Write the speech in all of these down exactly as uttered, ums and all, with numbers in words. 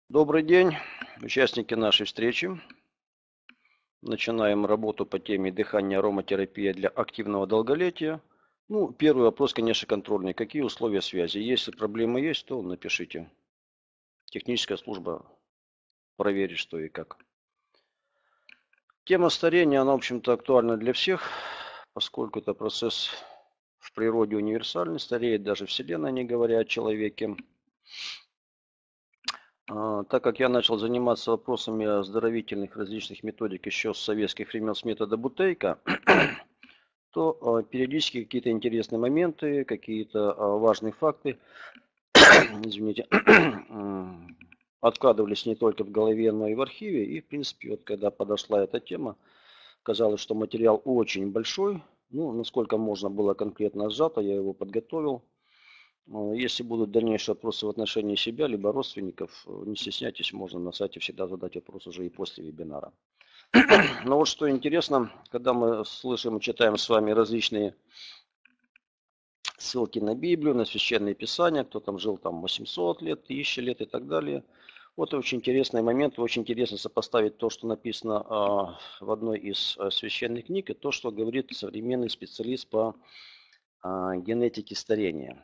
Добрый день, участники нашей встречи. Начинаем работу по теме дыхания, ароматерапия для активного долголетия. Ну, первый вопрос, конечно, контрольный. Какие условия связи? Если проблемы есть, то напишите. Техническая служба проверит, что и как. Тема старения, она, в общем-то, актуальна для всех, поскольку это процесс в природе универсальный, стареет даже Вселенная, не говоря о человеке. Так как я начал заниматься вопросами оздоровительных различных методик еще с советских времен, с метода Бутейко, то периодически какие-то интересные моменты, какие-то важные факты, извините, откладывались не только в голове, но и в архиве. И, в принципе, вот когда подошла эта тема, казалось, что материал очень большой. Ну, насколько можно было конкретно сжато, я его подготовил. Если будут дальнейшие вопросы в отношении себя, либо родственников, не стесняйтесь, можно на сайте всегда задать вопрос уже и после вебинара. Но вот что интересно, когда мы слышим и читаем с вами различные ссылки на Библию, на Священные Писания, кто там жил там восемьсот лет, тысячу лет и так далее. Вот очень интересный момент, очень интересно сопоставить то, что написано а, в одной из а, священных книг, и то, что говорит современный специалист по а, генетике старения.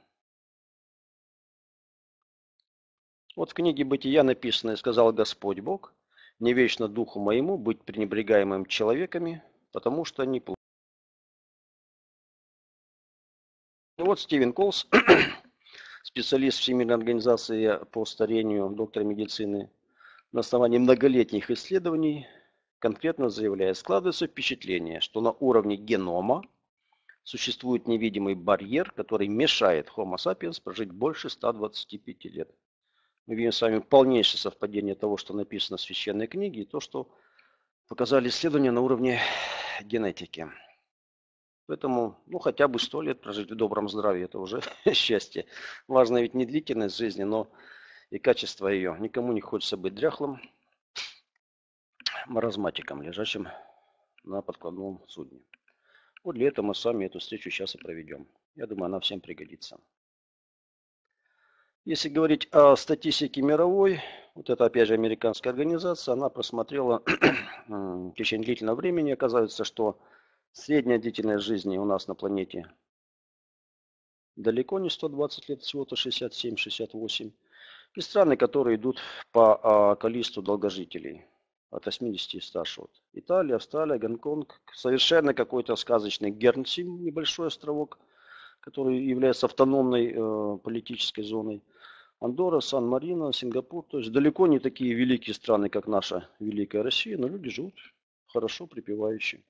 Вот в книге «Бытия» написано: «И сказал Господь Бог, не вечно духу моему быть пренебрегаемым человеками, потому что они плохи». И вот Стивен Колс, специалист Всемирной организации по старению, доктор медицины, на основании многолетних исследований конкретно заявляет: складывается впечатление, что на уровне генома существует невидимый барьер, который мешает Homo sapiens прожить больше ста двадцати пяти лет. Мы видим с вами полнейшее совпадение того, что написано в священной книге, и то, что показали исследования на уровне генетики. Поэтому, ну, хотя бы сто лет прожить в добром здравии – это уже счастье. Важно ведь не длительность жизни, но и качество ее. Никому не хочется быть дряхлым маразматиком, лежащим на подкладном судне. Вот для этого мы с вами эту встречу сейчас и проведем. Я думаю, она всем пригодится. Если говорить о статистике мировой, вот это опять же американская организация, она просмотрела в течение длительного времени, оказывается, что средняя длительность жизни у нас на планете далеко не сто двадцать лет, всего-то шестьдесят семь — шестьдесят восемь. И страны, которые идут по количеству долгожителей от восьмидесяти и старше. Вот Италия, Австралия, Гонконг, совершенно какой-то сказочный Гернси, небольшой островок, который является автономной э, политической зоной. Андорра, Сан-Марино, Сингапур. То есть далеко не такие великие страны, как наша великая Россия, но люди живут хорошо, припевающие.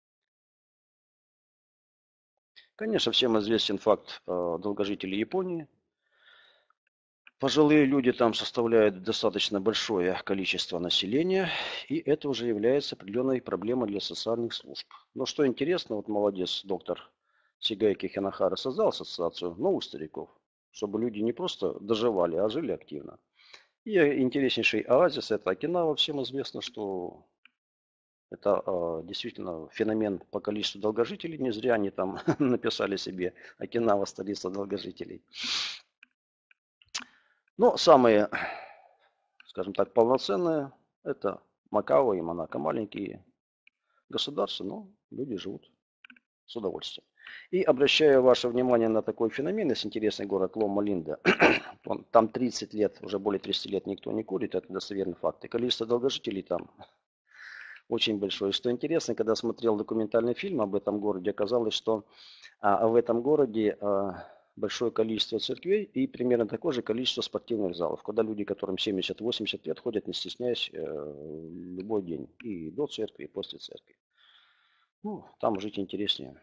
Конечно, всем известен факт э, долгожителей Японии. Пожилые люди там составляют достаточно большое количество населения, и это уже является определенной проблемой для социальных служб. Но что интересно, вот молодец доктор Сигайки Хинахара создал ассоциацию новых стариков, чтобы люди не просто доживали, а жили активно. И интереснейший оазис – это Окинава. Всем известно, что это э, действительно феномен по количеству долгожителей. Не зря они там написали себе Окинава – столица долгожителей. Но самые, скажем так, полноценные – это Макао и Монако. Маленькие государства, но люди живут с удовольствием. И обращаю ваше внимание на такой феномен, есть интересный город Лома-Линда. Там тридцать лет, уже более тридцати лет никто не курит, это достоверный факт. И количество долгожителей там очень большое. Что интересно, когда смотрел документальный фильм об этом городе, оказалось, что а, в этом городе а, большое количество церквей и примерно такое же количество спортивных залов, куда люди, которым семьдесят-восемьдесят лет, ходят, не стесняясь, э, любой день. И до церкви, и после церкви. Ну, там жить интереснее.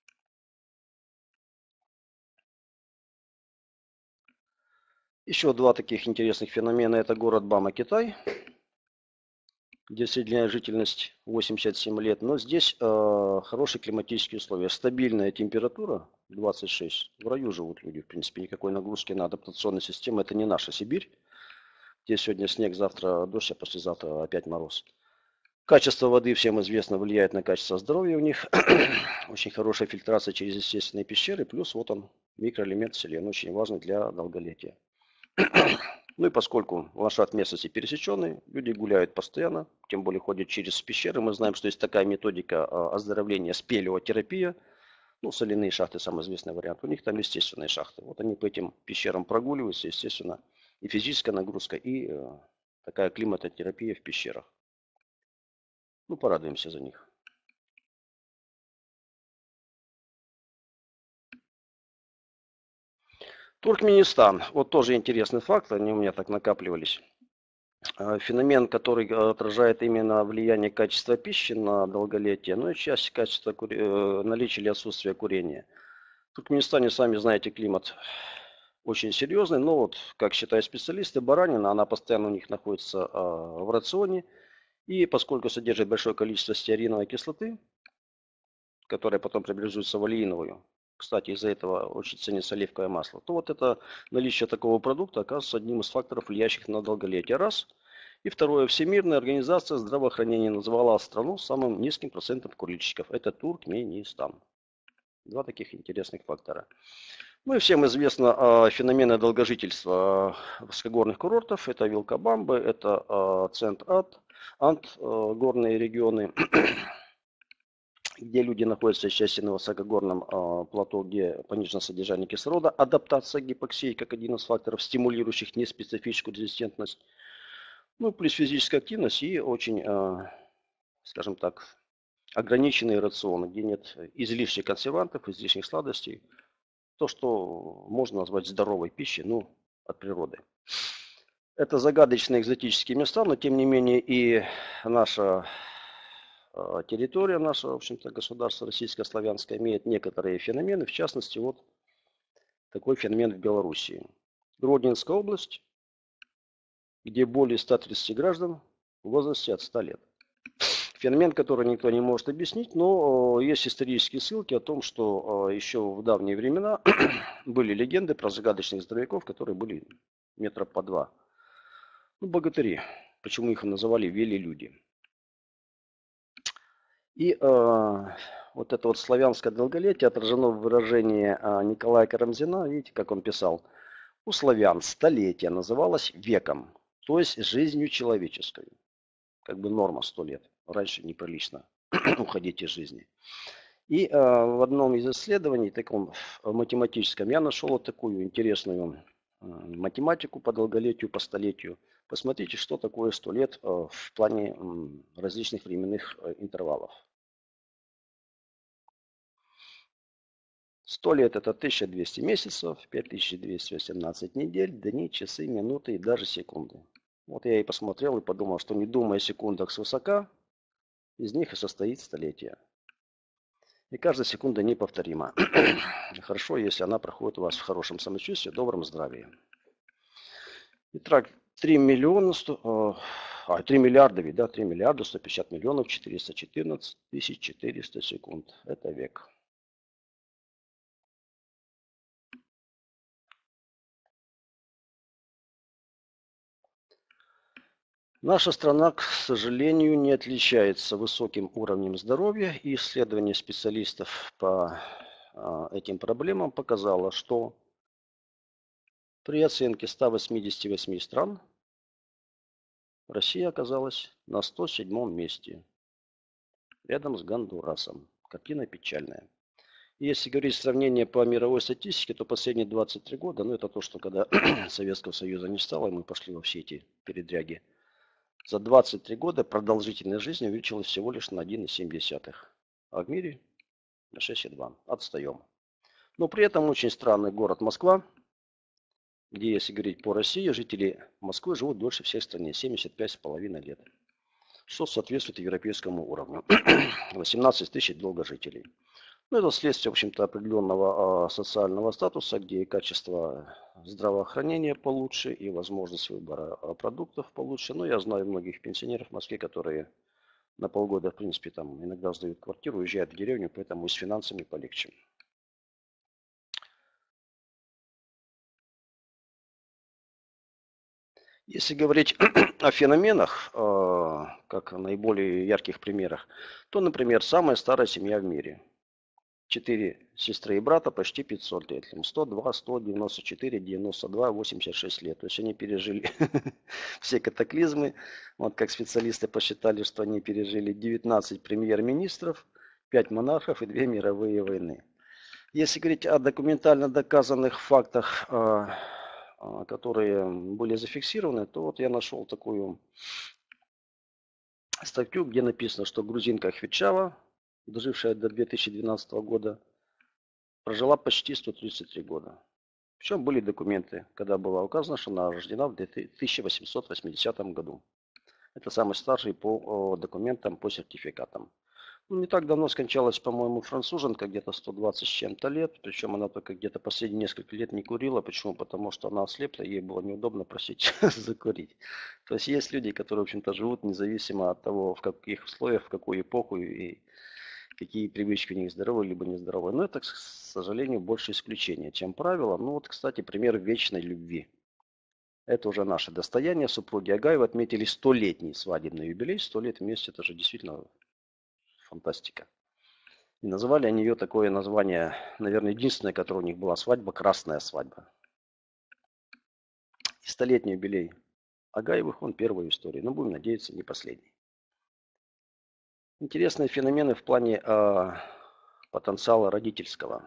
Еще два таких интересных феномена. Это город Бама, Китай, где средняя жительность восемьдесят семь лет. Но здесь э, хорошие климатические условия. Стабильная температура двадцать шесть. В раю живут люди, в принципе, никакой нагрузки на адаптационную систему. Это не наша Сибирь, где сегодня снег, завтра дождь, а послезавтра опять мороз. Качество воды, всем известно, влияет на качество здоровья у них. Очень хорошая фильтрация через естественные пещеры. Плюс вот он, микроэлемент селен, очень важный для долголетия. Ну и поскольку ландшафт местности пересеченный, люди гуляют постоянно, тем более ходят через пещеры. Мы знаем, что есть такая методика оздоровления спелеотерапия. Ну, соляные шахты, самый известный вариант. У них там естественные шахты. Вот они по этим пещерам прогуливаются, естественно, и физическая нагрузка, и э, такая климатотерапия в пещерах. Ну, порадуемся за них. Туркменистан. Вот тоже интересный факт, они у меня так накапливались. Феномен, который отражает именно влияние качества пищи на долголетие, ну и часть качества кури... наличия или отсутствия курения. В Туркменистане, сами знаете, климат очень серьезный, но вот, как считают специалисты, баранина, она постоянно у них находится в рационе, и поскольку содержит большое количество стеариновой кислоты, которая потом преобразуется в олеиновую, кстати, из-за этого очень ценится оливковое масло, то вот это наличие такого продукта оказывается одним из факторов, влияющих на долголетие. Раз. И второе. Всемирная организация здравоохранения назвала страну с самым низким процентом курильщиков. Это Туркменистан. Два таких интересных фактора. Ну и всем известно феномены долгожительства высокогорных курортов. Это Вилкабамбы, это Цент-Ад, Ант, горные регионы, где люди находятся частично на высокогорном э, плато, где понижено содержание кислорода, адаптация к гипоксии как один из факторов, стимулирующих неспецифическую резистентность, ну плюс физическая активность и очень, э, скажем так, ограниченные рационы, где нет излишних консервантов, излишних сладостей, то, что можно назвать здоровой пищей, ну, от природы. Это загадочные экзотические места, но тем не менее и наша территория нашего, в общем-то, государства российско-славянское имеет некоторые феномены, в частности, вот такой феномен в Белоруссии. Гродненская область, где более ста тридцати граждан в возрасте от ста лет. Феномен, который никто не может объяснить, но есть исторические ссылки о том, что еще в давние времена были легенды про загадочных здоровяков, которые были метра по два. Ну, богатыри. Почему их называли вели-люди. И э, вот это вот славянское долголетие отражено в выражении э, Николая Карамзина. Видите, как он писал. У славян столетие называлось веком, то есть жизнью человеческой. Как бы норма сто лет. Раньше неприлично уходить из жизни. И э, в одном из исследований, таком математическом, я нашел вот такую интересную э, математику по долголетию, по столетию. Посмотрите, что такое сто лет э, в плане э, различных временных э, интервалов. сто лет это тысяча двести месяцев, пять тысяч двести восемнадцать недель, дни, часы, минуты и даже секунды. Вот я и посмотрел и подумал, что не думая о секундах свысока, из них и состоит столетие. И каждая секунда неповторима. Хорошо, если она проходит у вас в хорошем самочувствии, добром здравии. Итак, три миллиона, сто, а, три миллиарда, ведь, да, три миллиарда сто пятьдесят миллионов четыреста четырнадцать тысяч четыреста секунд. Это век. Наша страна, к сожалению, не отличается высоким уровнем здоровья, и исследование специалистов по а, этим проблемам показало, что при оценке ста восьмидесяти восьми стран Россия оказалась на сто седьмом месте, рядом с Гондурасом. Картина печальная. И если говорить сравнение по мировой статистике, то последние двадцать три года, ну это то, что когда Советского Союза не стало, и мы пошли во все эти передряги, за двадцать три года продолжительность жизни увеличилась всего лишь на один и семь десятых, а в мире на шесть и два. Отстаем. Но при этом очень странный город Москва, где, если говорить по России, жители Москвы живут дольше всех в стране, семьдесят пять с половиной лет, что соответствует европейскому уровню. восемнадцать тысяч долгожителей. Ну, это следствие, в общем-то, определенного а, социального статуса, где и качество здравоохранения получше, и возможность выбора а, продуктов получше. Но я знаю многих пенсионеров в Москве, которые на полгода, в принципе, там иногда сдают квартиру, уезжают в деревню, поэтому и с финансами полегче. Если говорить о феноменах, как наиболее ярких примерах, то, например, самая старая семья в мире. четыре сестры и брата, почти пятьсот лет. сто два, сто девяносто четыре, девяносто два, восемьдесят шесть лет. То есть они пережили все катаклизмы. Вот как специалисты посчитали, что они пережили девятнадцать премьер-министров, пять монархов и две мировые войны. Если говорить о документально доказанных фактах, которые были зафиксированы, то вот я нашел такую статью, где написано, что грузинка Ахвичава, дожившая до две тысячи двенадцатого года, прожила почти сто тридцать три года. Причем были документы, когда было указано, что она рождена в тысяча восемьсот восьмидесятом году. Это самый старший по документам, по сертификатам. Ну, не так давно скончалась, по-моему, француженка, где-то сто двадцать с чем-то лет. Причем она только где-то последние несколько лет не курила. Почему? Потому что она ослепла, ей было неудобно просить закурить. То есть есть люди, которые, в общем-то, живут независимо от того, в каких условиях, в какую эпоху и какие привычки у них здоровые либо нездоровые. Но это, к сожалению, больше исключение, чем правило. Ну вот, кстати, пример вечной любви. Это уже наше достояние. Супруги Агаевы отметили столетний свадебный юбилей. Сто лет вместе, это же действительно фантастика. И называли они ее такое название, наверное, единственное, которое у них была свадьба, красная свадьба. И столетний юбилей Агаевых, он первый в истории, но будем надеяться, не последний. Интересные феномены в плане э, потенциала родительского.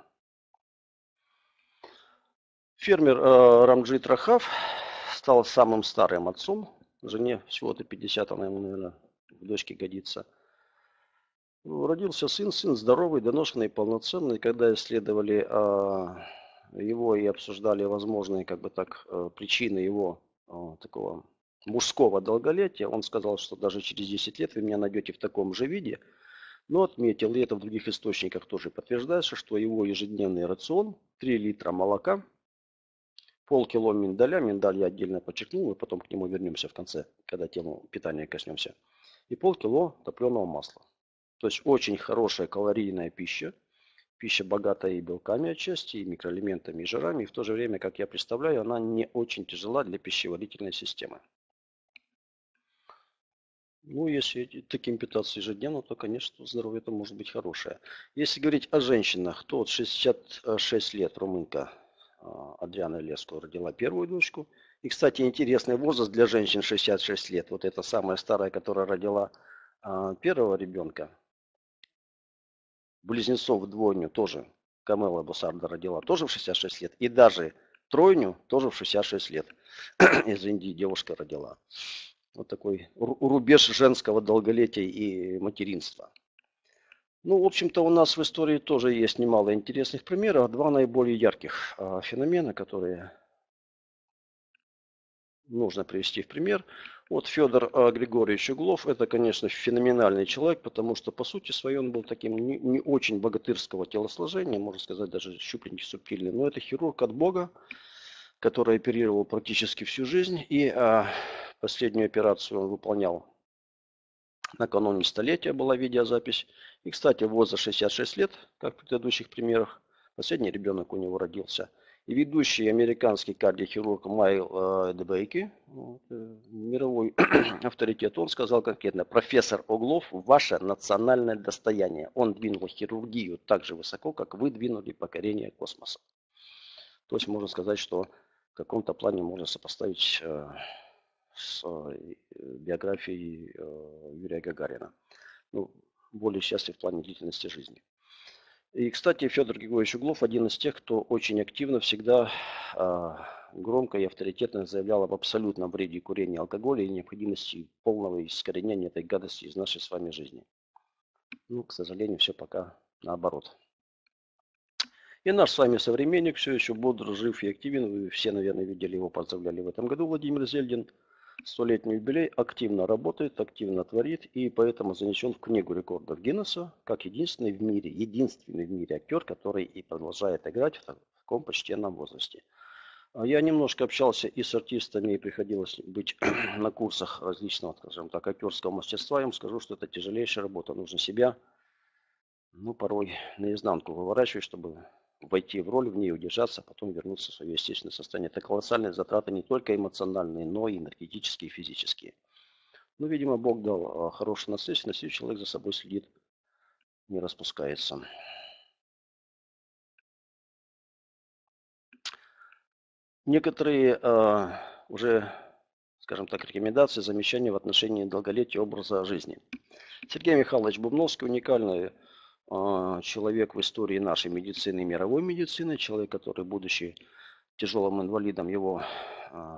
Фермер э, Рамджит Рахав стал самым старым отцом. Жене всего-то пятьдесят, она ему, наверное, в дочке годится. Родился сын, сын здоровый, доношенный, полноценный. Когда исследовали э, его и обсуждали возможные, как бы так, э, причины его э, такого мужского долголетия, он сказал, что даже через десять лет вы меня найдете в таком же виде. Но отметил, и это в других источниках тоже подтверждается, что его ежедневный рацион три литра молока, полкило миндаля, миндаль я отдельно подчеркнул, мы потом к нему вернемся в конце, когда тему питания коснемся, и полкило топленого масла. То есть очень хорошая калорийная пища, пища богатая и белками отчасти, и микроэлементами, и жирами, и в то же время, как я представляю, она не очень тяжела для пищеварительной системы. Ну, если таким питаться ежедневно, то, конечно, здоровье это может быть хорошее. Если говорить о женщинах, то вот шестьдесят шесть лет румынка Адриана Леску родила первую дочку. И, кстати, интересный возраст для женщин шестьдесят шесть лет. Вот это самая старая, которая родила первого ребенка. Близнецов двойню тоже Камела Бусарда родила тоже в шестьдесят шесть лет. И даже тройню тоже в шестьдесят шесть лет из Индии девушка родила. Вот такой рубеж женского долголетия и материнства. Ну, в общем-то, у нас в истории тоже есть немало интересных примеров. Два наиболее ярких а, феномена, которые нужно привести в пример. Вот Федор а, Григорьевич Углов, это, конечно, феноменальный человек, потому что, по сути своей, он был таким не, не очень богатырского телосложения, можно сказать, даже щупленький, субтильный. Но это хирург от Бога, который оперировал практически всю жизнь. И а, последнюю операцию он выполнял накануне столетия, была видеозапись. И, кстати, возраст шестьдесят шесть лет, как в предыдущих примерах. Последний ребенок у него родился. И ведущий американский кардиохирург Майл э, Дебейки, вот, э, мировой авторитет, он сказал конкретно: профессор Углов, ваше национальное достояние. Он двинул хирургию так же высоко, как вы двинули покорение космоса. То есть можно сказать, что в каком-то плане можно сопоставить э, с биографией э, Юрия Гагарина. Ну, более счастлив в плане длительности жизни. И, кстати, Федор Григорьевич Углов один из тех, кто очень активно всегда э, громко и авторитетно заявлял об абсолютном вреде курения, алкоголя и необходимости полного искоренения этой гадости из нашей с вами жизни. Ну, к сожалению, все пока наоборот. И наш с вами современник все еще бодр, жив и активен. Вы все, наверное, видели его, поздравляли в этом году, Владимир Зельдин. Столетний юбилей, активно работает, активно творит и поэтому занесен в книгу рекордов Гиннесса как единственный в мире, единственный в мире актер, который и продолжает играть в таком почтенном возрасте. Я немножко общался и с артистами, и приходилось быть на курсах различного, скажем так, актерского мастерства. Я им скажу, что это тяжелейшая работа. Нужно себя, ну, порой наизнанку выворачивать, чтобы войти в роль, в ней удержаться, а потом вернуться в свое естественное состояние. Это колоссальные затраты не только эмоциональные, но и энергетические, и физические. Ну, видимо, Бог дал хорошую наследственность, и человек за собой следит, не распускается. некоторые э, уже, скажем так, рекомендации, замечания в отношении долголетия образа жизни. Сергей Михайлович Бубновский уникальный э, человек в истории нашей медицины и мировой медицины, человек, который, будучи тяжелым инвалидом, его э,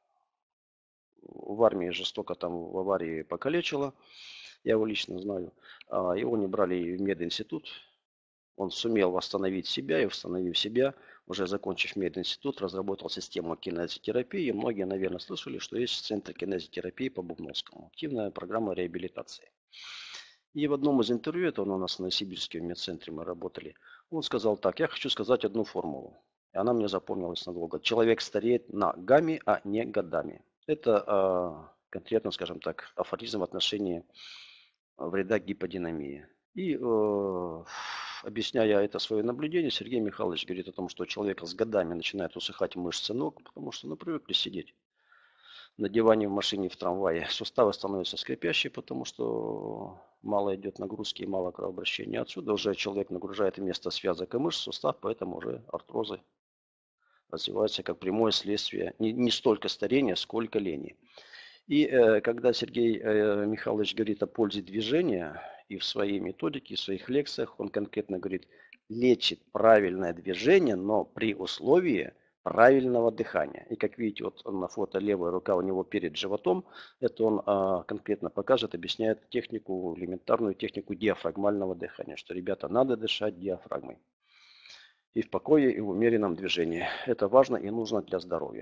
в армии жестоко там в аварии покалечило. Я его лично знаю. А, Его не брали в мединститут. Он сумел восстановить себя и, восстановив себя, уже закончив мединститут, разработал систему кинезотерапии. Многие, наверное, слышали, что есть центр кинезотерапии по Бубновскому. Активная программа реабилитации. И в одном из интервью, это он у нас в Новосибирске в медцентре мы работали, он сказал так: я хочу сказать одну формулу. И она мне запомнилась надолго. Человек стареет ногами, а не годами. Это э, конкретно, скажем так, афоризм в отношении вреда гиподинамии. И э, объясняя это свое наблюдение, Сергей Михайлович говорит о том, что человек с годами начинает усыхать мышцы ног, потому что ну, привыкли сидеть на диване, в машине, в трамвае. Суставы становятся скрипящие, потому что мало идет нагрузки и мало кровообращения. Отсюда уже человек нагружает вместо связок и мышц сустав, поэтому уже артрозы развиваются как прямое следствие не, не столько старения, сколько лени. И э, когда Сергей э, Михайлович говорит о пользе движения, и в своей методике, и в своих лекциях, он конкретно говорит, лечит правильное движение, но при условии правильного дыхания. И как видите, вот на фото левая рука у него перед животом, это он э, конкретно покажет, объясняет технику, элементарную технику диафрагмального дыхания, что, ребята, надо дышать диафрагмой. И в покое, и в умеренном движении. Это важно и нужно для здоровья.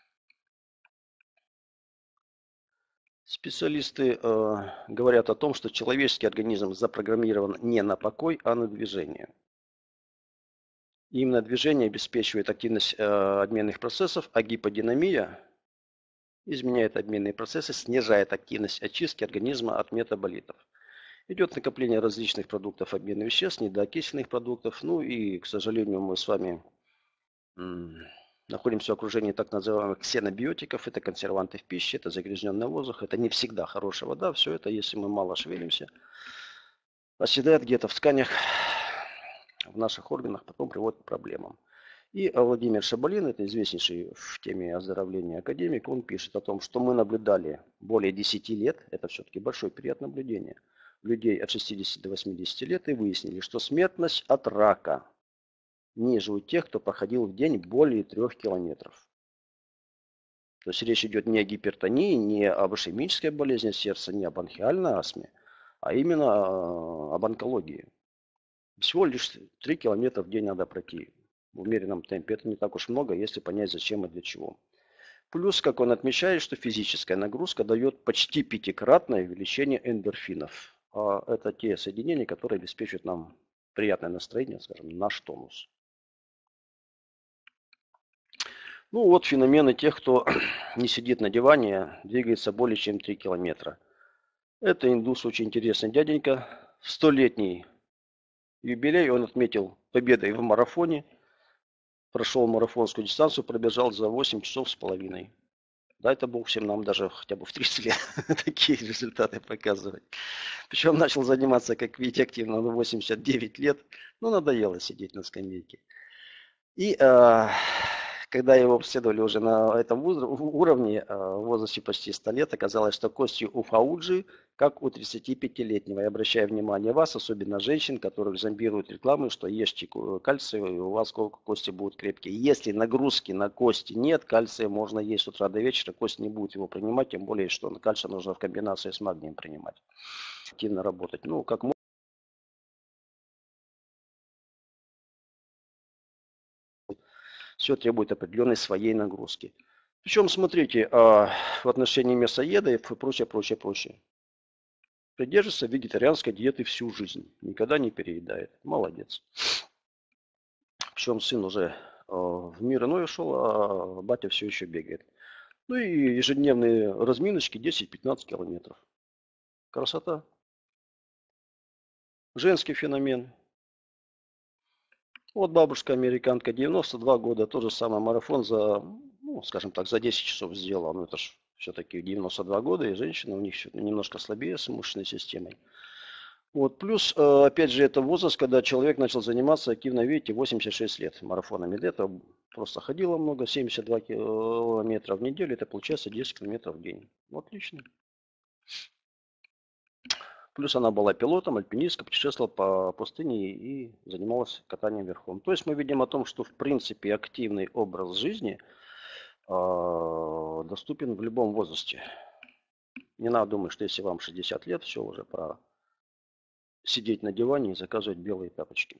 Специалисты э, говорят о том, что человеческий организм запрограммирован не на покой, а на движение. Именно движение обеспечивает активность э, обменных процессов, а гиподинамия изменяет обменные процессы, снижает активность очистки организма от метаболитов. Идет накопление различных продуктов обмена веществ, недоокисленных продуктов. Ну и, к сожалению, мы с вами м, находимся в окружении так называемых ксенобиотиков. Это консерванты в пище, это загрязненный воздух, это не всегда хорошая вода. Все это, если мы мало шевелимся, оседает где-то в тканях, в наших органах, потом приводит к проблемам. И Владимир Шабалин, это известнейший в теме оздоровления академик, он пишет о том, что мы наблюдали более десяти лет, это все-таки большой период наблюдения, людей от шестидесяти до восьмидесяти лет, и выяснили, что смертность от рака ниже у тех, кто проходил в день более трех километров. То есть речь идет не о гипертонии, не об ишемической болезни сердца, не об бронхиальной астме, а именно об онкологии. Всего лишь три километра в день надо пройти в умеренном темпе. Это не так уж много, если понять, зачем и для чего. Плюс, как он отмечает, что физическая нагрузка дает почти пятикратное увеличение эндорфинов. А это те соединения, которые обеспечивают нам приятное настроение, скажем, наш тонус. Ну вот феномены тех, кто не сидит на диване, двигается более чем три километра. Это индус, очень интересный дяденька, столетний юбилей он отметил победой в марафоне. Прошел марафонскую дистанцию, пробежал за восемь часов с половиной. Дай-то Бог всем нам даже хотя бы в тридцать лет такие результаты показывать. Причем начал заниматься, как видите, активно на восемьдесят девять лет. Ну, надоело сидеть на скамейке. И э, когда его обследовали уже на этом уровне, э, в возрасте почти ста лет, оказалось, что кости у Фауджи, как у тридцатипятилетнего. Я обращаю внимание вас, особенно женщин, которых зомбируют рекламы, что ешьте кальций, и у вас кости будут крепкие. Если нагрузки на кости нет, кальция можно есть с утра до вечера, кость не будет его принимать, тем более, что кальций нужно в комбинации с магнием принимать. Активно работать. Ну, как можно. Все требует определенной своей нагрузки. Причем, смотрите, в отношении мясоедов и прочее, прочее, прочее. Придерживается вегетарианской диеты всю жизнь. Никогда не переедает. Молодец. Причем сын уже в мир иной ушел, а батя все еще бегает. Ну и ежедневные разминочки десять-пятнадцать километров. Красота. Женский феномен. Вот бабушка американка, девяносто два года, тот же самый марафон за, ну, скажем так, за десять часов сделала. Ну, это же все-таки девяносто два года, и женщины, у них немножко слабее с мышечной системой. Вот, плюс, опять же, это возраст, когда человек начал заниматься активно, видите, восемьдесят шесть лет марафонами. Это просто ходила много, семьдесят два километра в неделю, это получается десять километров в день. Ну, отлично. Плюс она была пилотом, альпинисткой, путешествовала по пустыне и занималась катанием верхом. То есть мы видим о том, что в принципе активный образ жизни э, доступен в любом возрасте. Не надо думать, что если вам шестьдесят лет, все уже пора сидеть на диване и заказывать белые тапочки.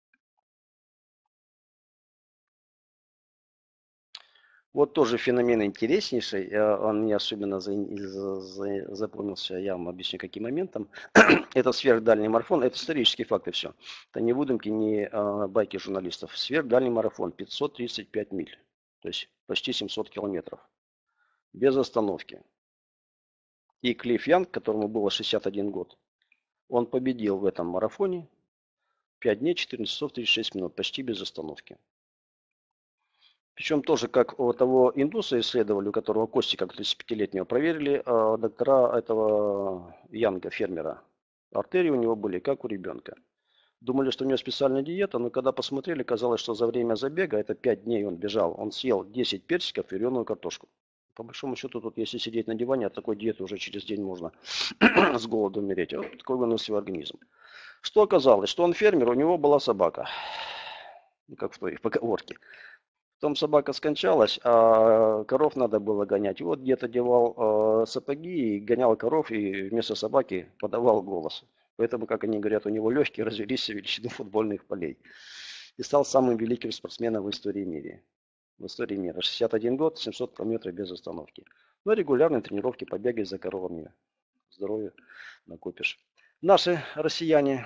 Вот тоже феномен интереснейший, э, он мне особенно за- за- за- запомнился, я вам объясню каким моментом. Это сверхдальний марафон, это исторические факты все. Это не выдумки, не а, байки журналистов. Сверхдальний марафон пятьсот тридцать пять миль, то есть почти семьсот километров, без остановки. И Клифф Янг, которому было шестьдесят один год, он победил в этом марафоне пять дней, четырнадцать часов тридцать шесть минут, почти без остановки. Причем тоже, как у того индуса исследовали, у которого кости как тридцатипятилетнего проверили, а доктора этого Янга, фермера. Артерии у него были, как у ребенка. Думали, что у него специальная диета, но когда посмотрели, казалось, что за время забега, это пять дней он бежал, он съел десять персиков и вареную картошку. По большому счету, тут если сидеть на диване, от такой диеты уже через день можно с голоду умереть. Вот такой выносливый организм. Что оказалось? Что он фермер, у него была собака. Как в той поговорке. Потом собака скончалась, а коров надо было гонять. И вот дед одевал э, сапоги и гонял коров, и вместо собаки подавал голос. Поэтому, как они говорят, у него легкие развелись в величину футбольных полей. И стал самым великим спортсменом в истории мира. В истории мира. шестьдесят один год, семьсот километров без остановки. Но регулярные тренировки, побеги за коровами. Здоровье накопишь. Наши россияне,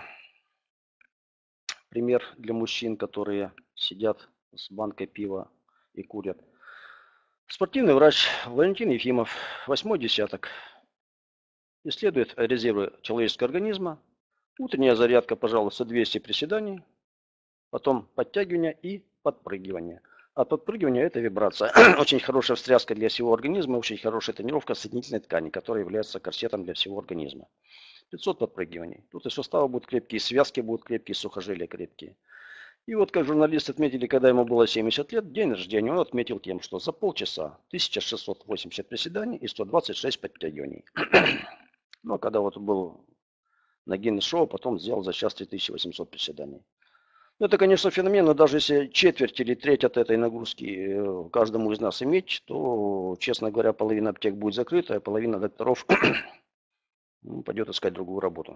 пример для мужчин, которые сидят с банкой пива и курят. Спортивный врач Валентин Ефимов, восьмой десяток. Исследует резервы человеческого организма. Утренняя зарядка, пожалуйста, двести приседаний. Потом подтягивания и подпрыгивания. А подпрыгивание – это вибрация. Очень хорошая встряска для всего организма, очень хорошая тренировка соединительной ткани, которая является корсетом для всего организма. пятьсот подпрыгиваний. Тут и суставы будут крепкие, связки будут крепкие, сухожилия крепкие. И вот как журналисты отметили, когда ему было семьдесят лет, день рождения, он отметил тем, что за полчаса тысяча шестьсот восемьдесят приседаний и сто двадцать шесть подтягиваний. Ну, а когда вот был на Гиннес-шоу, потом сделал за час три тысячи восемьсот приседаний. Ну, это, конечно, феномен, но даже если четверть или треть от этой нагрузки каждому из нас иметь, то, честно говоря, половина аптек будет закрыта, а половина докторов ну, пойдет искать другую работу.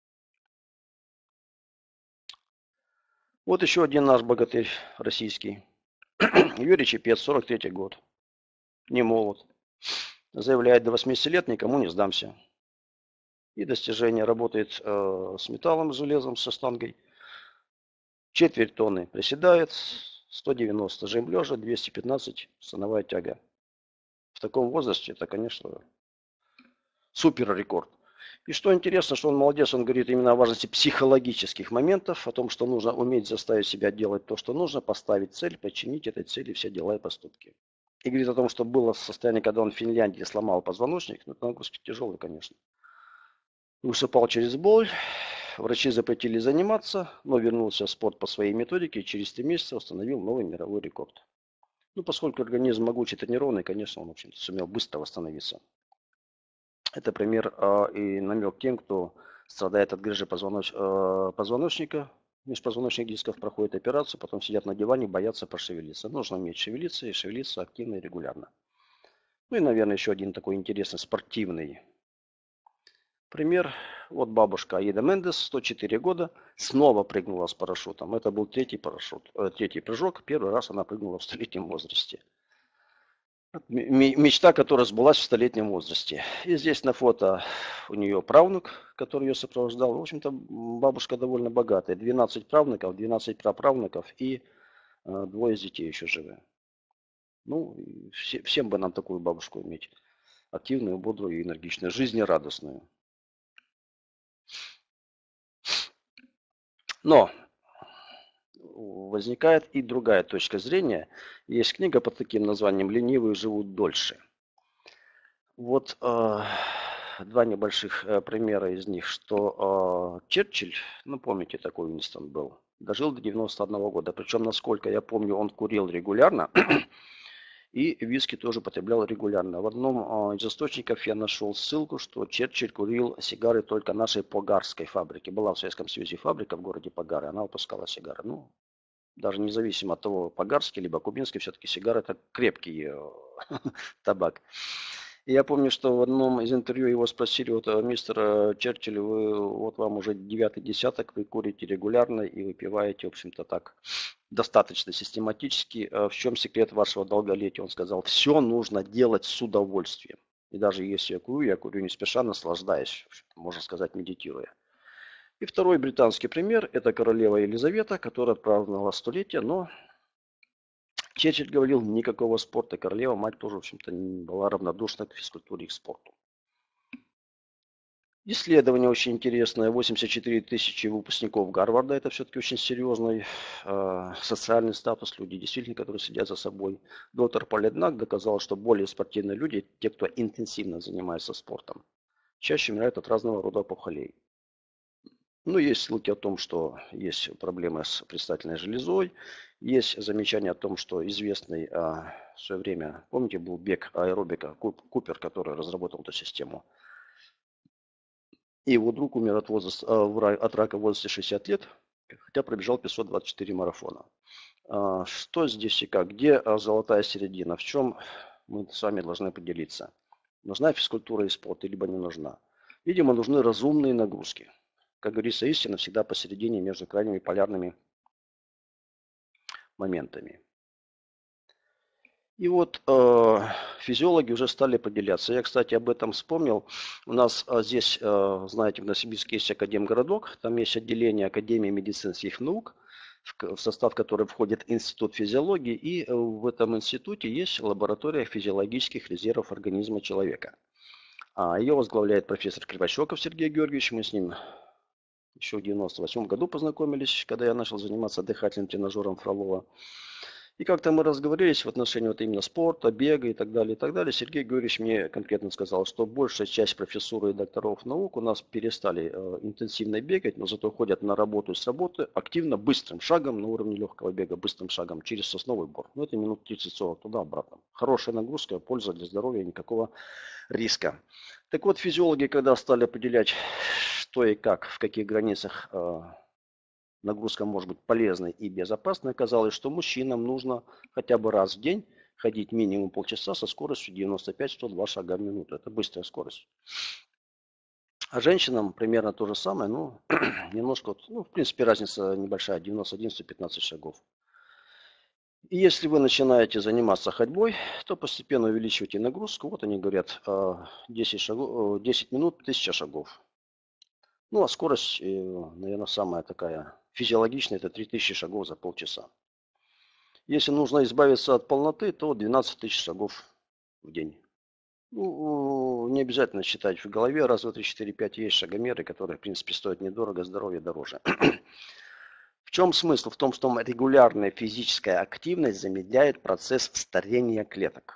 Вот еще один наш богатырь российский. Юрий Чепец, сорок третий год. Не молод. Заявляет, до восьмидесяти лет никому не сдамся. И достижение. Работает э, с металлом, с железом, со штангой. Четверть тонны приседает, сто девяносто жим лежа, двести пятнадцать становая тяга. В таком возрасте это, конечно, супер рекорд. И что интересно, что он молодец, он говорит именно о важности психологических моментов, о том, что нужно уметь заставить себя делать то, что нужно, поставить цель, подчинить этой цели все дела и поступки. И говорит о том, что было состояние, когда он в Финляндии сломал позвоночник, ну, это нагрузки тяжелые, конечно. Высыпал через боль, врачи запретили заниматься, но вернулся в спорт по своей методике и через три месяца установил новый мировой рекорд. Ну, поскольку организм могучий, тренированный, конечно, он, в общем-то, сумел быстро восстановиться. Это пример э, и намек тем, кто страдает от грыжи позвоноч... э, позвоночника, межпозвоночных дисков, проходит операцию, потом сидят на диване, боятся пошевелиться. Нужно уметь шевелиться и шевелиться активно и регулярно. Ну и, наверное, еще один такой интересный спортивный пример. Вот бабушка Аида Мендес, сто четыре года, снова прыгнула с парашютом. Это был третий парашют, э, третий прыжок. Первый раз она прыгнула в столетнем возрасте. Мечта, которая сбылась в столетнем возрасте. И здесь на фото у нее правнук, который ее сопровождал. В общем-то, бабушка довольно богатая. двенадцать правнуков, двенадцать праправнуков и э, двое детей еще живы. Ну, все, всем бы нам такую бабушку иметь. Активную, бодрую и энергичную, жизнерадостную. Но возникает и другая точка зрения. Есть книга под таким названием «Ленивые живут дольше». Вот э, два небольших э, примера из них, что э, Черчилль, ну помните, такой Уинстон был, Дожил до девяноста одного года. Причем, насколько я помню, он курил регулярно. И виски тоже потреблял регулярно. В одном из источников я нашел ссылку, что Черчилль курил сигары только нашей Погарской фабрики. Была в Советском Союзе фабрика в городе Погары, она выпускала сигары. Ну, даже независимо от того, погарский либо кубинский, все-таки сигары это крепкий табак. И я помню, что в одном из интервью его спросили: вот, мистер Черчилль, вы, вот вам уже девятый десяток, вы курите регулярно и выпиваете, в общем-то, так достаточно систематически. В чем секрет вашего долголетия? Он сказал: все нужно делать с удовольствием. И даже если я курю, я курю не спеша, наслаждаясь, можно сказать, медитируя. И второй британский пример – это королева Елизавета, которая отпраздновала столетие, но Черчилль говорил, никакого спорта. Королева, мать, тоже, в общем-то, была равнодушна к физкультуре и к спорту. Исследование очень интересное. восемьдесят четыре тысячи выпускников Гарварда. Это все-таки очень серьезный э, социальный статус. Люди, действительно, которые следят за собой. Доктор Поляднак доказал, что более спортивные люди, те, кто интенсивно занимается спортом, чаще умирают от разного рода опухолей. Ну, есть ссылки о том, что есть проблемы с предстательной железой. Есть замечание о том, что известный а, в свое время, помните, был бег аэробика Купер, который разработал эту систему. И его друг умер от, возраста, от рака в возрасте шестидесяти лет, хотя пробежал пятьсот двадцать четыре марафона. А, что здесь и как? Где золотая середина? В чем мы с вами должны поделиться? Нужна физкультура и спорт, либо не нужна? Видимо, нужны разумные нагрузки. Как говорится, истина всегда посередине между крайними полярными моментами. И вот э, физиологи уже стали поделяться. Я, кстати, об этом вспомнил. У нас э, здесь, э, знаете, в Новосибирске есть Академгородок. Там есть отделение Академии медицинских наук, в, в состав которой входит Институт физиологии. И э, в этом институте есть лаборатория физиологических резервов организма человека. А ее возглавляет профессор Кривощеков Сергей Георгиевич. Мы с ним еще в девяносто восьмом году познакомились, когда я начал заниматься дыхательным тренажером Фролова. И как-то мы разговорились в отношении вот именно спорта, бега и так далее, и так далее. Сергей Георгиевич мне конкретно сказал, что большая часть профессуры и докторов наук у нас перестали э, интенсивно бегать, но зато ходят на работу и с работы активно, быстрым шагом, на уровне легкого бега, быстрым шагом через Сосновый Бор. Ну, это минут тридцать-сорок туда-обратно. Хорошая нагрузка, польза для здоровья, никакого риска. Так вот, физиологи, когда стали определять, что и как, в каких границах э, нагрузка может быть полезной и безопасной, оказалось, что мужчинам нужно хотя бы раз в день ходить минимум полчаса со скоростью девяносто пять - сто два шага в минуту. Это быстрая скорость. А женщинам примерно то же самое, ну, немножко, ну, в принципе, разница небольшая, девяносто один - сто пятнадцать шагов. И если вы начинаете заниматься ходьбой, то постепенно увеличивайте нагрузку. Вот они говорят, десять, шагов, десять минут, тысяча шагов. Ну, а скорость, наверное, самая такая физиологичная, это три тысячи шагов за полчаса. Если нужно избавиться от полноты, то двенадцать тысяч шагов в день. Ну, не обязательно считать в голове. Раз, два, три, четыре, пять есть шагомеры, которые, в принципе, стоят недорого, здоровье дороже. В чем смысл? В том, что регулярная физическая активность замедляет процесс старения клеток.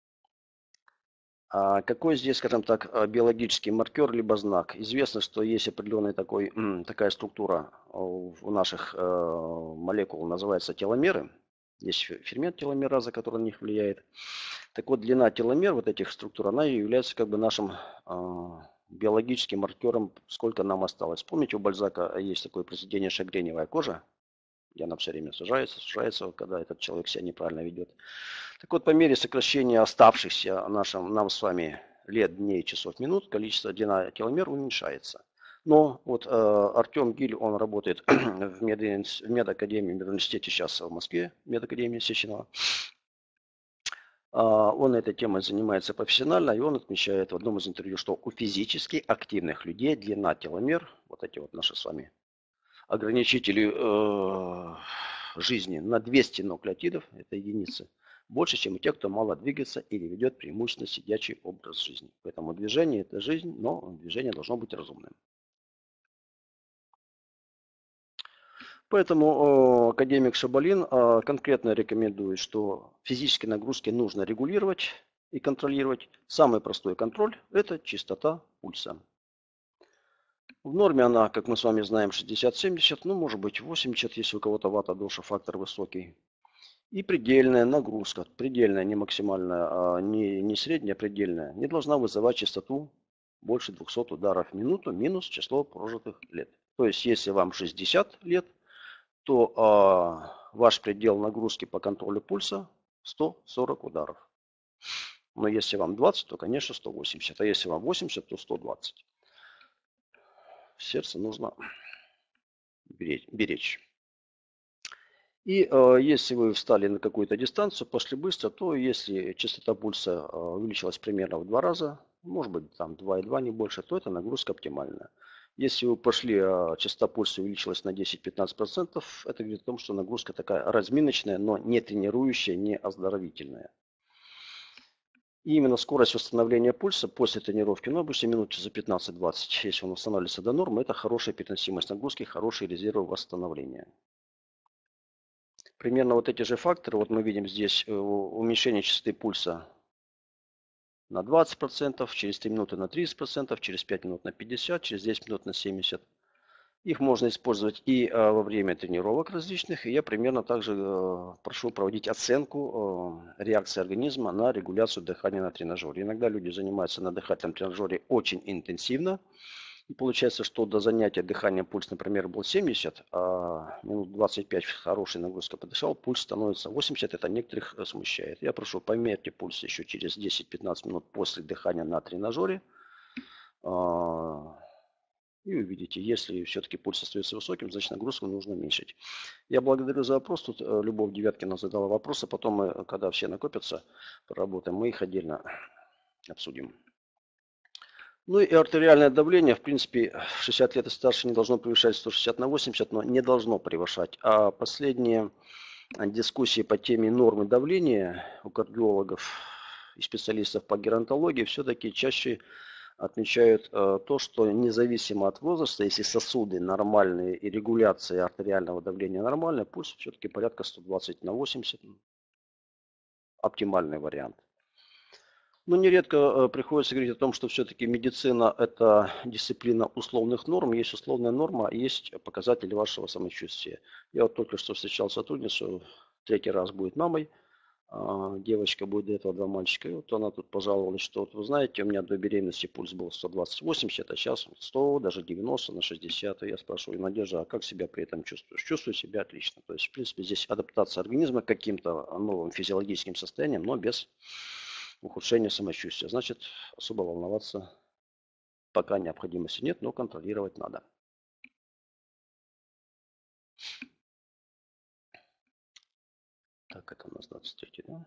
А какой здесь, скажем так, биологический маркер либо знак? Известно, что есть определенная такой, такая структура у наших молекул, называется теломеры. Есть фермент теломераза, который на них влияет. Так вот, длина теломер вот этих структур, она является как бы нашим биологическим маркером, сколько нам осталось. Помните, у Бальзака есть такое произведение «Шагреневая кожа», где она все время сужается, сужается, когда этот человек себя неправильно ведет. Так вот, по мере сокращения оставшихся нашим, нам с вами лет, дней, часов, минут, количество длина теломер уменьшается. Но вот э, Артем Гиль, он работает в, мед, в медакадемии, в медуниверситете сейчас в Москве, медакадемии Сеченова. Он этой темой занимается профессионально, и он отмечает в одном из интервью, что у физически активных людей длина теломер, вот эти вот наши с вами ограничители э, жизни, на двести нуклеотидов, это единицы, больше, чем у тех, кто мало двигается или ведет преимущественно сидячий образ жизни. Поэтому движение – это жизнь, но движение должно быть разумным. Поэтому э, академик Шабалин э, конкретно рекомендует, что физические нагрузки нужно регулировать и контролировать. Самый простой контроль – это частота пульса. В норме она, как мы с вами знаем, шестьдесят-семьдесят, ну может быть восемьдесят, если у кого-то вата-доша, фактор высокий. И предельная нагрузка, предельная, не максимальная, а не, не средняя, а предельная, не должна вызывать частоту больше двухсот ударов в минуту минус число прожитых лет. То есть, если вам шестьдесят лет, то а, ваш предел нагрузки по контролю пульса сто сорок ударов. Но если вам двадцать, то, конечно, сто восемьдесят. А если вам восемьдесят, то сто двадцать. Сердце нужно беречь. беречь. И э, если вы встали на какую-то дистанцию, пошли быстро, то если частота пульса э, увеличилась примерно в два раза, может быть там два и два, не больше, то это нагрузка оптимальная. Если вы пошли, э, частота пульса увеличилась на десять-пятнадцать процентов, это говорит о том, что нагрузка такая разминочная, но не тренирующая, не оздоровительная. И именно скорость восстановления пульса после тренировки, ну обычно минут за пятнадцать-двадцать, если он восстанавливается до нормы, это хорошая переносимость нагрузки, хорошие резервы восстановления. Примерно вот эти же факторы, вот мы видим здесь уменьшение частоты пульса на двадцать процентов, через три минуты на тридцать процентов, через пять минут на пятьдесят процентов, через десять минут на семьдесят процентов. Их можно использовать и во время тренировок различных. И я примерно также прошу проводить оценку реакции организма на регуляцию дыхания на тренажере. Иногда люди занимаются на дыхательном тренажере очень интенсивно. И получается, что до занятия дыханием пульс, например, был семьдесят, а минут двадцать пять хорошей нагрузкой подышал, пульс становится восемьдесят, это некоторых смущает. Я прошу, померьте пульс еще через десять-пятнадцать минут после дыхания на тренажере. И увидите, если все-таки пульс остается высоким, значит нагрузку нужно уменьшить. Я благодарю за вопрос. Тут Любовь Девяткина задала вопросы. Потом мы, когда все накопятся, поработаем, мы их отдельно обсудим. Ну и артериальное давление, в принципе, в шестьдесят лет и старше не должно превышать сто шестьдесят на восемьдесят, но не должно превышать. А последние дискуссии по теме нормы давления у кардиологов и специалистов по геронтологии все-таки чаще отмечают э, то, что независимо от возраста, если сосуды нормальные и регуляция артериального давления нормальная, пульс все-таки порядка сто двадцать на восемьдесят. Оптимальный вариант. Но нередко э, приходится говорить о том, что все-таки медицина – это дисциплина условных норм. Есть условная норма, есть показатели вашего самочувствия. Я вот только что встречал сотрудницу, третий раз будет мамой. Девочка будет до этого, два мальчика. И вот она тут пожаловалась, что вот вы знаете, у меня до беременности пульс был сто двадцать восемьдесят, а сейчас сто, даже девяносто на шестьдесят. И я спрашиваю, Надежда, а как себя при этом чувствуешь? Чувствую себя отлично. То есть, в принципе, здесь адаптация организма к каким-то новым физиологическим состояниям, но без ухудшения самочувствия. Значит, особо волноваться пока необходимости нет, но контролировать надо. Так, это у нас двадцать третий, да?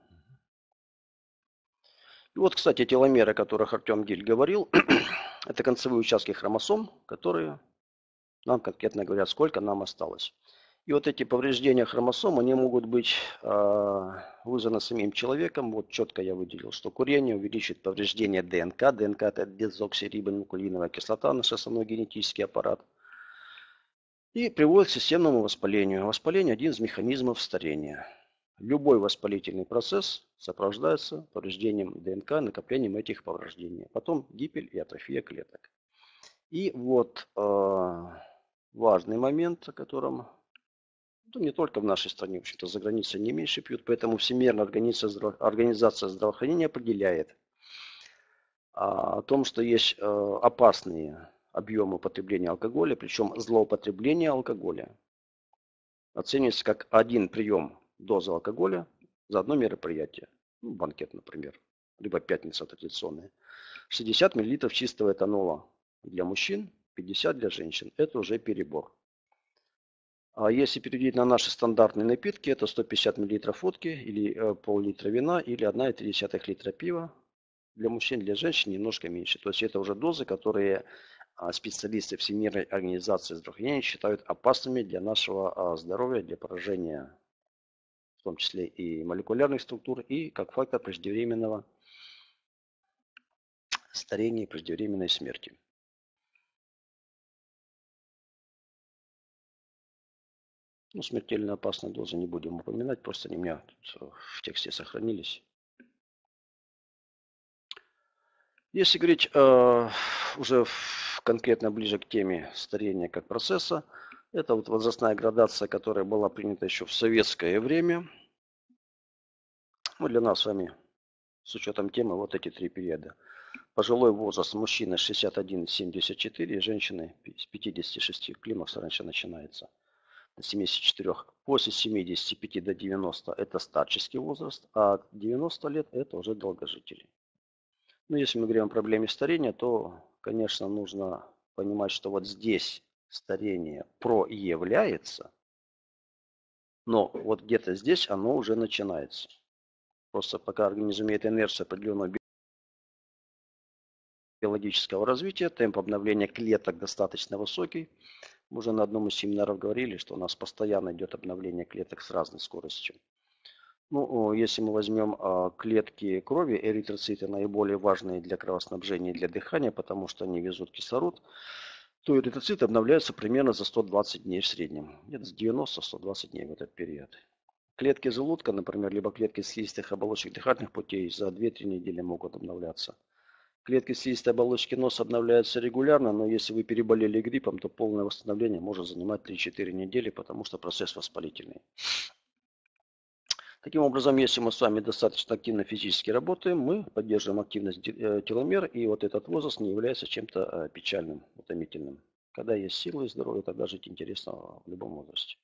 И вот, кстати, теломеры, о которых Артем Гиль говорил, это концевые участки хромосом, которые нам конкретно говорят, сколько нам осталось. И вот эти повреждения хромосом, они могут быть э, вызваны самим человеком. Вот четко я выделил, что курение увеличит повреждение ДНК. ДНК – это дезоксирибонуклеиновая кислота, наш основной генетический аппарат. И приводит к системному воспалению. Воспаление – один из механизмов старения. Любой воспалительный процесс сопровождается повреждением ДНК, накоплением этих повреждений. Потом гибель и атрофия клеток. И вот э, важный момент, о котором ну, не только в нашей стране, в общем-то, за границей не меньше пьют. Поэтому Всемирная организация, здраво... организация здравоохранения определяет а, о том, что есть э, опасные объемы употребления алкоголя, причем злоупотребление алкоголя оценивается как один прием дозы алкоголя за одно мероприятие. Ну, банкет, например, либо пятница традиционная. шестьдесят миллилитров чистого этанола для мужчин, пятьдесят для женщин. Это уже перебор. А если переводить на наши стандартные напитки, это сто пятьдесят миллилитров водки или пол-литра вина или одна целая три литра пива. Для мужчин, для женщин немножко меньше. То есть это уже дозы, которые специалисты Всемирной организации здравоохранения считают опасными для нашего здоровья, для поражения в том числе и молекулярных структур, и как фактор преждевременного старения и преждевременной смерти. Ну, смертельно опасные дозы не будем упоминать, просто они у меня тут в тексте сохранились. Если говорить э, уже в конкретно ближе к теме старения как процесса. Это вот возрастная градация, которая была принята еще в советское время. Ну, для нас с вами, с учетом темы, вот эти три периода. Пожилой возраст мужчины шестьдесят один — семьдесят четыре, женщины с пятидесяти шести. Климакс раньше начинается. До семидесяти четырёх. После семидесяти пяти до девяноста это старческий возраст, а от девяноста лет это уже долгожители. Ну, если мы говорим о проблеме старения, то, конечно, нужно понимать, что вот здесь старение проявляется, но вот где-то здесь оно уже начинается. Просто пока организм имеет инерцию определенного биологического развития, темп обновления клеток достаточно высокий. Мы уже на одном из семинаров говорили, что у нас постоянно идет обновление клеток с разной скоростью. Ну, если мы возьмем а, клетки крови, эритроциты наиболее важные для кровоснабжения и для дыхания, потому что они везут кислород, то эритроциты обновляются примерно за сто двадцать дней в среднем. Где-то с девяноста — сто двадцать дней в этот период. Клетки желудка, например, либо клетки слизистых оболочек дыхательных путей за две-три недели могут обновляться. Клетки слизистой оболочки носа обновляются регулярно, но если вы переболели гриппом, то полное восстановление может занимать три-четыре недели, потому что процесс воспалительный. Таким образом, если мы с вами достаточно активно физически работаем, мы поддерживаем активность теломер, и вот этот возраст не является чем-то печальным, утомительным. Когда есть силы и здоровье, тогда жить интересно в любом возрасте.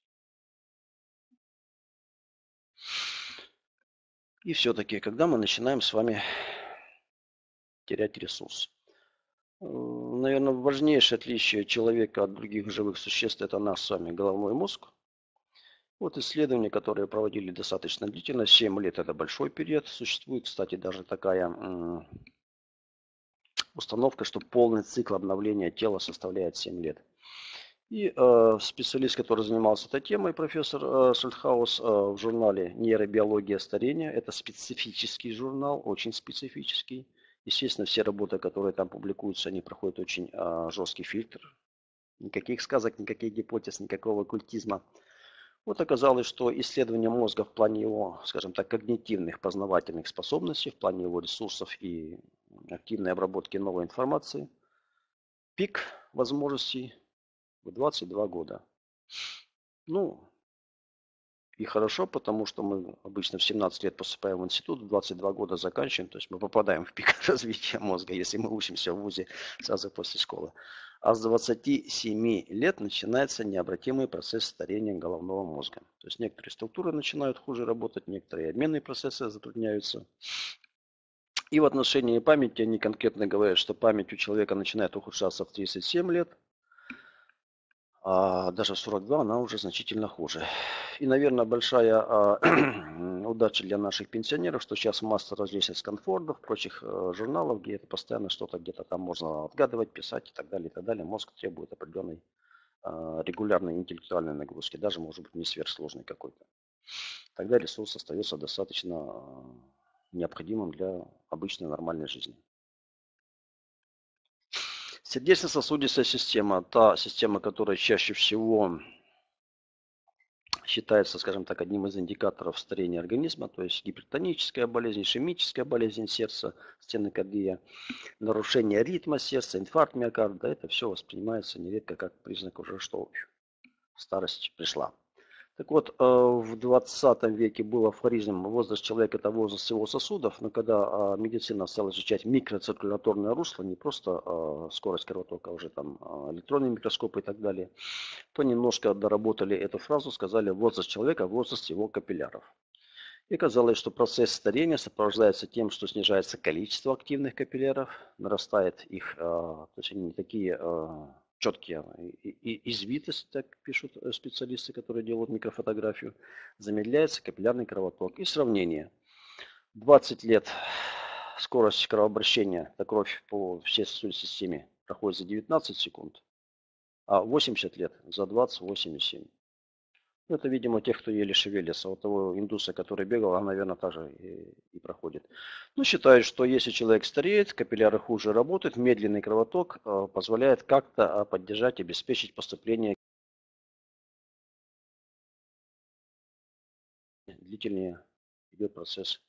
И все-таки, когда мы начинаем с вами терять ресурс. Наверное, важнейшее отличие человека от других живых существ – это наш с вами головной мозг. Вот исследования, которые проводили достаточно длительно, семь лет – это большой период. Существует, кстати, даже такая установка, что полный цикл обновления тела составляет семь лет. И э, специалист, который занимался этой темой, профессор э, Шульдхаус, э, в журнале «Нейробиология старения», это специфический журнал, очень специфический. Естественно, все работы, которые там публикуются, они проходят очень э, жесткий фильтр. Никаких сказок, никаких гипотез, никакого оккультизма. Вот оказалось, что исследование мозга в плане его, скажем так, когнитивных познавательных способностей, в плане его ресурсов и активной обработки новой информации, пик возможностей в двадцать два года. Ну, и хорошо, потому что мы обычно в семнадцать лет поступаем в институт, в двадцать два года заканчиваем, то есть мы попадаем в пик развития мозга, если мы учимся в вузе сразу после школы. А с двадцати семи лет начинается необратимый процесс старения головного мозга. То есть некоторые структуры начинают хуже работать, некоторые обменные процессы затрудняются. И в отношении памяти они конкретно говорят, что память у человека начинает ухудшаться в тридцать семь лет, а даже в сорок два она уже значительно хуже. И, наверное, большая а, удача для наших пенсионеров, что сейчас масса различных сканфордов, прочих а, журналов, где это постоянно что-то где-то там можно отгадывать, писать и так далее, и так далее. Мозг требует определенной а, регулярной интеллектуальной нагрузки, даже, может быть, не сверхсложной какой-то. Тогда ресурс остается достаточно а, необходимым для обычной нормальной жизни. Сердечно-сосудистая система, та система, которая чаще всего считается, скажем так, одним из индикаторов старения организма, то есть гипертоническая болезнь, ишемическая болезнь сердца, стенокардия, нарушение ритма сердца, инфаркт миокарда, это все воспринимается нередко как признак уже, что старость пришла. Так вот, в двадцатом веке был афоризм: возраст человека – это возраст его сосудов, но когда медицина стала изучать микроциркуляторное русло, не просто скорость кровотока, а уже там электронные микроскопы и так далее, то немножко доработали эту фразу, сказали: возраст человека – возраст его капилляров. И оказалось, что процесс старения сопровождается тем, что снижается количество активных капилляров, нарастает их, то есть они не такие четкие извитости, так пишут специалисты, которые делают микрофотографию, замедляется капиллярный кровоток. И сравнение. двадцать лет скорость кровообращения, это кровь по всей сосудистой системе проходит за девятнадцать секунд, а восемьдесят лет за двадцать восемь и семь. Это, видимо, тех, кто еле шевелится. Вот того индуса, который бегал, он, наверное, также и, и проходит. Ну, считают, что если человек стареет, капилляры хуже работают, медленный кровоток э, позволяет как-то поддержать, обеспечить поступление. Длительнее идет процесс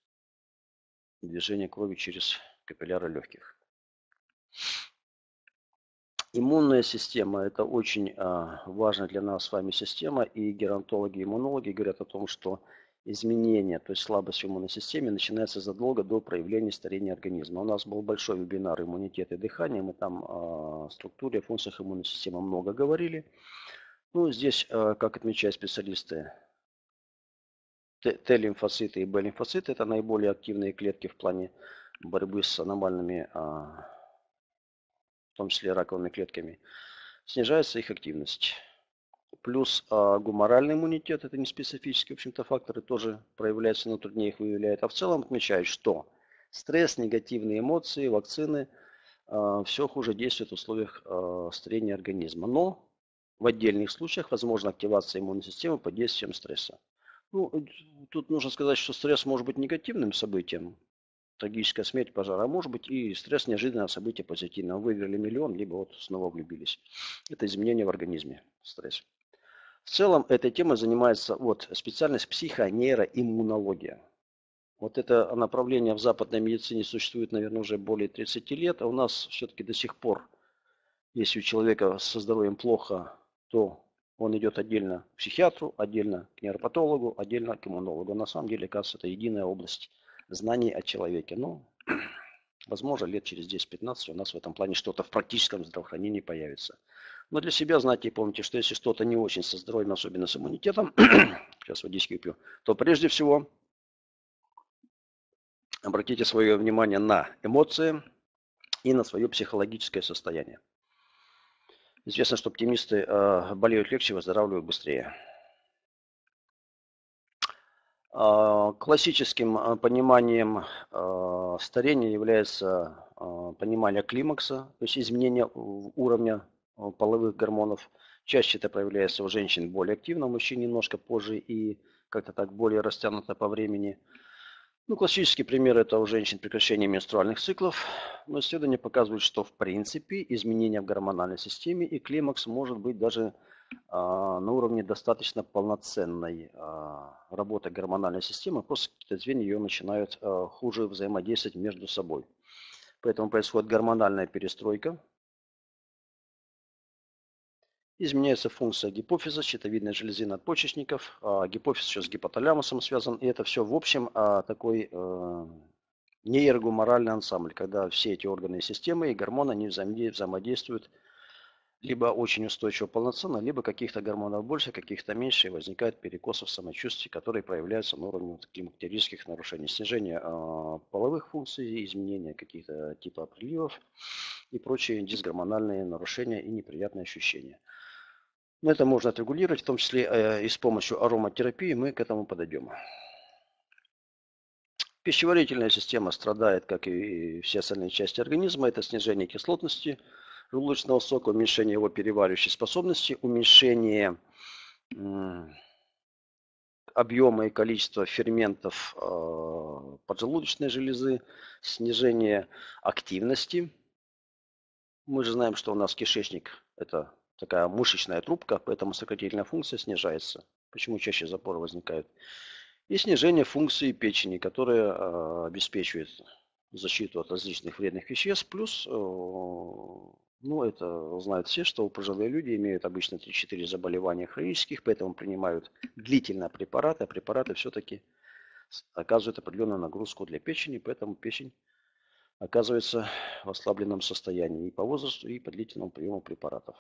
движения крови через капилляры легких. Иммунная система – это очень а, важная для нас с вами система, и геронтологи и иммунологи говорят о том, что изменение, то есть слабость в иммунной системе начинается задолго до проявления старения организма. У нас был большой вебинар «Иммунитет и дыхание», мы там о структуре, о функциях иммунной системы много говорили. Ну, здесь, а, как отмечают специалисты, Т-лимфоциты и Б-лимфоциты – это наиболее активные клетки в плане борьбы с аномальными, а, в том числе раковыми клетками. Снижается их активность. Плюс а, гуморальный иммунитет – это не специфические, в общем-то, факторы, тоже проявляются, но труднее их выявляют. А в целом отмечают, что стресс, негативные эмоции, вакцины а, все хуже действуют в условиях а, старения организма. Но в отдельных случаях возможна активация иммунной системы под действием стресса. Ну, тут нужно сказать, что стресс может быть негативным событием, трагическая смерть, пожар, а может быть и стресс неожиданное событие позитивное. Выиграли миллион, либо вот снова влюбились. Это изменение в организме, стресс. В целом этой темой занимается вот специальность психонейроиммунология. Вот это направление в западной медицине существует, наверное, уже более тридцати лет, а у нас все-таки до сих пор, если у человека со здоровьем плохо, то он идет отдельно к психиатру, отдельно к нейропатологу, отдельно к иммунологу. На самом деле, кажется, это единая область знаний о человеке. Но, возможно, лет через десять-пятнадцать у нас в этом плане что-то в практическом здравоохранении появится. Но для себя знайте и помните, что если что-то не очень со здоровьем, особенно с иммунитетом, сейчас водички пью, то прежде всего обратите свое внимание на эмоции и на свое психологическое состояние. Известно, что оптимисты э, болеют легче, выздоравливают быстрее. Э, классическим э, пониманием э, старения является э, понимание климакса, то есть изменение уровня э, половых гормонов. Чаще это проявляется у женщин более активно, у мужчин немножко позже и как-то так более растянуто по времени. Ну, классический пример – это у женщин прекращение менструальных циклов. Но исследования показывают, что в принципе изменения в гормональной системе и климакс может быть даже а, на уровне достаточно полноценной а, работы гормональной системы. Просто какие-то звенья ее начинают а, хуже взаимодействовать между собой. Поэтому происходит гормональная перестройка. Изменяется функция гипофиза, щитовидной железы надпочечников. А, гипофиз еще с гипоталамусом связан. И это все в общем а, такой а, нейрогуморальный ансамбль, когда все эти органы и системы и гормоны они взаимодействуют либо очень устойчиво полноценно, либо каких-то гормонов больше, каких-то меньше, и возникает перекосы в самочувствии, которые проявляются на уровне вот климактерических нарушений, снижение э, половых функций, изменения каких-то типа приливов и прочие дисгормональные нарушения и неприятные ощущения. Но это можно отрегулировать, в том числе э, и с помощью ароматерапии мы к этому подойдем. Пищеварительная система страдает, как и все остальные части организма. Это снижение кислотности желудочного сока, уменьшение его переваривающей способности, уменьшение объема и количества ферментов поджелудочной железы, снижение активности. Мы же знаем, что у нас кишечник – это такая мышечная трубка, поэтому сократительная функция снижается. Почему чаще запоры возникают? И снижение функции печени, которая э, обеспечивает защиту от различных вредных веществ. Плюс, э, ну это знают все, что пожилые люди имеют обычно три-четыре заболевания хронических, поэтому принимают длительно препараты, а препараты все-таки оказывают определенную нагрузку для печени, поэтому печень оказывается в ослабленном состоянии и по возрасту, и по длительному приему препаратов.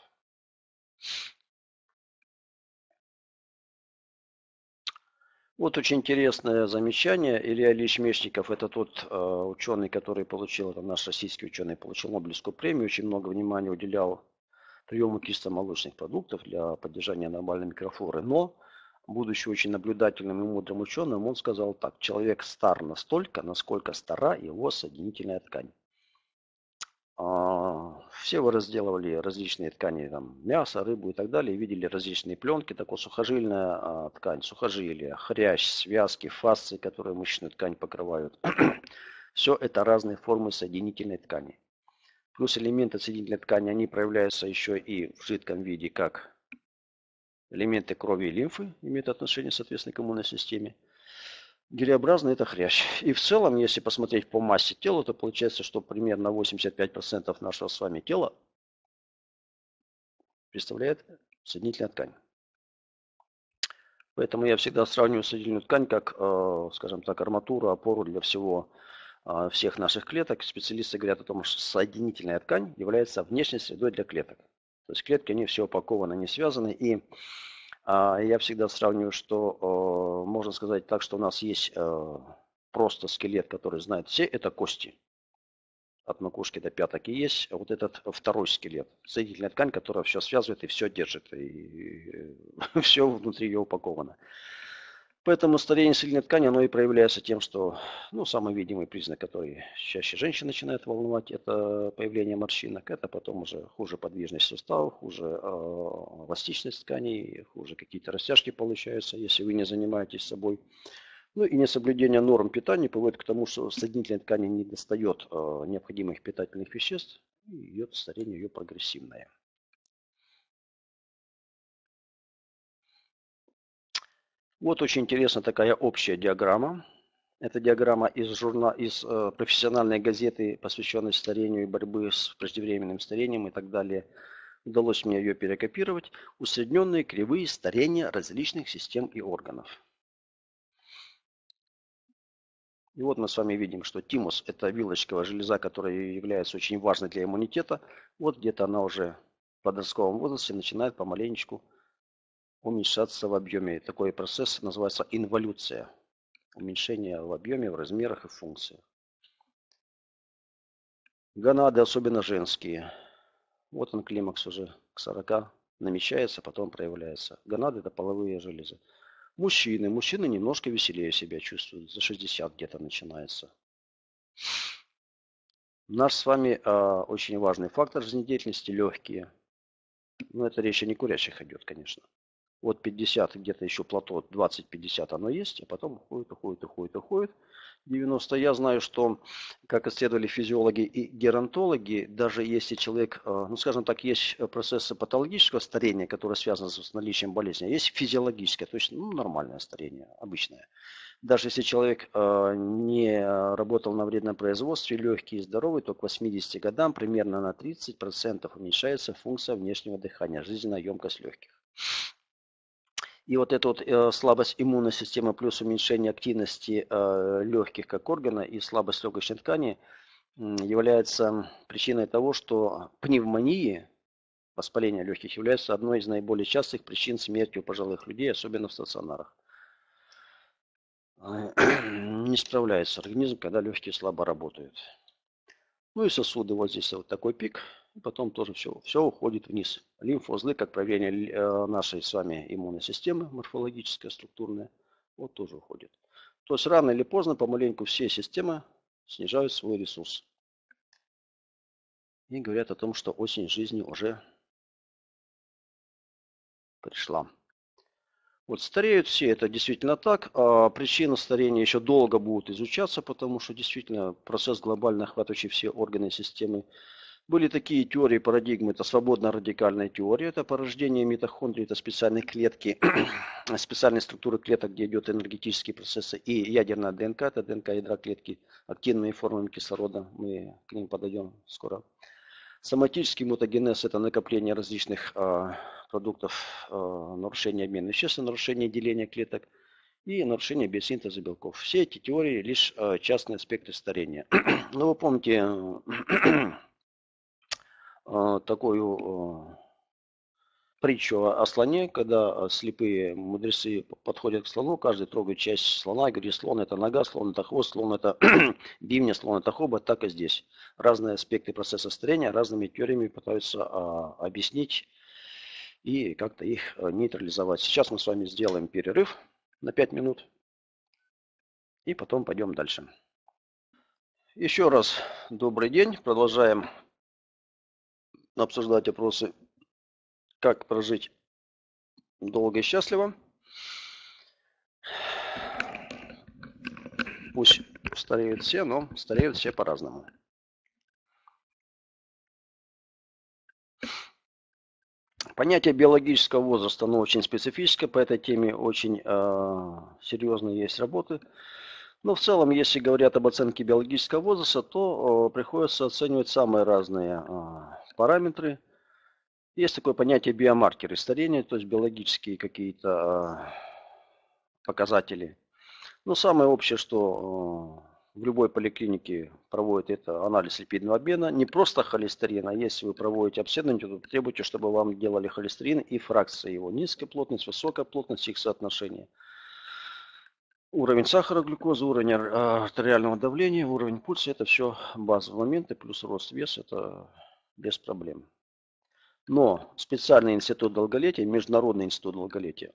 Вот очень интересное замечание. Илья Ильич Мечников, это тот э, ученый, который получил, это наш российский ученый, получил Нобелевскую премию, очень много внимания уделял приему кисломолочных продуктов для поддержания нормальной микрофлоры. Но, будучи очень наблюдательным и мудрым ученым, он сказал так: человек стар настолько, насколько стара его соединительная ткань. Все вы разделывали различные ткани, там, мясо, рыбу и так далее, и видели различные пленки, такой сухожильная а, ткань, сухожилия, хрящ, связки, фасции, которые мышечную ткань покрывают. Все это разные формы соединительной ткани. Плюс элементы соединительной ткани, они проявляются еще и в жидком виде, как элементы крови и лимфы, имеют отношение, соответственно, к иммунной системе. Гелеобразный – это хрящ. И в целом, если посмотреть по массе тела, то получается, что примерно восемьдесят пять процентов нашего с вами тела представляет соединительная ткань. Поэтому я всегда сравниваю соединительную ткань как, э, скажем так, арматуру, опору для всего, э, всех наших клеток. Специалисты говорят о том, что соединительная ткань является внешней средой для клеток. То есть клетки, они все упакованы, не связаны. И э, я всегда сравниваю, что э, можно сказать так, что у нас есть э, просто скелет, который знает все, это кости. От макушки до пяток. И есть вот этот второй скелет. Соединительная ткань, которая все связывает и все держит. И все внутри ее упаковано. Поэтому старение соединительной ткани, оно и проявляется тем, что, ну, самый видимый признак, который чаще женщин начинает волновать, это появление морщинок. Это потом уже хуже подвижность суставов, хуже э, эластичность тканей, хуже какие-то растяжки получаются, если вы не занимаетесь собой. Ну и несоблюдение норм питания приводит к тому, что соединительной ткани не достает э, необходимых питательных веществ, и идет старение ее прогрессивное. Вот очень интересная такая общая диаграмма. Это диаграмма из, журна... из э, профессиональной газеты, посвященной старению и борьбе с преждевременным старением и так далее. Удалось мне ее перекопировать. Усредненные кривые старения различных систем и органов. И вот мы с вами видим, что тимус – это вилочковая железа, которая является очень важной для иммунитета. Вот где-то она уже в подростковом возрасте начинает помаленечку уменьшаться в объеме. Такой процесс называется инволюция. Уменьшение в объеме, в размерах и функциях. Гонады, особенно женские. Вот он, климакс уже к сорока намечается, потом проявляется. Гонады – это половые железы. Мужчины. Мужчины немножко веселее себя чувствуют. За шестьдесят где-то начинается. Наш с вами э, очень важный фактор жизнедеятельности – легкие. Но это речь о не курящих идет, конечно. Вот пятьдесят, где-то еще плато, двадцать-пятьдесят оно есть, а потом уходит, уходит, уходит, уходит. девяносто. Я знаю, что, как исследовали физиологи и геронтологи, даже если человек, ну скажем так, есть процессы патологического старения, которые связаны с наличием болезни, есть физиологическое, то есть ну, нормальное старение, обычное. Даже если человек не работал на вредном производстве, легкий и здоровый, то к восьмидесяти годам примерно на тридцать процентов уменьшается функция внешнего дыхания, жизненная емкость легких. И вот эта вот э, слабость иммунной системы плюс уменьшение активности э, легких как органа и слабость легочной ткани э, является причиной того, что пневмонии, воспаление легких, является одной из наиболее частых причин смерти у пожилых людей, особенно в стационарах. Не справляется организм, когда легкие слабо работают. Ну и сосуды, вот здесь вот такой пик. И потом тоже все, все уходит вниз. Лимфоузлы, как проявление нашей с вами иммунной системы, морфологическая, структурная, вот тоже уходит. То есть рано или поздно, помаленьку все системы снижают свой ресурс. И говорят о том, что осень жизни уже пришла. Вот стареют все, это действительно так. А причины старения еще долго будут изучаться, потому что действительно процесс глобально охватывающий все органы и системы. Были такие теории, парадигмы, это свободно-радикальная теория, это порождение митохондрий, это специальные клетки, специальные структуры клеток, где идет энергетические процессы, и ядерная ДНК, это ДНК ядра клетки, активными формами кислорода, мы к ним подойдем скоро. Соматический мутагенез – это накопление различных э, продуктов, э, нарушение обмена веществ, нарушение деления клеток и нарушение биосинтеза белков. Все эти теории лишь э, частные аспекты старения. Но вы помните такую притчу о слоне, когда слепые мудрецы подходят к слону, каждый трогает часть слона и говорит, слон это нога, слон это хвост, слон это бивня, слон это хобот, так и здесь. Разные аспекты процесса старения разными теориями пытаются а, объяснить и как-то их нейтрализовать. Сейчас мы с вами сделаем перерыв на пять минут и потом пойдем дальше. Еще раз добрый день, продолжаем обсуждать вопросы, как прожить долго и счастливо. Пусть стареют все, но стареют все по-разному. Понятие биологического возраста, оно очень специфическое, по этой теме очень э, серьезные есть работы. Но в целом, если говорят об оценке биологического возраста, то э, приходится оценивать самые разные э, параметры. Есть такое понятие биомаркеры старения, то есть биологические какие-то показатели. Но самое общее, что в любой поликлинике проводят это анализ липидного обмена. Не просто холестерин, а если вы проводите обследование, то требуйте, чтобы вам делали холестерин и фракция его. Низкая плотность, высокая плотность, их соотношение. Уровень сахара, глюкозы, уровень артериального давления, уровень пульса – это все базовые моменты, плюс рост веса – это без проблем. Но специальный институт долголетия, Международный институт долголетия,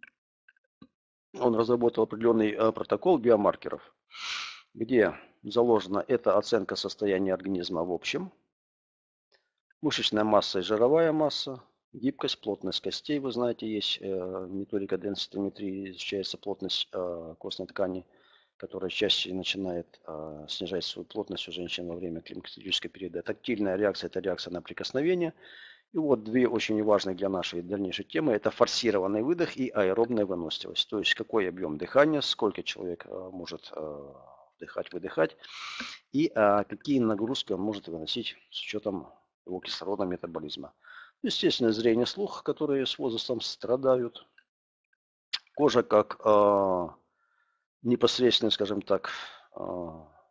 он разработал определенный протокол биомаркеров, где заложена эта оценка состояния организма в общем, мышечная масса и жировая масса, гибкость, плотность костей, вы знаете, есть методика денситометрии, изучается плотность костной ткани, которая чаще начинает снижать свою плотность у женщин во время климактерического периода. Тактильная реакция – это реакция на прикосновение. И вот две очень важные для нашей дальнейшей темы – это форсированный выдох и аэробная выносливость. То есть какой объем дыхания, сколько человек может вдыхать, выдыхать и какие нагрузки он может выносить с учетом его кислородного метаболизма. Естественно, зрение, слух, которые с возрастом страдают. Кожа как э, непосредственный, скажем так, э,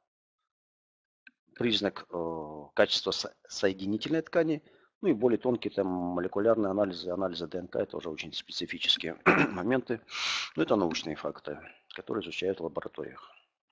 признак э, качества со соединительной ткани. Ну и более тонкие там молекулярные анализы, анализы ДНК, это уже очень специфические моменты. Но это научные факты, которые изучают в лабораториях.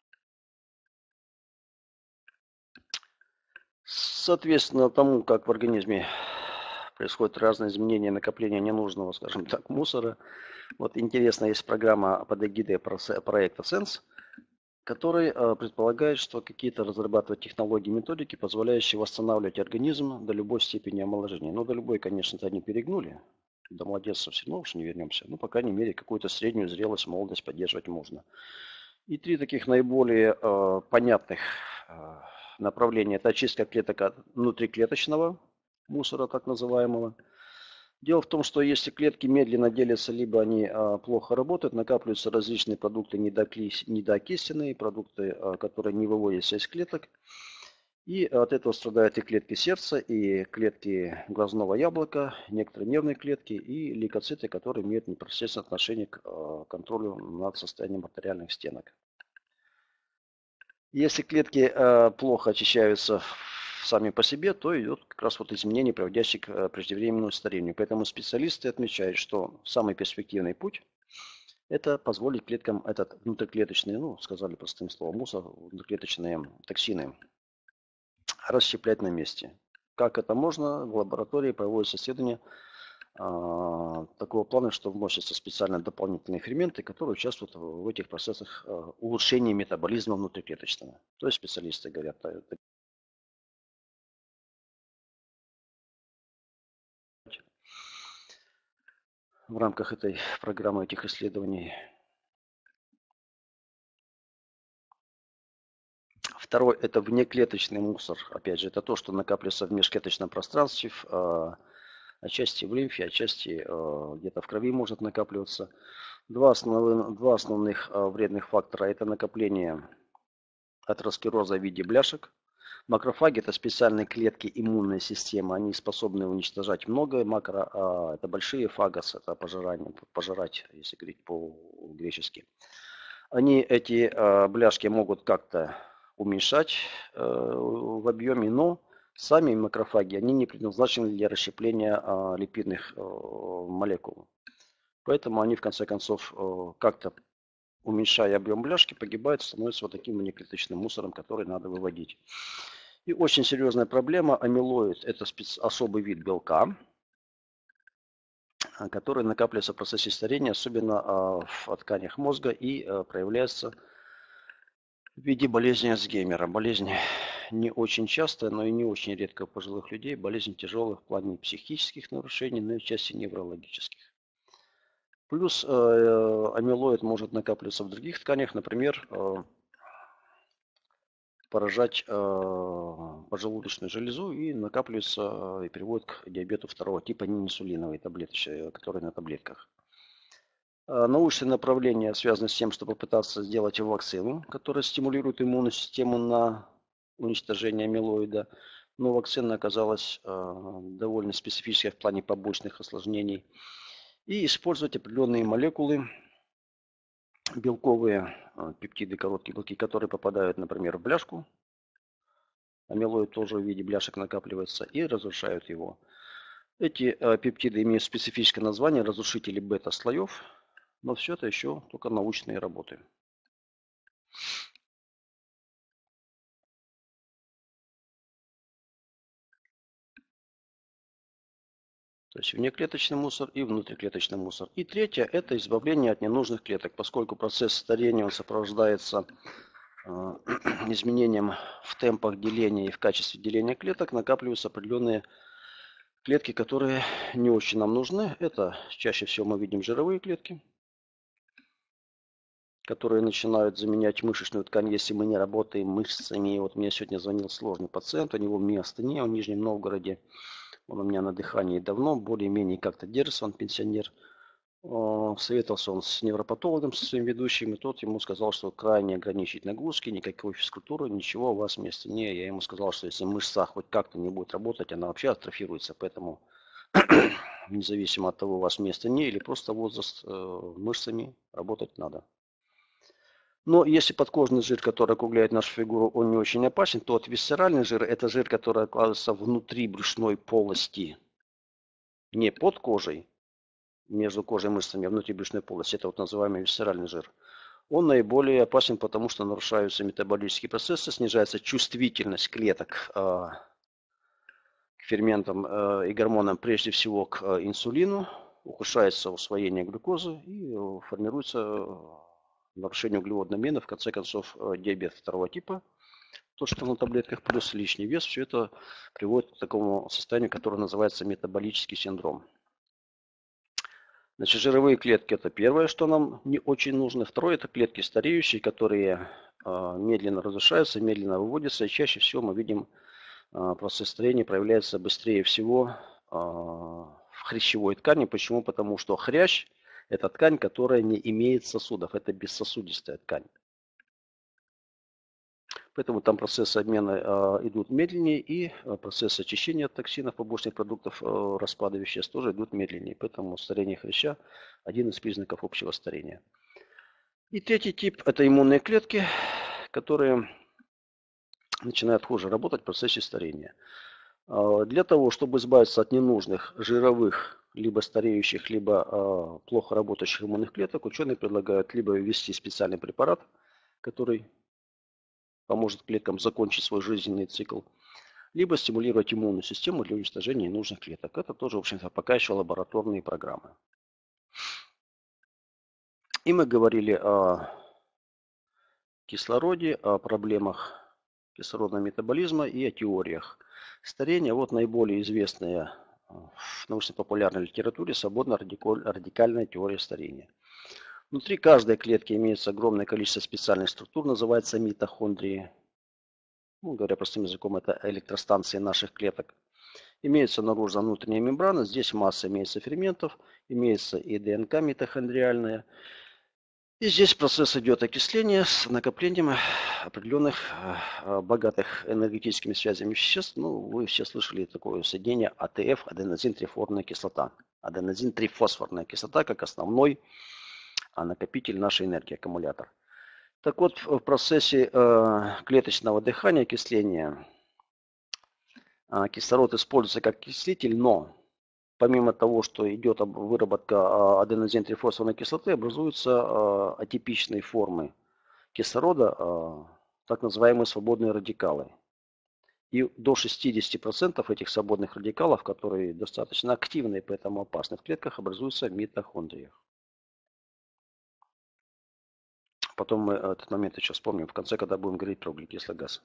Соответственно, тому, как в организме происходят разные изменения, накопления ненужного, скажем так, мусора. Вот интересно, есть программа под эгидой проекта Sense, который предполагает, что какие-то разрабатывать технологии, методики, позволяющие восстанавливать организм до любой степени омоложения. Ну, до любой, конечно-то они перегнули. До младенцев все равно уж не вернемся. Ну, по крайней мере, какую-то среднюю зрелость, молодость поддерживать можно. И три таких наиболее э, понятных э, направления. Это очистка клеток от внутриклеточного мусора, так называемого. Дело в том, что если клетки медленно делятся, либо они а, плохо работают, накапливаются различные продукты недоокисленные, продукты, а, которые не выводятся из клеток. И от этого страдают и клетки сердца, и клетки глазного яблока, некоторые нервные клетки и лейкоциты, которые имеют непосредственное отношение к а, контролю над состоянием артериальных стенок. Если клетки а, плохо очищаются сами по себе, то идет как раз вот изменение, приводящее к преждевременному старению. Поэтому специалисты отмечают, что самый перспективный путь – это позволить клеткам этот внутриклеточный, ну, сказали простым словом, мусор, внутриклеточные токсины расщеплять на месте. Как это можно? В лаборатории проводятся исследования а, такого плана, что вносятся специально дополнительные ферменты, которые участвуют в этих процессах а, улучшения метаболизма внутриклеточного. То есть специалисты говорят, в рамках этой программы, этих исследований. Второй – это внеклеточный мусор. Опять же, это то, что накапливается в межклеточном пространстве, в, отчасти в лимфе, отчасти где-то в крови может накапливаться. Два основных, два основных вредных фактора – это накопление атеросклероза в виде бляшек. Макрофаги – это специальные клетки иммунной системы, они способны уничтожать многое. Макро а, – это большие, фагос – это пожирание, пожирать, если говорить по-гречески. Они, эти а, бляшки могут как-то уменьшать а, в объеме, но сами макрофаги, они не предназначены для расщепления а, липидных а, молекул. Поэтому они, в конце концов, а, как-то уменьшая объем бляшки, погибают, становятся вот таким внеклеточным мусором, который надо выводить. И очень серьезная проблема – амилоид – это спец... особый вид белка, который накапливается в процессе старения, особенно в тканях мозга, и проявляется в виде болезни Альцгеймера. Болезнь не очень частая, но и не очень редко у пожилых людей. Болезнь тяжелая в плане психических нарушений, но и части неврологических. Плюс амилоид может накапливаться в других тканях, например, поражать э, поджелудочную железу и накапливается э, и приводит к диабету второго типа, не инсулиновой таблетки, которые на таблетках. Э, научные направления связаны с тем, чтобы пытаться сделать вакцину, которая стимулирует иммунную систему на уничтожение амилоида. но вакцина оказалась э, довольно специфической в плане побочных осложнений. И использовать определенные молекулы, белковые э, пептиды, короткие белки, которые попадают, например, в бляшку. Амилоид тоже в виде бляшек накапливается и разрушают его. Эти э, пептиды имеют специфическое название разрушители бета-слоев, но все это еще только научные работы. То есть внеклеточный мусор и внутриклеточный мусор. И третье – это избавление от ненужных клеток, поскольку процесс старения он сопровождается э, изменением в темпах деления и в качестве деления клеток, накапливаются определенные клетки, которые не очень нам нужны. Это чаще всего мы видим жировые клетки, которые начинают заменять мышечную ткань, если мы не работаем мышцами. И вот мне сегодня звонил сложный пациент, у него миостения в Нижнем Новгороде. Он у меня на дыхании давно, более-менее как-то держится, он пенсионер. Советовался он с невропатологом, со своим ведущим, и тот ему сказал, что крайне ограничить нагрузки, никакой физкультуры, ничего у вас вместо нее. Я ему сказал, что если мышца хоть как-то не будет работать, она вообще атрофируется, поэтому независимо от того, у вас место не или просто возраст, мышцами работать надо. Но если подкожный жир, который округляет нашу фигуру, он не очень опасен, то вот висцеральный жир – это жир, который оказывается внутри брюшной полости, не под кожей, между кожей и мышцами, а внутри брюшной полости. Это вот называемый висцеральный жир. Он наиболее опасен, потому что нарушаются метаболические процессы, снижается чувствительность клеток э, к ферментам э, и гормонам, прежде всего к э, инсулину, ухудшается усвоение глюкозы и э, формируется нарушение углеводного обмена, в конце концов, диабет второго типа, то, что на таблетках, плюс лишний вес, все это приводит к такому состоянию, которое называется метаболический синдром. Значит, жировые клетки – это первое, что нам не очень нужно. Второе – это клетки стареющие, которые э, медленно разрушаются, медленно выводятся. И чаще всего мы видим, э, процесс старения проявляется быстрее всего э, в хрящевой ткани. Почему? Потому что хрящ – это ткань, которая не имеет сосудов. Это бессосудистая ткань. Поэтому там процессы обмена э, идут медленнее, и э, процессы очищения от токсинов, побочных продуктов, э, распада веществ тоже идут медленнее. Поэтому старение хряща – один из признаков общего старения. И третий тип – это иммунные клетки, которые начинают хуже работать в процессе старения. Э, для того, чтобы избавиться от ненужных жировых, либо стареющих, либо э, плохо работающих иммунных клеток, ученые предлагают либо ввести специальный препарат, который поможет клеткам закончить свой жизненный цикл, либо стимулировать иммунную систему для уничтожения ненужных клеток. Это тоже, в общем-то, пока еще лабораторные программы. И мы говорили о кислороде, о проблемах кислородного метаболизма и о теориях старения. Вот наиболее известная в научно-популярной литературе свободно-радикальная теория старения. Внутри каждой клетки имеется огромное количество специальных структур, называется митохондрии. Ну, говоря простым языком, это электростанции наших клеток. Имеется наружу внутренняя мембрана, здесь масса имеется ферментов, имеется и ДНК митохондриальная. И здесь процесс идет окисления с накоплением определенных богатых энергетическими связями веществ. Ну, вы все слышали такое соединение АТФ, аденозин-трифосфорная кислота. Аденозин-трифосфорная кислота как основной накопитель нашей энергии, аккумулятор. Так вот, в процессе э, клеточного дыхания, окисления, э, кислород используется как окислитель, но помимо того, что идет выработка э, аденозин-трифосфорной кислоты, образуются э, атипичные формы кислорода, э, так называемые свободные радикалы. И до шестидесяти процентов этих свободных радикалов, которые достаточно активны и поэтому опасны в клетках, образуются в митохондриях. Потом мы этот момент еще вспомним в конце, когда будем говорить про углекислый газ.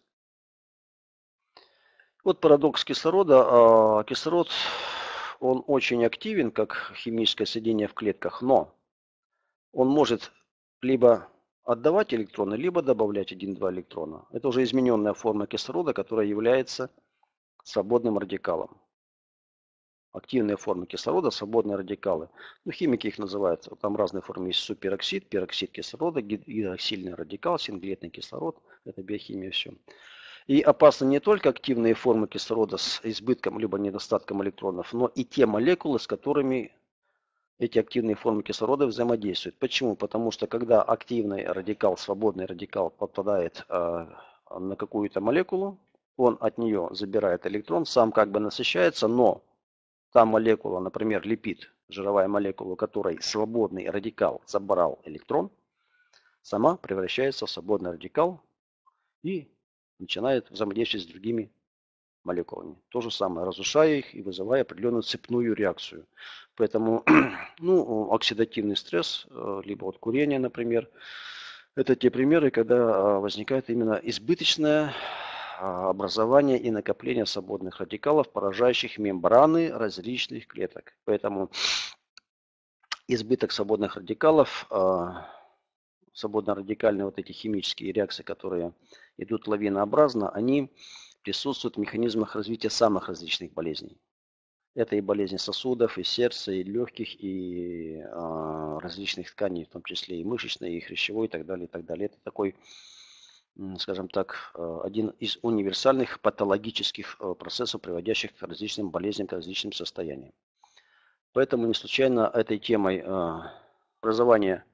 Вот парадокс кислорода. Кислород, он очень активен, как химическое соединение в клетках, но он может либо отдавать электроны, либо добавлять один-два электрона. Это уже измененная форма кислорода, которая является свободным радикалом. Активные формы кислорода, свободные радикалы. Ну, химики их называют, там разные формы есть: супероксид, пероксид кислорода, гидроксильный радикал, синглетный кислород. Это биохимия все. И опасны не только активные формы кислорода с избытком либо недостатком электронов, но и те молекулы, с которыми эти активные формы кислорода взаимодействуют. Почему? Потому что когда активный радикал, свободный радикал попадает э, на какую-то молекулу, он от нее забирает электрон, сам как бы насыщается, но та молекула, например, липид, жировая молекула, у которой свободный радикал забрал электрон, сама превращается в свободный радикал и начинает взаимодействовать с другими молекулами. То же самое, разрушая их и вызывая определенную цепную реакцию. Поэтому ну, оксидативный стресс, либо вот курение, например, это те примеры, когда возникает именно избыточное образование и накопление свободных радикалов, поражающих мембраны различных клеток. Поэтому избыток свободных радикалов, свободно-радикальные вот эти химические реакции, которые идут лавинообразно, они присутствуют в механизмах развития самых различных болезней. Это и болезни сосудов, и сердца, и легких, и э, различных тканей, в том числе и мышечной, и хрящевой, и так далее, и так далее. Это такой, скажем так, один из универсальных патологических процессов, приводящих к различным болезням, к различным состояниям. Поэтому не случайно этой темой э, образования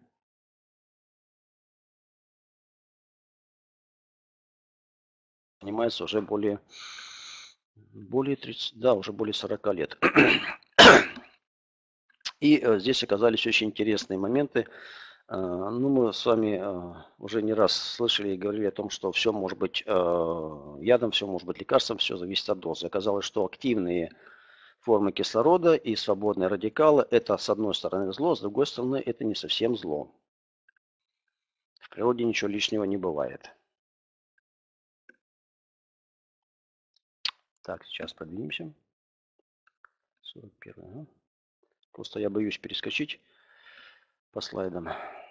занимается уже более, более тридцати, да, уже более сорока лет. И э, здесь оказались очень интересные моменты. Э, ну, мы с вами э, уже не раз слышали и говорили о том, что все может быть э, ядом, все может быть лекарством, все зависит от дозы. Оказалось, что активные формы кислорода и свободные радикалы – это, с одной стороны, зло, с другой стороны, это не совсем зло. В природе ничего лишнего не бывает. Так, сейчас продвинемся. сорок первый. Ага. Просто я боюсь перескочить по слайдам.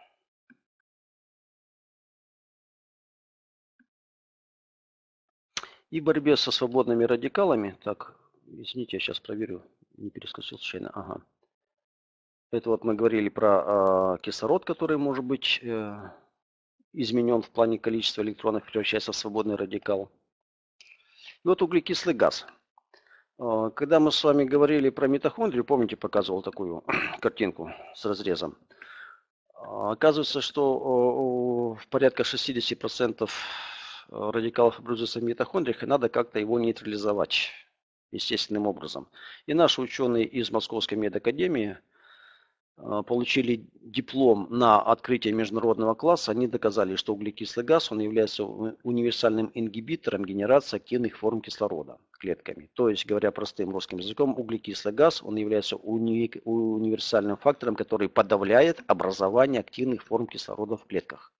И в борьбе со свободными радикалами, так, извините, я сейчас проверю, не перескочил случайно, ага. Это вот мы говорили про э, кислород, который может быть э, изменен в плане количества электронов, превращается в свободный радикал. И вот углекислый газ. Э, когда мы с вами говорили про митохондрию, помните, показывал такую картинку с разрезом. Э, оказывается, что э, в порядка шестидесяти процентов радикалов образуется в митохондриях, и надо как-то его нейтрализовать естественным образом. И наши ученые из Московской медакадемии получили диплом на открытие международного класса. Они доказали, что углекислый газ, он является универсальным ингибитором генерации активных форм кислорода клетками. То есть, говоря простым русским языком, углекислый газ, он является уни универсальным фактором, который подавляет образование активных форм кислорода в клетках.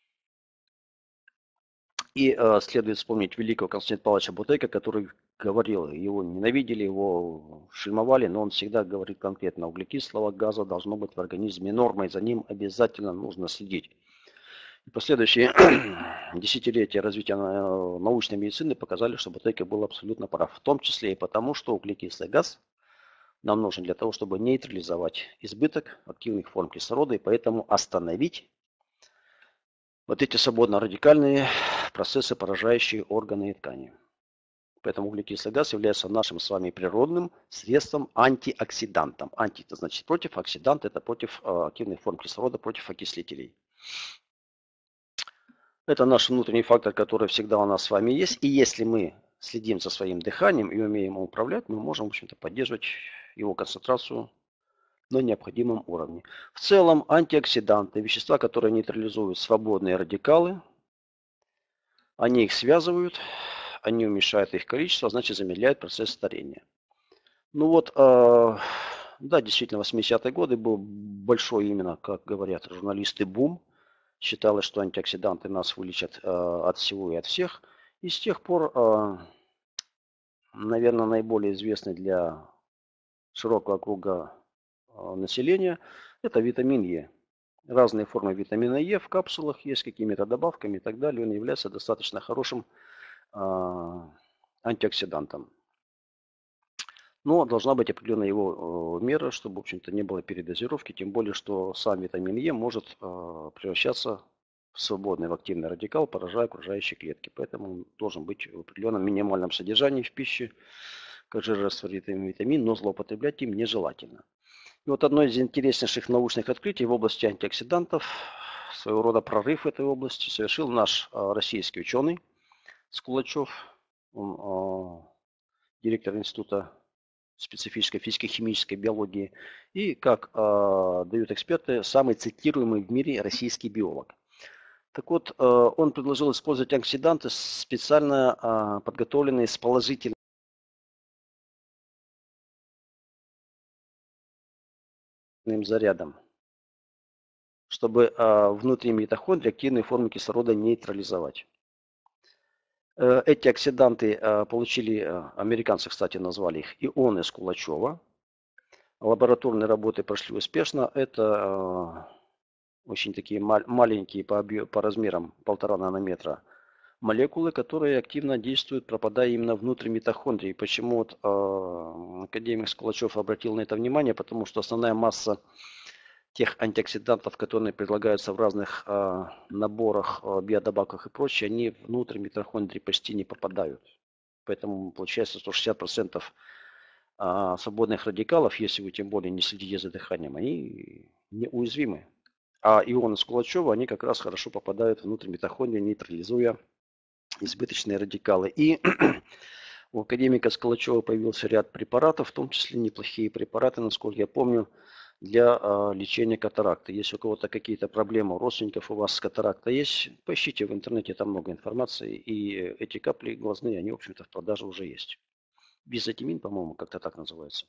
И э, следует вспомнить великого Константина Павловича Бутейко, который говорил, его ненавидели, его шельмовали, но он всегда говорит конкретно, углекислого газа должно быть в организме нормой, за ним обязательно нужно следить. И последующие десятилетия развития научной медицины показали, что Бутейко был абсолютно прав, в том числе и потому, что углекислый газ нам нужен для того, чтобы нейтрализовать избыток активных форм кислорода и поэтому остановить вот эти свободно-радикальные процессы, поражающие органы и ткани. Поэтому углекислый газ является нашим с вами природным средством антиоксидантом. Анти – это значит против, оксидант – это против э, активных форм кислорода, против окислителей. Это наш внутренний фактор, который всегда у нас с вами есть. И если мы следим за своим дыханием и умеем им управлять, мы можем, в общем-то, поддерживать его концентрацию на необходимом уровне. В целом, антиоксиданты, вещества, которые нейтрализуют свободные радикалы, они их связывают, они уменьшают их количество, значит замедляют процесс старения. Ну вот, э, да, действительно, восьмидесятые годы был большой именно, как говорят журналисты, бум. Считалось, что антиоксиданты нас вылечат э, от всего и от всех. И с тех пор, э, наверное, наиболее известный для широкого круга э, населения это витамин Е. Разные формы витамина Е в капсулах есть, какими-то добавками и так далее. Он является достаточно хорошим э, антиоксидантом. Но должна быть определенная его э, мера, чтобы, в общем-то, не было передозировки. Тем более, что сам витамин Е может э, превращаться в свободный, в активный радикал, поражая окружающие клетки. Поэтому он должен быть в определенном минимальном содержании в пище, как жирорастворимый витамин, но злоупотреблять им нежелательно. И вот одно из интереснейших научных открытий в области антиоксидантов, своего рода прорыв в этой области, совершил наш а, российский ученый Скулачев, он а, директор Института специфической физико-химической биологии, и, как а, дают эксперты, самый цитируемый в мире российский биолог. Так вот, а, он предложил использовать антиоксиданты, специально а, подготовленные с положительным зарядом, чтобы а, внутри митохондрии активные формы кислорода нейтрализовать. Эти оксиданты получили, американцы, кстати, назвали их ионы Скулачева. Лабораторные работы прошли успешно. Это очень такие маленькие по, объ... по размерам полтора нанометра молекулы, которые активно действуют, пропадая именно внутрь митохондрии. Почему вот, э, академик Скулачев обратил на это внимание? Потому что основная масса тех антиоксидантов, которые предлагаются в разных э, наборах, э, биодобавках и прочее, они внутрь митохондрии почти не попадают. Поэтому получается, что шестьдесят процентов э, свободных радикалов, если вы тем более не следите за дыханием, они неуязвимы. А ионы Скулачева, они как раз хорошо попадают внутрь митохондрии, нейтрализуя избыточные радикалы. И у академика Скулачева появился ряд препаратов, в том числе неплохие препараты, насколько я помню, для а, лечения катаракты. Если у кого-то какие-то проблемы, у родственников у вас с катарактой есть, поищите в интернете, там много информации. И эти капли глазные, они, в общем-то, в продаже уже есть. Бизотимин, по-моему, как-то так называется.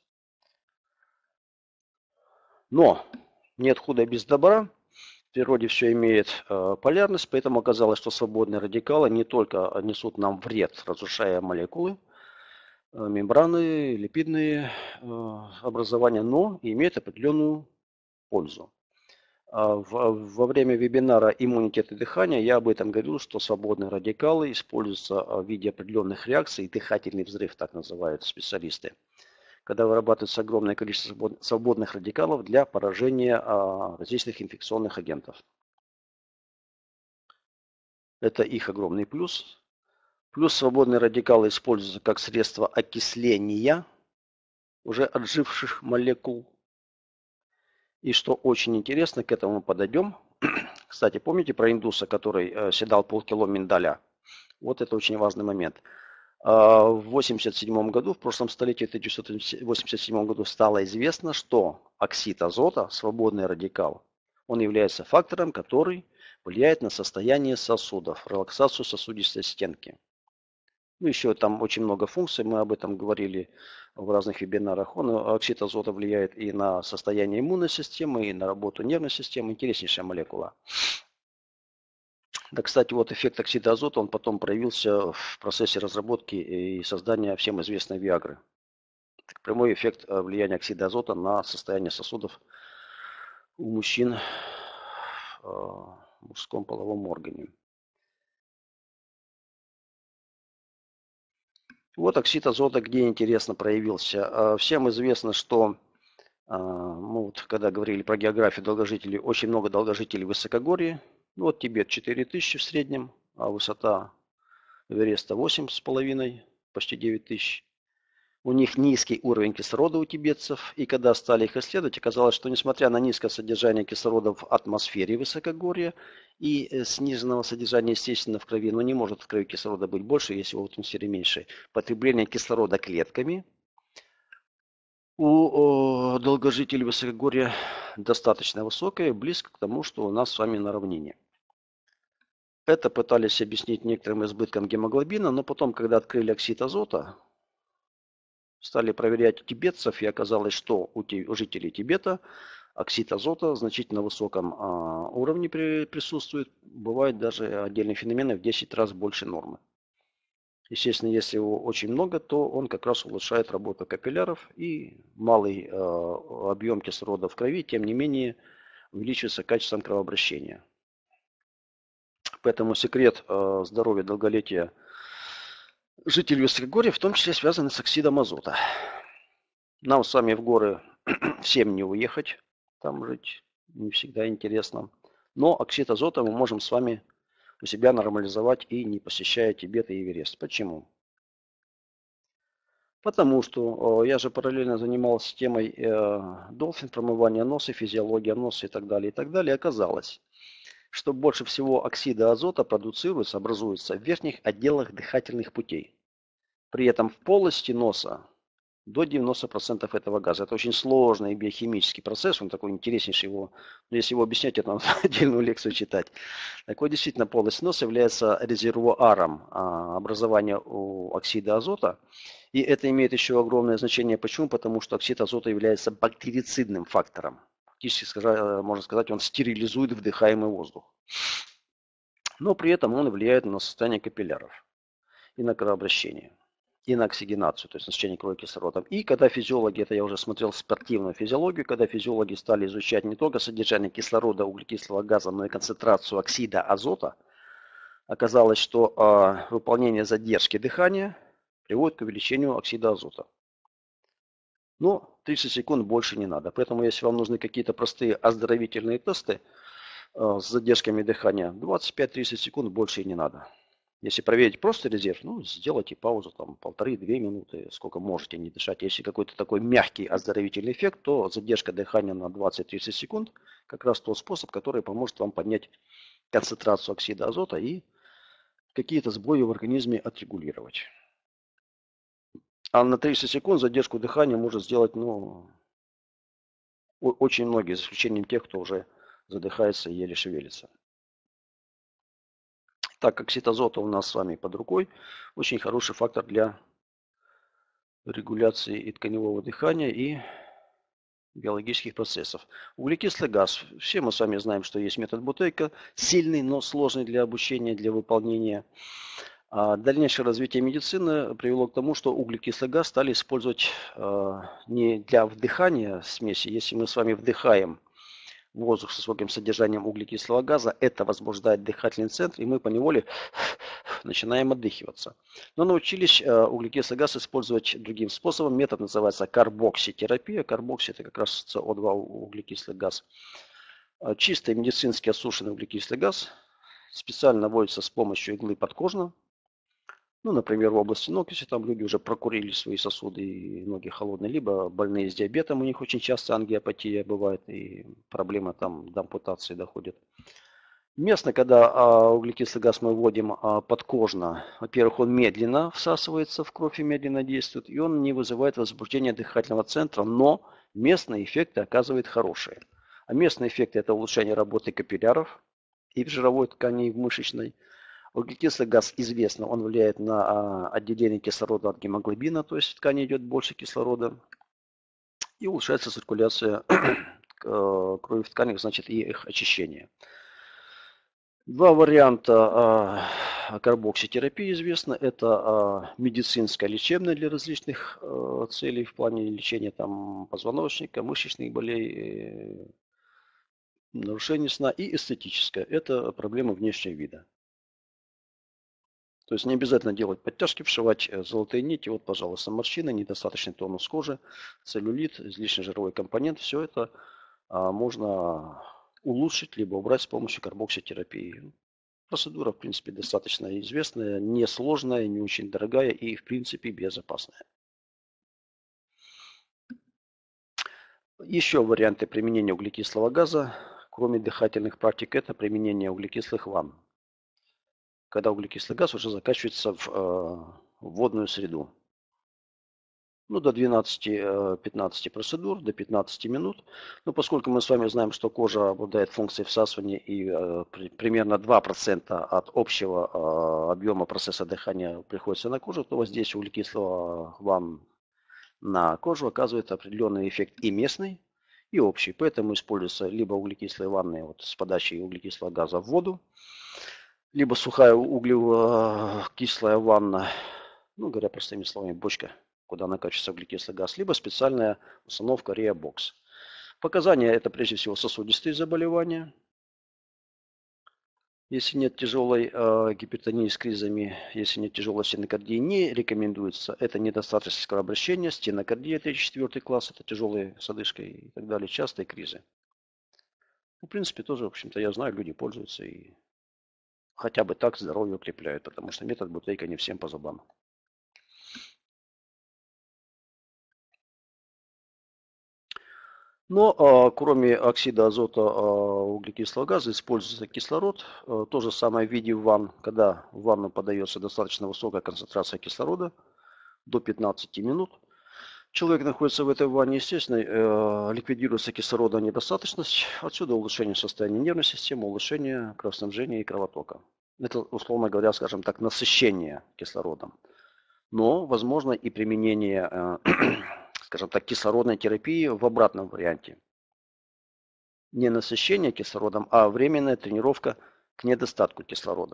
Но нет худа без добра. В природе все имеет э, полярность, поэтому оказалось, что свободные радикалы не только несут нам вред, разрушая молекулы, э, мембраны, липидные э, образования, но и имеют определенную пользу. Во время вебинара «Иммунитет и дыхание» я об этом говорил, что свободные радикалы используются в виде определенных реакций, дыхательный взрыв, так называют специалисты, когда вырабатывается огромное количество свободных радикалов для поражения различных инфекционных агентов. Это их огромный плюс. Плюс свободные радикалы используются как средство окисления уже отживших молекул. И что очень интересно, к этому подойдем. Кстати, помните про индуса, который э, съедал полкило миндаля? Вот это очень важный момент. А, в восемьдесят седьмом году, в прошлом столетии, в тысяча девятьсот восемьдесят седьмом году стало известно, что оксид азота, свободный радикал, он является фактором, который влияет на состояние сосудов, релаксацию сосудистой стенки. Ну, еще там очень много функций, мы об этом говорили в разных вебинарах. Он, оксид азота, влияет и на состояние иммунной системы, и на работу нервной системы. Интереснейшая молекула. Да, кстати, вот эффект оксида азота, он потом проявился в процессе разработки и создания всем известной Виагры. Прямой эффект влияния оксида азота на состояние сосудов у мужчин в мужском половом органе. Вот оксид азота, где интересно проявился. Всем известно, что, ну, вот, когда говорили про географию долгожителей, очень много долгожителей в высокогорье. Ну, вот Тибет четыре тысячи в среднем, а высота Эвереста восемь с половиной, почти девять тысяч. У них низкий уровень кислорода у тибетцев. И когда стали их исследовать, оказалось, что несмотря на низкое содержание кислорода в атмосфере высокогорья и сниженного содержания, естественно, в крови, но не может в крови кислорода быть больше, если его в атмосфере меньше, потребление кислорода клетками у долгожителей высокогорья достаточно высокое, близко к тому, что у нас с вами на равнине. Это пытались объяснить некоторым избытком гемоглобина, но потом, когда открыли оксид азота, стали проверять тибетцев, и оказалось, что у жителей Тибета оксид азота в значительно высоком уровне присутствует. Бывают даже отдельные феномены в десять раз больше нормы. Естественно, если его очень много, то он как раз улучшает работу капилляров, и малый объем кислорода в крови, тем не менее, увеличивается качеством кровообращения. Поэтому секрет здоровья, долголетия жителей Высокогорья в том числе связаны с оксидом азота. Нам с вами в горы всем не уехать, там жить не всегда интересно. Но оксид азота мы можем с вами у себя нормализовать и не посещая Тибет и Эверест. Почему? Потому что э, я же параллельно занимался темой э, долфин, промывания носа, физиология носа и так далее, и так далее. Оказалось, что больше всего оксида азота продуцируется, образуется в верхних отделах дыхательных путей. При этом в полости носа до девяноста процентов этого газа. Это очень сложный биохимический процесс, он такой интереснейший его. Но если его объяснять, это надо отдельную лекцию читать. Так вот, действительно, полость носа является резервуаром а, образования у оксида азота. И это имеет еще огромное значение. Почему? Потому что оксид азота является бактерицидным фактором. Фактически, можно сказать, он стерилизует вдыхаемый воздух. Но при этом он влияет на состояние капилляров и на кровообращение, и на оксигенацию, то есть насыщение крови кислородом. И когда физиологи, это я уже смотрел спортивную физиологию, когда физиологи стали изучать не только содержание кислорода, углекислого газа, но и концентрацию оксида азота, оказалось, что э, выполнение задержки дыхания приводит к увеличению оксида азота. Но тридцать секунд больше не надо. Поэтому, если вам нужны какие-то простые оздоровительные тесты э, с задержками дыхания, двадцать пять тридцать секунд больше и не надо. Если проверить просто резерв, ну, сделайте паузу там полторы-две минуты, сколько можете не дышать. Если какой-то такой мягкий оздоровительный эффект, то задержка дыхания на двадцать-тридцать секунд как раз тот способ, который поможет вам поднять концентрацию оксида азота и какие-то сбои в организме отрегулировать. А на тридцать секунд задержку дыхания может сделать, ну, очень многие, за исключением тех, кто уже задыхается и еле шевелится. Так как оксид азота у нас с вами под рукой, очень хороший фактор для регуляции и тканевого дыхания, и биологических процессов. Углекислый газ. Все мы с вами знаем, что есть метод Бутейко, сильный, но сложный для обучения, для выполнения. А дальнейшее развитие медицины привело к тому, что углекислый газ стали использовать э, не для вдыхания смеси. Если мы с вами вдыхаем воздух с высоким содержанием углекислого газа, это возбуждает дыхательный центр, и мы поневоле начинаем отдыхиваться. Но научились э, углекислый газ использовать другим способом. Метод называется карбокситерапия. Карбокси – это как раз С О два углекислый газ. Чистый медицинский осушенный углекислый газ специально вводится с помощью иглы подкожно. Ну, например, в области ног, если там люди уже прокурили свои сосуды и ноги холодные, либо больные с диабетом, у них очень часто ангиопатия бывает, и проблема там до ампутации доходит. Местно, когда а, углекислый газ мы вводим а, подкожно, во-первых, он медленно всасывается в кровь и медленно действует, и он не вызывает возбуждения дыхательного центра, но местные эффекты оказывает хорошие. А местные эффекты – это улучшение работы капилляров и в жировой ткани, и в мышечной. Углекислый газ известно, он влияет на а, отделение кислорода от гемоглобина, то есть в ткани идет больше кислорода, и улучшается циркуляция крови в тканях, значит, и их очищение. Два варианта а, карбокситерапии известно. Это а, медицинская, лечебная для различных а, целей в плане лечения там, позвоночника, мышечных болей, нарушений сна, и эстетическая. Это проблема внешнего вида. То есть не обязательно делать подтяжки, вшивать золотые нити. Вот, пожалуйста, морщины, недостаточный тонус кожи, целлюлит, излишний жировой компонент. Все это а, можно улучшить, либо убрать с помощью карбокситерапии. Процедура, в принципе, достаточно известная, несложная, не очень дорогая и, в принципе, безопасная. Еще варианты применения углекислого газа, кроме дыхательных практик, это применение углекислых ванн. Когда углекислый газ уже закачивается в э, водную среду. Ну, до двенадцати-пятнадцати процедур, до пятнадцати минут. Но поскольку мы с вами знаем, что кожа обладает функцией всасывания и э, при, примерно два процента от общего э, объема процесса дыхания приходится на кожу, то воздействие углекислого ванн на кожу оказывает определенный эффект и местный, и общий. Поэтому используются либо углекислые ванны вот, с подачей углекислого газа в воду, либо сухая углекислая ванна, ну, говоря простыми словами, бочка, куда накачивается углекислый газ, либо специальная установка Реабокс. Показания – это прежде всего сосудистые заболевания. Если нет тяжелой э, гипертонии с кризами, если нет тяжелой стенокардии, не рекомендуется. Это недостаточность кровообращения, стенокардия третий-четвёртый класс, это тяжелые с одышкой и так далее, частые кризы. В принципе, тоже, в общем-то, я знаю, люди пользуются и хотя бы так здоровье укрепляют, потому что метод Бутейка не всем по зубам. Но а, кроме оксида азота, а, углекислого газа используется кислород. А, то же самое в виде ванн, когда в ванну подается достаточно высокая концентрация кислорода, до пятнадцати минут. Человек находится в этой ванне, естественно, э, ликвидируется кислородная недостаточность. Отсюда улучшение состояния нервной системы, улучшение кровоснабжения и кровотока. Это, условно говоря, скажем так, насыщение кислородом. Но возможно и применение, э, скажем так, кислородной терапии в обратном варианте. Не насыщение кислородом, а временная тренировка к недостатку кислорода.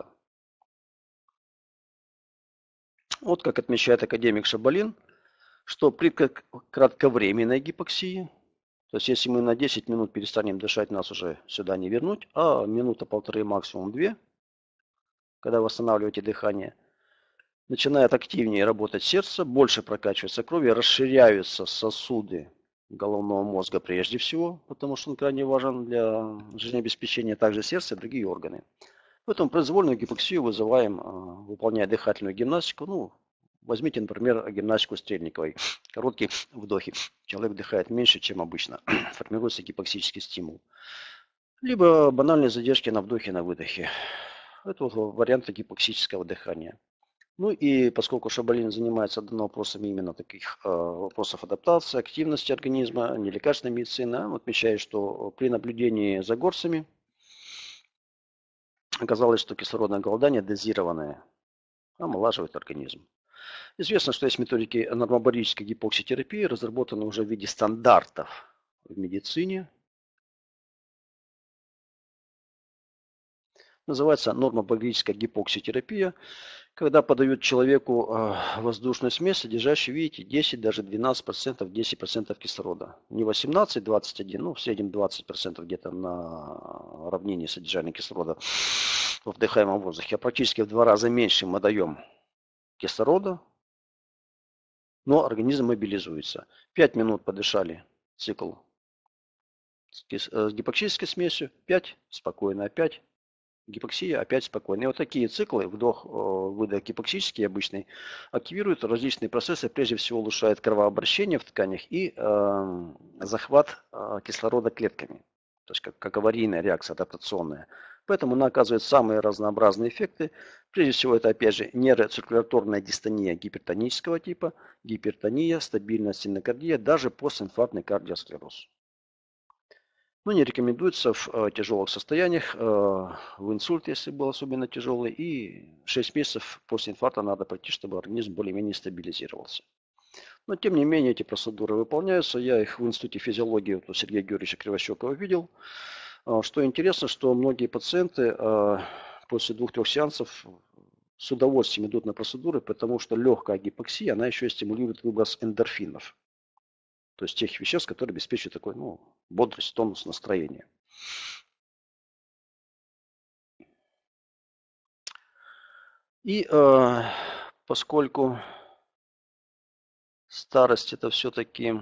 Вот как отмечает академик Шабалин, что при кратковременной гипоксии, то есть если мы на десять минут перестанем дышать, нас уже сюда не вернуть, а минута, полторы, максимум две, когда восстанавливаете дыхание, начинает активнее работать сердце, больше прокачивается кровь, расширяются сосуды головного мозга прежде всего, потому что он крайне важен для жизнеобеспечения, также сердца и другие органы. Поэтому произвольную гипоксию вызываем, выполняя дыхательную гимнастику. Ну, возьмите, например, гимнастику Стрельниковой. Короткие вдохи. Человек вдыхает меньше, чем обычно. Формируется гипоксический стимул. Либо банальные задержки на вдохе и на выдохе. Это вот варианты гипоксического дыхания. Ну и поскольку Шабалин занимается вопросами именно таких э, вопросов адаптации, активности организма, не лекарственной медицины, он отмечает, что при наблюдении за горцами оказалось, что кислородное голодание дозированное омолаживает организм. Известно, что есть методики нормобарической гипокситерапии, разработанные уже в виде стандартов в медицине. Называется нормобарическая гипокситерапия, когда подают человеку воздушную смесь, содержащую, видите, десять, даже двенадцать процентов, десять процентов кислорода. Не восемнадцать, двадцать один, ну в среднем двадцать процентов где-то на равнине содержания кислорода в вдыхаемом воздухе. А практически в два раза меньше мы даем кислорода, но организм мобилизуется. пять минут подышали, цикл с гипоксической смесью, пять, спокойно опять. Гипоксия, опять спокойно. И вот такие циклы, вдох, выдох гипоксический обычный, активируют различные процессы, прежде всего улучшают кровообращение в тканях и э, захват э, кислорода клетками. То есть как, как аварийная реакция адаптационная. Поэтому она оказывает самые разнообразные эффекты. Прежде всего это опять же нейроциркуляторная дистония гипертонического типа, гипертония, стабильная стенокардия, даже постинфарктный кардиосклероз. Но не рекомендуется в э, тяжелых состояниях, э, в инсульт, если был особенно тяжелый, и шесть месяцев после инфаркта надо пройти, чтобы организм более-менее стабилизировался. Но тем не менее эти процедуры выполняются. Я их в Институте физиологии вот, у Сергея Георгиевича Кривощекова видел. Э, что интересно, что многие пациенты э, после двух-трех сеансов с удовольствием идут на процедуры, потому что легкая гипоксия, она еще и стимулирует выброс эндорфинов. То есть тех веществ, которые обеспечивают такой, ну, бодрость, тонус, настроение. И э, поскольку старость это все-таки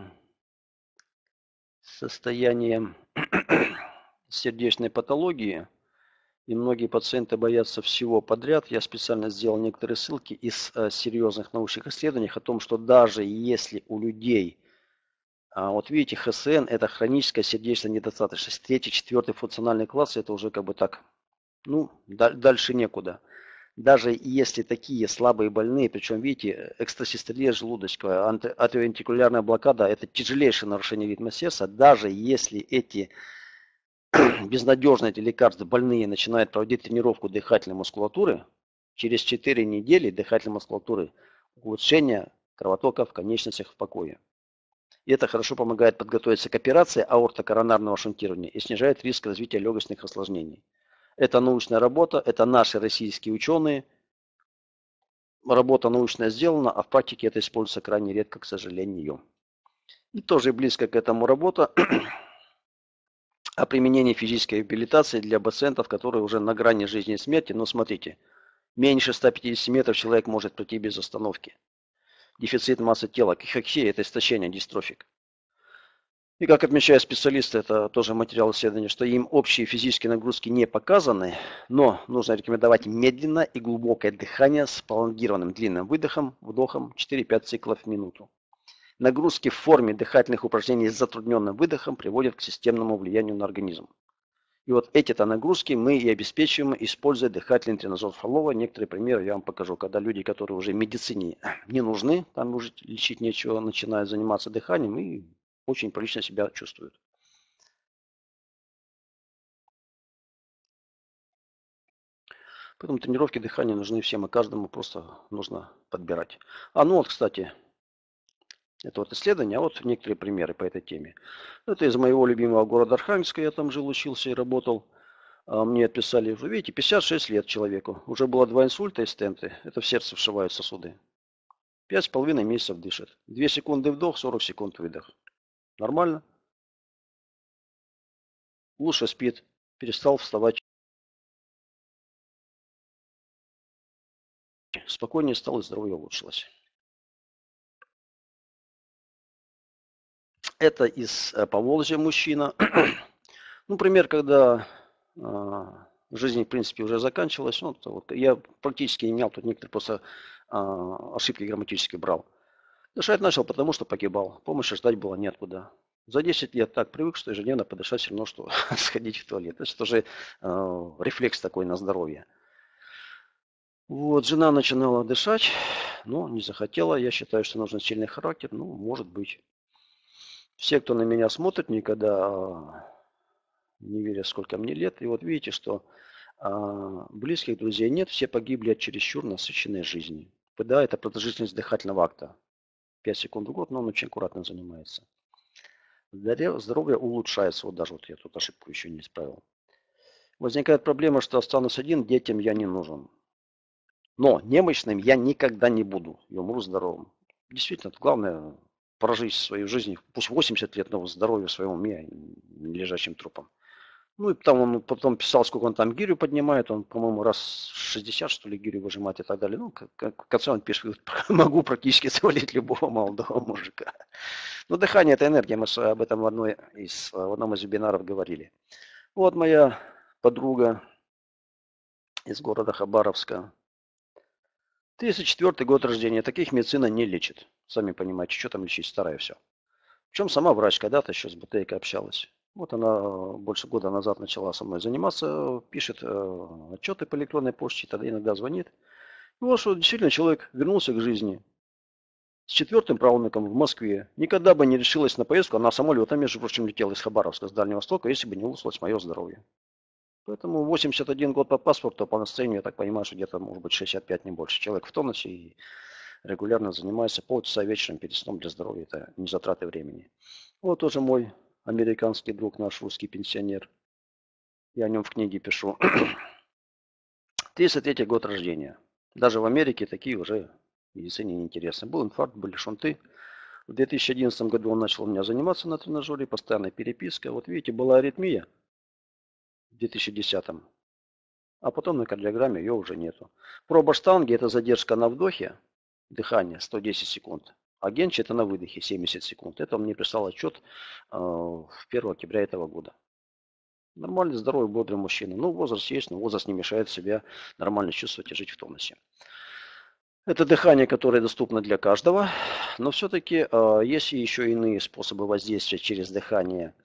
состояние сердечной патологии, и многие пациенты боятся всего подряд, я специально сделал некоторые ссылки из э, серьезных научных исследований о том, что даже если у людей, а вот видите, эйч эс эн это хроническая сердечная недостаточность, третий, четвертый функциональный класс, это уже как бы так, ну, дальше некуда. Даже если такие слабые больные, причем, видите, экстрасистолия желудочковая, атриовентрикулярная блокада, это тяжелейшее нарушение ритма сердца, даже если эти безнадежные эти лекарства больные начинают проводить тренировку дыхательной мускулатуры, через четыре недели дыхательной мускулатуры улучшение кровотока в конечностях в покое. И это хорошо помогает подготовиться к операции аортокоронарного шунтирования и снижает риск развития легочных осложнений. Это научная работа, это наши российские ученые. Работа научная сделана, а в практике это используется крайне редко, к сожалению. И тоже близко к этому работа о применении физической реабилитации для пациентов, которые уже на грани жизни и смерти. Но смотрите, меньше ста пятидесяти метров человек может пройти без остановки. Дефицит массы тела, кахексия – это истощение, дистрофик. И как отмечают специалисты, это тоже материал исследования, что им общие физические нагрузки не показаны, но нужно рекомендовать медленное и глубокое дыхание с пролонгированным длинным выдохом, вдохом четыре-пять циклов в минуту. Нагрузки в форме дыхательных упражнений с затрудненным выдохом приводят к системному влиянию на организм. И вот эти-то нагрузки мы и обеспечиваем, используя дыхательный тренажер Фролова. Некоторые примеры я вам покажу, когда люди, которые уже в медицине не нужны, там уже лечить нечего, начинают заниматься дыханием и очень прилично себя чувствуют. Поэтому тренировки дыхания нужны всем и каждому, просто нужно подбирать. А ну вот, кстати, это вот исследование, а вот некоторые примеры по этой теме. Это из моего любимого города Архангельска, я там жил, учился и работал. А мне отписали, вы видите, пятьдесят шесть лет человеку. Уже было два инсульта и стенты. Это в сердце вшивают сосуды. Пять с половиной месяцев дышит. Две секунды вдох, сорок секунд выдох. Нормально? Лучше спит. Перестал вставать. Спокойнее стал и здоровье улучшилось. Это из Поволжья мужчина. Ну, пример, когда а, жизнь, в принципе, уже заканчивалась. Ну, вот, я практически не имел, тут некоторые просто а, ошибки грамматические брал. Дышать начал, потому что погибал. Помощи ждать было неоткуда. За десять лет так привык, что ежедневно подышать все равно, что сходить в туалет. Это тоже э, рефлекс такой на здоровье. Вот, жена начинала дышать, но не захотела. Я считаю, что нужен сильный характер. Ну, может быть. Все, кто на меня смотрит, никогда не веря, сколько мне лет. И вот видите, что а, близких друзей нет, все погибли от чересчур насыщенной жизни. Да, это продолжительность дыхательного акта. пять секунд в год, но он очень аккуратно занимается. Здоровье улучшается. Вот даже вот я тут ошибку еще не исправил. Возникает проблема, что останусь один, детям я не нужен. Но немощным я никогда не буду. Я умру здоровым. Действительно, главное прожить свою жизнь, пусть восемьдесят лет, но здоровье в своем уме, не лежачим трупом. Ну и там он потом писал, сколько он там гирю поднимает. Он, по-моему, раз шестьдесят, что ли, гирю выжимает и так далее. Ну, в конце он пишет, могу практически завалить любого молодого мужика. Ну, дыхание – это энергия. Мы об этом в, одной из, в одном из вебинаров говорили. Вот моя подруга из города Хабаровска. тысяча четвёртый год рождения. Таких медицина не лечит. Сами понимаете, что там лечить, старая все. Причем сама врач когда-то еще с Бутейкой общалась. Вот она больше года назад начала со мной заниматься, пишет э, отчеты по электронной почте, тогда иногда звонит. И вот что действительно человек вернулся к жизни с четвертым правнуком в Москве. Никогда бы не решилась на поездку, она самолетом, между прочим, летела из Хабаровска, с Дальнего Востока, если бы не улучшилось мое здоровье. Поэтому восемьдесят один год по паспорту, по настроению, я так понимаю, что где-то может быть шестьдесят пять, не больше. Человек в тонусе и регулярно занимается полчаса вечером перед сном для здоровья. Это не затраты времени. Вот тоже мой американский друг, наш русский пенсионер. Я о нем в книге пишу. тридцать третий год рождения. Даже в Америке такие уже в медицине неинтересны. Был инфаркт, были шунты. В две тысячи одиннадцатом году он начал у меня заниматься на тренажере, постоянная переписка. Вот видите, была аритмия в две тысячи десятом. А потом на кардиограмме ее уже нету. Проба штанги – это задержка на вдохе, дыхание сто десять секунд. А генч – это на выдохе семьдесят секунд. Это он мне прислал отчет э, первого октября этого года. Нормальный, здоровый, бодрый мужчина. Ну, возраст есть, но возраст не мешает себя нормально чувствовать и жить в тонусе. Это дыхание, которое доступно для каждого. Но все-таки э, есть еще иные способы воздействия через дыхание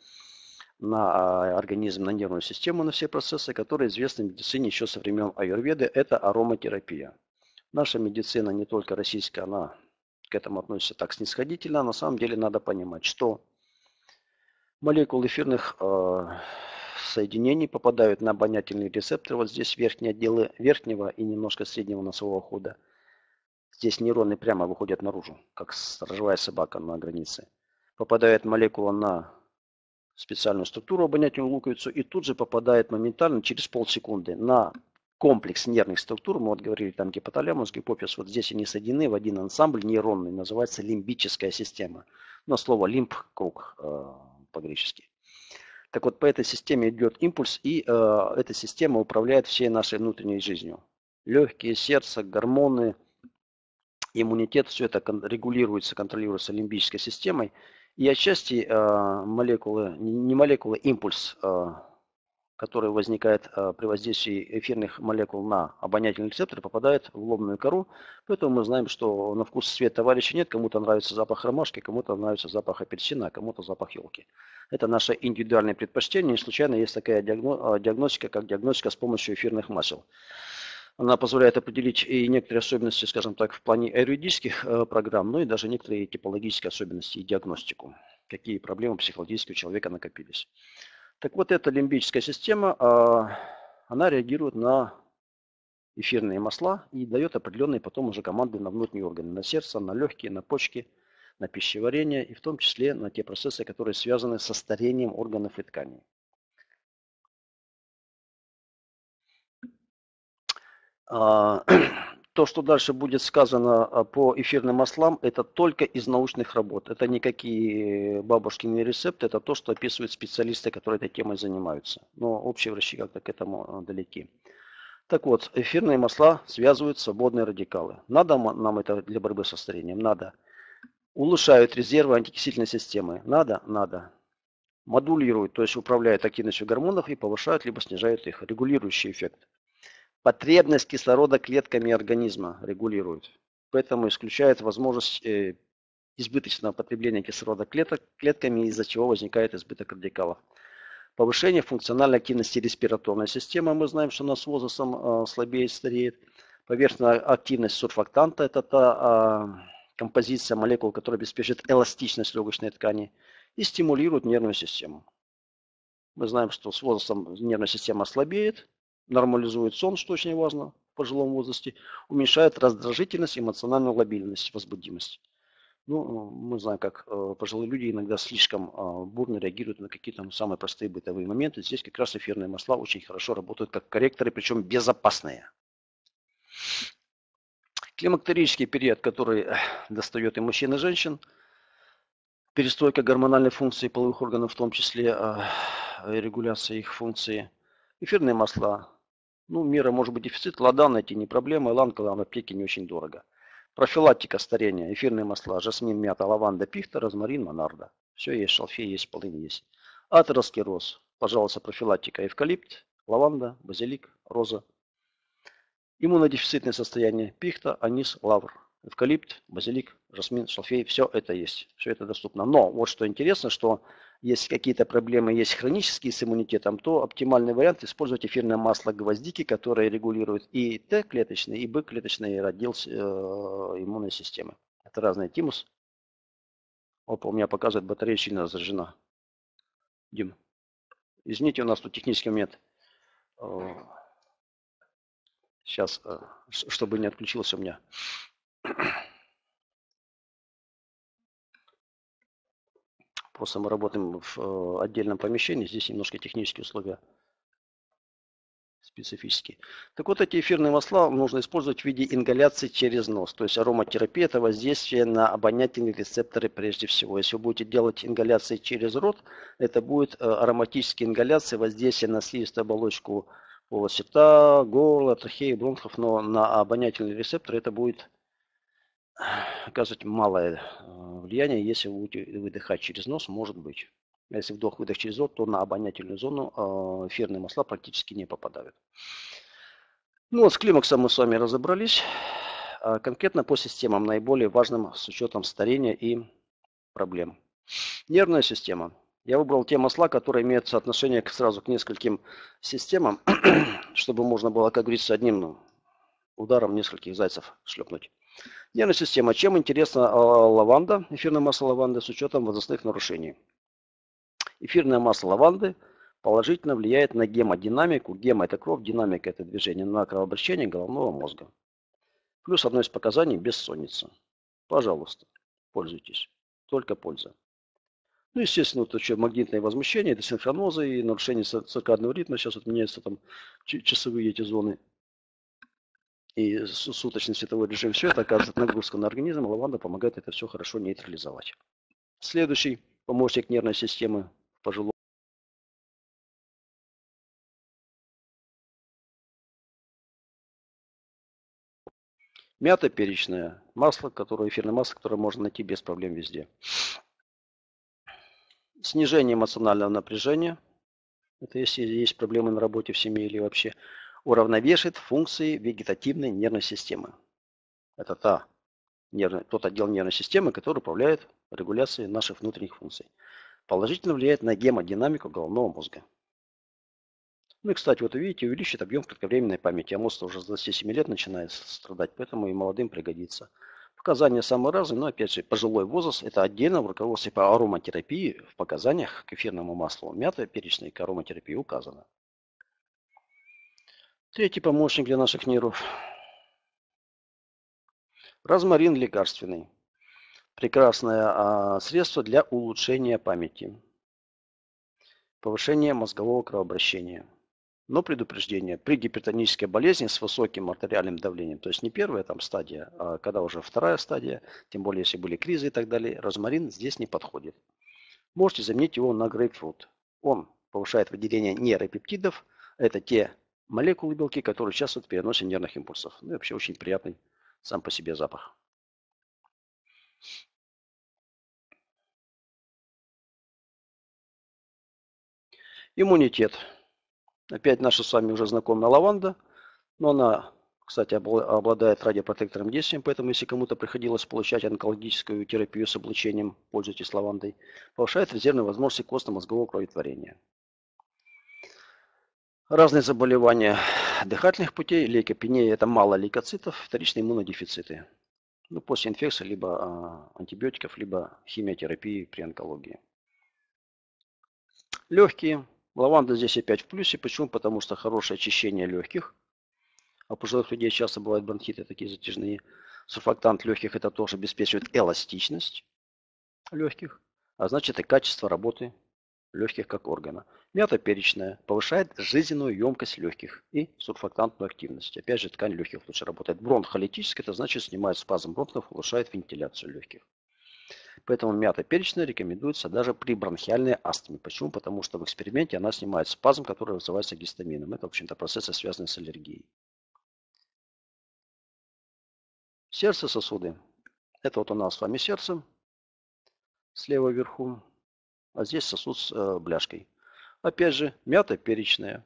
на организм, на нервную систему, на все процессы, которые известны в медицине еще со времен аюрведы. Это ароматерапия. Наша медицина, не только российская, она к этому относится так снисходительно. На самом деле надо понимать, что молекулы эфирных э, соединений попадают на обонятельные рецепторы. Вот здесь верхние отделы верхнего и немножко среднего носового хода. Здесь нейроны прямо выходят наружу, как сторожевая собака на границе. Попадает молекула на специальную структуру, обонятельную луковицу, и тут же попадает моментально через полсекунды на комплекс нервных структур. Мы вот говорили там гипоталамус, гипофиз. Вот здесь они соединены в один ансамбль нейронный, называется лимбическая система. Но слово лимб – круг э, по-гречески. Так вот, по этой системе идет импульс, и э, эта система управляет всей нашей внутренней жизнью. Легкие, сердце, гормоны, иммунитет, все это регулируется, контролируется лимбической системой. И отчасти э, молекулы, не молекулы, импульс, э, который возникает э, при воздействии эфирных молекул на обонятельный рецептор, попадает в лобную кору. Поэтому мы знаем, что на вкус цвет товарища нет. Кому-то нравится запах ромашки, кому-то нравится запах апельсина, а кому-то запах елки. Это наше индивидуальное предпочтение. Не случайно есть такая диагностика, как диагностика с помощью эфирных масел. Она позволяет определить и некоторые особенности, скажем так, в плане аюрведических э, программ, но и даже некоторые типологические особенности и диагностику. Какие проблемы психологические у человека накопились. Так вот, эта лимбическая система, она реагирует на эфирные масла и дает определенные потом уже команды на внутренние органы, на сердце, на легкие, на почки, на пищеварение и в том числе на те процессы, которые связаны со старением органов и тканей. То, что дальше будет сказано по эфирным маслам, это только из научных работ. Это никакие бабушкины рецепты, это то, что описывают специалисты, которые этой темой занимаются. Но общие врачи как-то к этому далеки. Так вот, эфирные масла связывают свободные радикалы. Надо нам это для борьбы со старением? Надо. Улучшают резервы антиоксидной системы? Надо? Надо. Модулируют, то есть управляют активностью гормонов и повышают либо снижают их. Регулирующий эффект. Потребность кислорода клетками организма регулирует. Поэтому исключает возможность э, избыточного потребления кислорода клеток, клетками, из-за чего возникает избыток радикалов. Повышение функциональной активности респираторной системы. Мы знаем, что она с возрастом э, слабеет, стареет. Поверхностная активность сурфактанта – это та э, композиция молекул, которая обеспечивает эластичность легочной ткани и стимулирует нервную систему. Мы знаем, что с возрастом нервная система слабеет, нормализует сон, что очень важно в пожилом возрасте, уменьшает раздражительность, эмоциональную лобильность, возбудимость. Ну, мы знаем, как э, пожилые люди иногда слишком э, бурно реагируют на какие-то самые простые бытовые моменты. Здесь как раз эфирные масла очень хорошо работают как корректоры, причем безопасные. Климактерический период, который достает и мужчин, и женщин, перестройка гормональной функции половых органов, в том числе э, регуляция их функции. Эфирные масла. Ну, мера может быть дефицит, ладан найти не проблема, элан, когда в аптеке не очень дорого. Профилактика старения, эфирные масла, жасмин, мята, лаванда, пихта, розмарин, монарда. Все есть, шалфей есть, полынь есть. Атеросклероз, пожалуйста, профилактика, эвкалипт, лаванда, базилик, роза. Иммунодефицитное состояние, пихта, анис, лавр. Эвкалипт, базилик, жасмин, шалфей, все это есть, все это доступно. Но вот что интересно, что если какие-то проблемы есть хронические с иммунитетом, то оптимальный вариант использовать эфирное масло гвоздики, которое регулирует и Т-клеточный, и Б-клеточный раздел э, иммунной системы. Это разные тимус. Опа, у меня показывает, батарея сильно заряжена. Дим, извините, у нас тут технический момент. Сейчас, чтобы не отключился у меня. Просто мы работаем в отдельном помещении, здесь немножко технические условия специфические. Так вот, эти эфирные масла нужно использовать в виде ингаляции через нос. То есть ароматерапия – это воздействие на обонятельные рецепторы прежде всего. Если вы будете делать ингаляции через рот, это будет ароматические ингаляции, воздействие на слизистую оболочку полости рта, горла, трахеи, бронхов, но на обонятельные рецепторы это будет оказывать малое влияние, если вы будете выдыхать через нос, может быть. Если вдох-выдох через рот, то на обонятельную зону эфирные масла практически не попадают. Ну вот с климаксом мы с вами разобрались. Конкретно по системам наиболее важным с учетом старения и проблем. Нервная система. Я выбрал те масла, которые имеют соотношение сразу к нескольким системам, чтобы можно было, как говорится, одним ударом нескольких зайцев шлепнуть. Нервная система. Чем интересна лаванда, эфирное масло лаванды с учетом возрастных нарушений? Эфирное масло лаванды положительно влияет на гемодинамику. Гемо – это кровь, динамика – это движение, на кровообращение головного мозга. Плюс одно из показаний – бессонница. Пожалуйста, пользуйтесь. Только польза. Ну, естественно, вот еще магнитное возмущение, это синхронозы и нарушение циркадного ритма. Сейчас вот меняются там часовые эти зоны. И суточный световой режим, все это оказывает нагрузку на организм, лаванда помогает это все хорошо нейтрализовать. Следующий помощник нервной системы в пожилом. Мята перечная, масло, которое, эфирное масло, которое можно найти без проблем везде. снижение эмоционального напряжения, это если есть проблемы на работе, в семье или вообще, уравновешивает функции вегетативной нервной системы. Это та нервный, тот отдел нервной системы, который управляет регуляцией наших внутренних функций. Положительно влияет на гемодинамику головного мозга. Ну и, кстати, вот видите, увеличит объем кратковременной памяти. А мозг уже с двадцати семи лет начинает страдать, поэтому и молодым пригодится. Показания самые разные, но опять же, пожилой возраст – это отдельно в руководстве по ароматерапии в показаниях к эфирному маслу мята перечной к ароматерапии указано. Третий помощник для наших нервов. Розмарин лекарственный. Прекрасное а, средство для улучшения памяти. Повышение мозгового кровообращения. Но предупреждение, при гипертонической болезни с высоким артериальным давлением, то есть не первая там стадия, а когда уже вторая стадия, тем более если были кризы и так далее, розмарин здесь не подходит. Можете заменить его на грейпфрут. Он повышает выделение нейропептидов, это те молекулы белки, которые участвуют в переносе нервных импульсов. Ну и вообще очень приятный сам по себе запах. Иммунитет. Опять наша с вами уже знакомая лаванда, но она, кстати, обладает радиопротекторным действием, поэтому если кому-то приходилось получать онкологическую терапию с облучением, пользуйтесь лавандой, повышает резервные возможности костно-мозгового кроветворения. Разные заболевания дыхательных путей, лейкопения – это мало лейкоцитов, вторичные иммунодефициты. Ну, после инфекции либо а, антибиотиков, либо химиотерапии при онкологии. Легкие. Лаванда здесь опять в плюсе. Почему? Потому что хорошее очищение легких. А у пожилых людей часто бывают бронхиты такие затяжные. Сурфактант легких это тоже обеспечивает эластичность легких, а значит и качество работы легких как органа. Мята перечная повышает жизненную емкость легких и сурфактантную активность. Опять же, ткань легких лучше работает. Бронхолитическая, это значит снимает спазм бронхов, улучшает вентиляцию легких. Поэтому мята перечная рекомендуется даже при бронхиальной астме. Почему? Потому что в эксперименте она снимает спазм, который вызывается гистамином. Это, в общем-то, процессы, связанные с аллергией. Сердце, сосуды. Это вот у нас с вами сердце слева вверху, а здесь сосуд с э, бляшкой. Опять же, мята перечная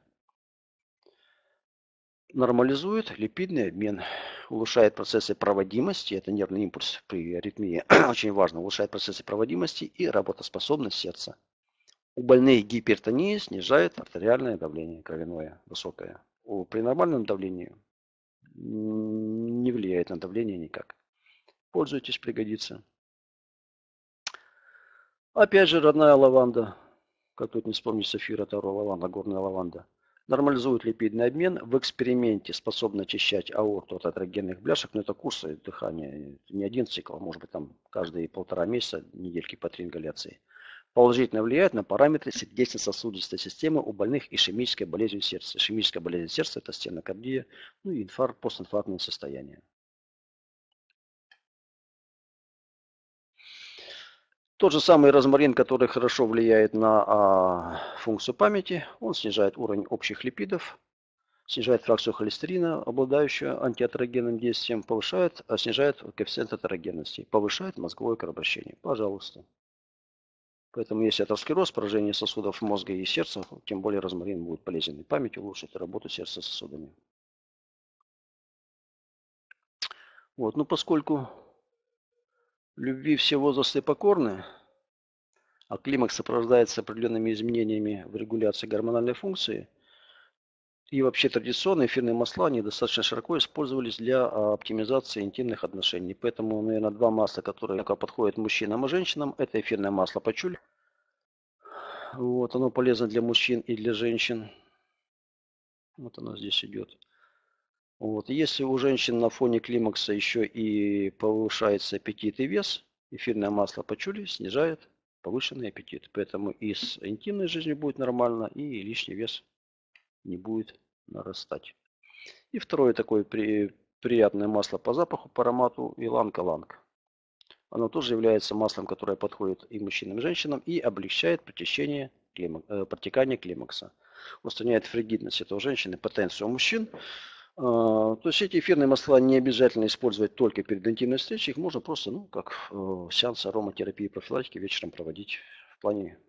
нормализует липидный обмен, улучшает процессы проводимости, это нервный импульс при аритмии, очень важно, улучшает процессы проводимости и работоспособность сердца. У больных гипертонии снижает артериальное давление кровяное высокое. У, при нормальном давлении не влияет на давление никак. Пользуйтесь, пригодится. Опять же, родная лаванда, как тут не вспомнить Сафира Таро, лаванда, горная лаванда, нормализует липидный обмен. В эксперименте способна очищать аорту от атерогенных бляшек, но это курсы дыхания, не один цикл, может быть там каждые полтора месяца, недельки по три ингаляции. Положительно влияет на параметры сердечно-сосудистой системы у больных ишемической болезнью сердца. Ишемическая болезнь сердца – это стенокардия, ну и инфаркт, постинфарктное состояние. Тот же самый розмарин, который хорошо влияет на а, функцию памяти, он снижает уровень общих липидов, снижает фракцию холестерина, обладающую антиатерогенным действием, повышает, а снижает коэффициент атерогенности, повышает мозговое кровообращение. Пожалуйста. Поэтому если атеросклероз, поражение сосудов мозга и сердца, тем более розмарин будет полезен. И память улучшит, и работу сердца сосудами. Вот, ну поскольку любви все возрасты покорны, а климакс сопровождается определенными изменениями в регуляции гормональной функции, и вообще традиционные эфирные масла, они достаточно широко использовались для оптимизации интимных отношений. Поэтому, наверное, два масла, которые подходят мужчинам и женщинам, это эфирное масло пачули. Вот, оно полезно для мужчин и для женщин. Вот оно здесь идет. Вот. Если у женщин на фоне климакса еще и повышается аппетит и вес, эфирное масло пачули снижает повышенный аппетит. Поэтому и с интимной жизнью будет нормально, и лишний вес не будет нарастать. И второе такое при, приятное масло по запаху, по аромату, иланг-иланг. Оно тоже является маслом, которое подходит и мужчинам, и женщинам, и облегчает протечение, климак, э, протекание климакса. Устраняет фригидность этого женщины, потенцию у мужчин. То есть эти эфирные масла не обязательно использовать только перед интимной встречей, их можно просто, ну, как э, сеанс ароматерапии и профилактики вечером проводить в плане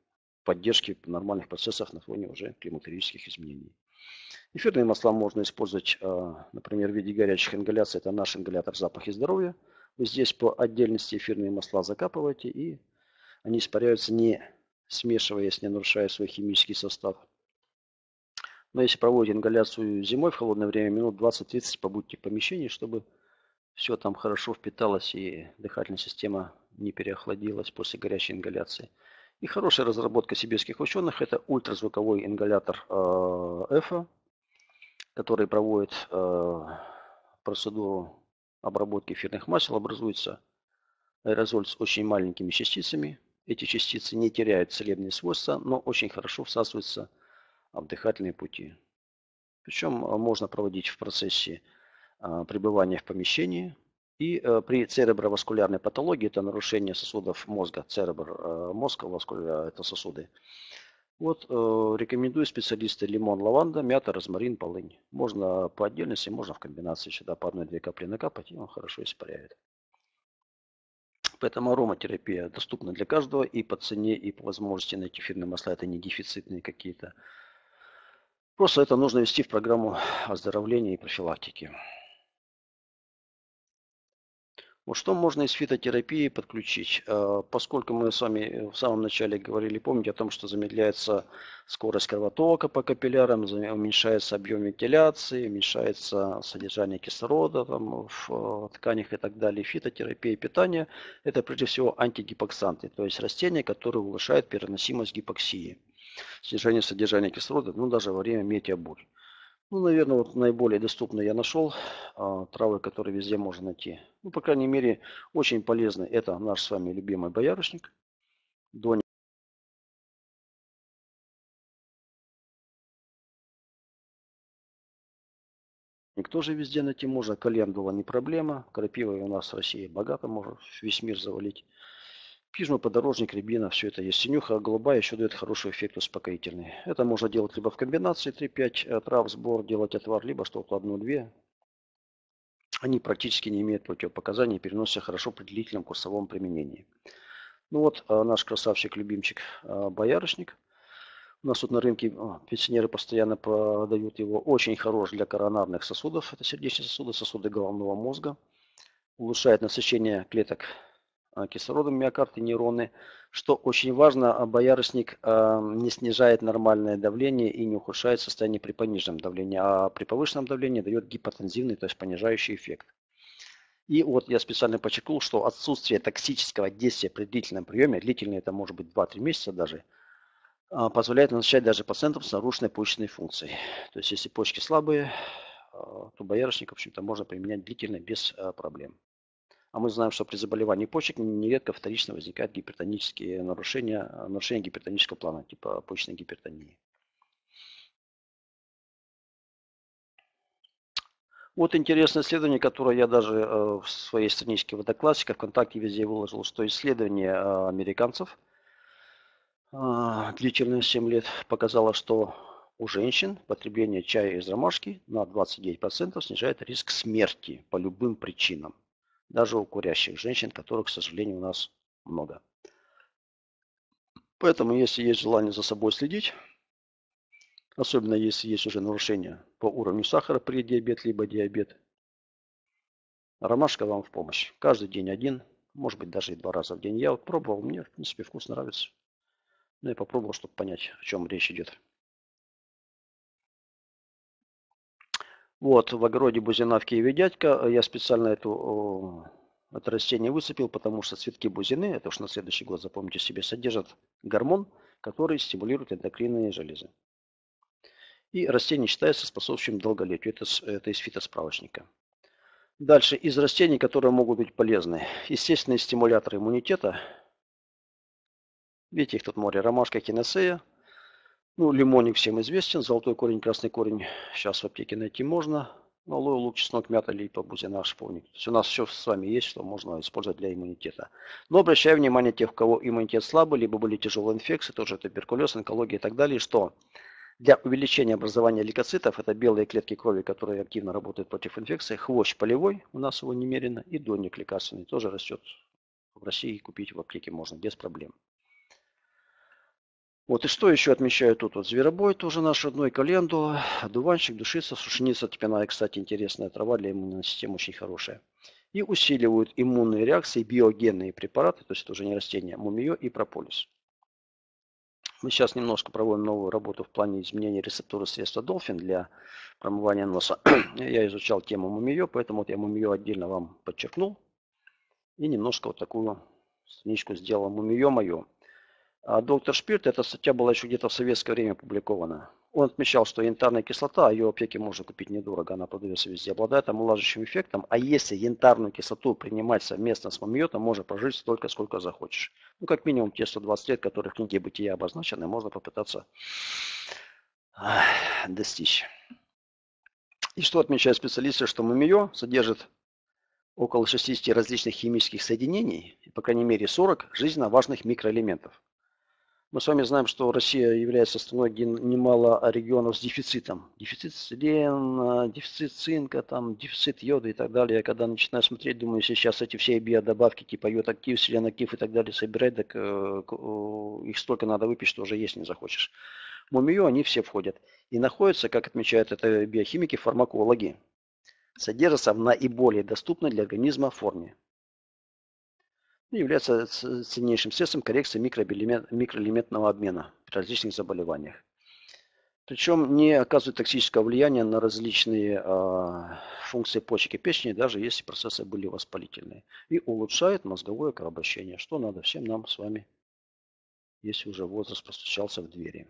поддержки нормальных процессов на фоне уже климатических изменений. Эфирные масла можно использовать, например, в виде горячих ингаляций. Это наш ингалятор «Запахи здоровья». Вы здесь по отдельности эфирные масла закапываете, и они испаряются, не смешиваясь, не нарушая свой химический состав. Но если проводите ингаляцию зимой в холодное время, минут двадцать-тридцать побудьте в помещении, чтобы все там хорошо впиталось и дыхательная система не переохладилась после горячей ингаляции. И хорошая разработка сибирских ученых – это ультразвуковой ингалятор эфа, который проводит процедуру обработки эфирных масел. Образуется аэрозоль с очень маленькими частицами. Эти частицы не теряют целебные свойства, но очень хорошо всасываются в дыхательные пути. Причем можно проводить в процессе пребывания в помещении. И при цереброваскулярной патологии, это нарушение сосудов мозга, церебр, мозг, васкуляр, это сосуды. Вот рекомендую специалисты лимон, лаванда, мята, розмарин, полынь. Можно по отдельности, можно в комбинации сюда по одной-две капли накапать, и он хорошо испаряет. Поэтому ароматерапия доступна для каждого, и по цене, и по возможности найти эфирные масла. Это не дефицитные какие-то. Просто это нужно ввести в программу оздоровления и профилактики. Вот что можно из фитотерапии подключить? Поскольку мы с вами в самом начале говорили, помните о том, что замедляется скорость кровотока по капиллярам, уменьшается объем вентиляции, уменьшается содержание кислорода там, в тканях и так далее. Фитотерапия и питание – это прежде всего антигипоксанты, то есть растения, которые улучшают переносимость гипоксии, снижение содержания кислорода, ну даже во время метеобурь. Ну, наверное, вот наиболее доступные я нашел а, травы, которые везде можно найти. Ну, по крайней мере, очень полезны. Это наш с вами любимый боярышник. Доник тоже везде найти можно. Календула не проблема. Крапивой у нас в России богато, можно весь мир завалить. Пижма, подорожник, рябина, все это есть. Синюха голубая еще дает хороший эффект успокоительный. Это можно делать либо в комбинации три-пять трав, сбор, делать отвар, либо что-то одну-две. Они практически не имеют противопоказаний и переносятся хорошо при длительном курсовом применении. Ну вот наш красавчик-любимчик боярышник. У нас тут на рынке пенсионеры постоянно продают его. Очень хорош для коронарных сосудов. Это сердечные сосуды, сосуды головного мозга. Улучшает насыщение клеток кислородом миокард и нейроны. Что очень важно, боярышник не снижает нормальное давление и не ухудшает состояние при пониженном давлении, а при повышенном давлении дает гипотензивный, то есть понижающий эффект. И вот я специально подчеркнул, что отсутствие токсического действия при длительном приеме, длительный это может быть два-три месяца даже, позволяет назначать даже пациентам с нарушенной почечной функцией. То есть если почки слабые, то боярышник, в общем-то, можно применять длительно без проблем. А мы знаем, что при заболевании почек нередко вторично возникают гипертонические нарушения, нарушения гипертонического плана, типа почечной гипертонии. Вот интересное исследование, которое я даже в своей страничке в Одноклассниках, ВКонтакте везде выложил, что исследование американцев длительность семь лет показало, что у женщин потребление чая из ромашки на двадцать девять процентов снижает риск смерти по любым причинам. Даже у курящих женщин, которых, к сожалению, у нас много. Поэтому, если есть желание за собой следить, особенно если есть уже нарушение по уровню сахара при диабете, либо диабет, ромашка вам в помощь. Каждый день один, может быть, даже и два раза в день. Я вот пробовал, мне, в принципе, вкус нравится. Ну, я попробовал, чтобы понять, о чем речь идет. Вот, в огороде бузина в Киеве дядька. Я специально эту, это растение выцепил, потому что цветки бузины, это уж на следующий год, запомните себе, содержат гормон, который стимулирует эндокринные железы. И растение считается способствующим долголетию. Это, это из фитосправочника. Дальше, из растений, которые могут быть полезны. Естественные стимуляторы иммунитета. Видите, их тут море. Ромашка, киносея. Ну, лимонник всем известен, золотой корень, красный корень сейчас в аптеке найти можно. Алоэ, лук, чеснок, мята, липа, бузина, шиповник. То есть у нас все с вами есть, что можно использовать для иммунитета. Но обращаю внимание тех, у кого иммунитет слабый, либо были тяжелые инфекции, тоже туберкулез, онкология и так далее, что для увеличения образования лейкоцитов, это белые клетки крови, которые активно работают против инфекции, хвощ полевой, у нас его немерено, и донник лекарственный тоже растет в России, купить в аптеке можно без проблем. Вот и что еще отмечаю тут? Вот зверобой тоже наш родной, календула, одуванчик, душица, сушеница топяная, кстати, интересная трава для иммунной системы, очень хорошая. И усиливают иммунные реакции биогенные препараты, то есть это уже не растения, мумиё и прополис. Мы сейчас немножко проводим новую работу в плане изменения рецептуры средства Dolphin для промывания носа. Я изучал тему мумиё, поэтому вот я мумиё отдельно вам подчеркнул. И немножко вот такую страничку сделал мумиё моё. А доктор Шпирт, эта статья была еще где-то в советское время опубликована. Он отмечал, что янтарная кислота, ее в аптеке можно купить недорого, она продается везде, обладает омолаживающим эффектом. А если янтарную кислоту принимать совместно с мумиё, то можно прожить столько, сколько захочешь. Ну, как минимум те сто двадцать лет, которые в книге «Бытия» обозначены, можно попытаться достичь. И что отмечают специалисты, что мумиё содержит около шестидесяти различных химических соединений, и, по крайней мере, сорок жизненно важных микроэлементов. Мы с вами знаем, что Россия является страной, где немало регионов с дефицитом. Дефицит селена, дефицит цинка, там, дефицит йода и так далее. Я когда начинаю смотреть, думаю, если сейчас эти все биодобавки типа йод-актив, селен-актив и так далее собирать, так э, их столько надо выпить, что уже есть не захочешь. В мумиё они все входят. И находятся, как отмечают это биохимики, фармакологи, содержатся в наиболее доступной для организма форме. Является ценнейшим средством коррекции микроэлемент, микроэлементного обмена при различных заболеваниях. Причем не оказывает токсического влияния на различные э, функции почек и печени, даже если процессы были воспалительные. И улучшает мозговое кровообращение, что надо всем нам с вами, если уже возраст постучался в двери.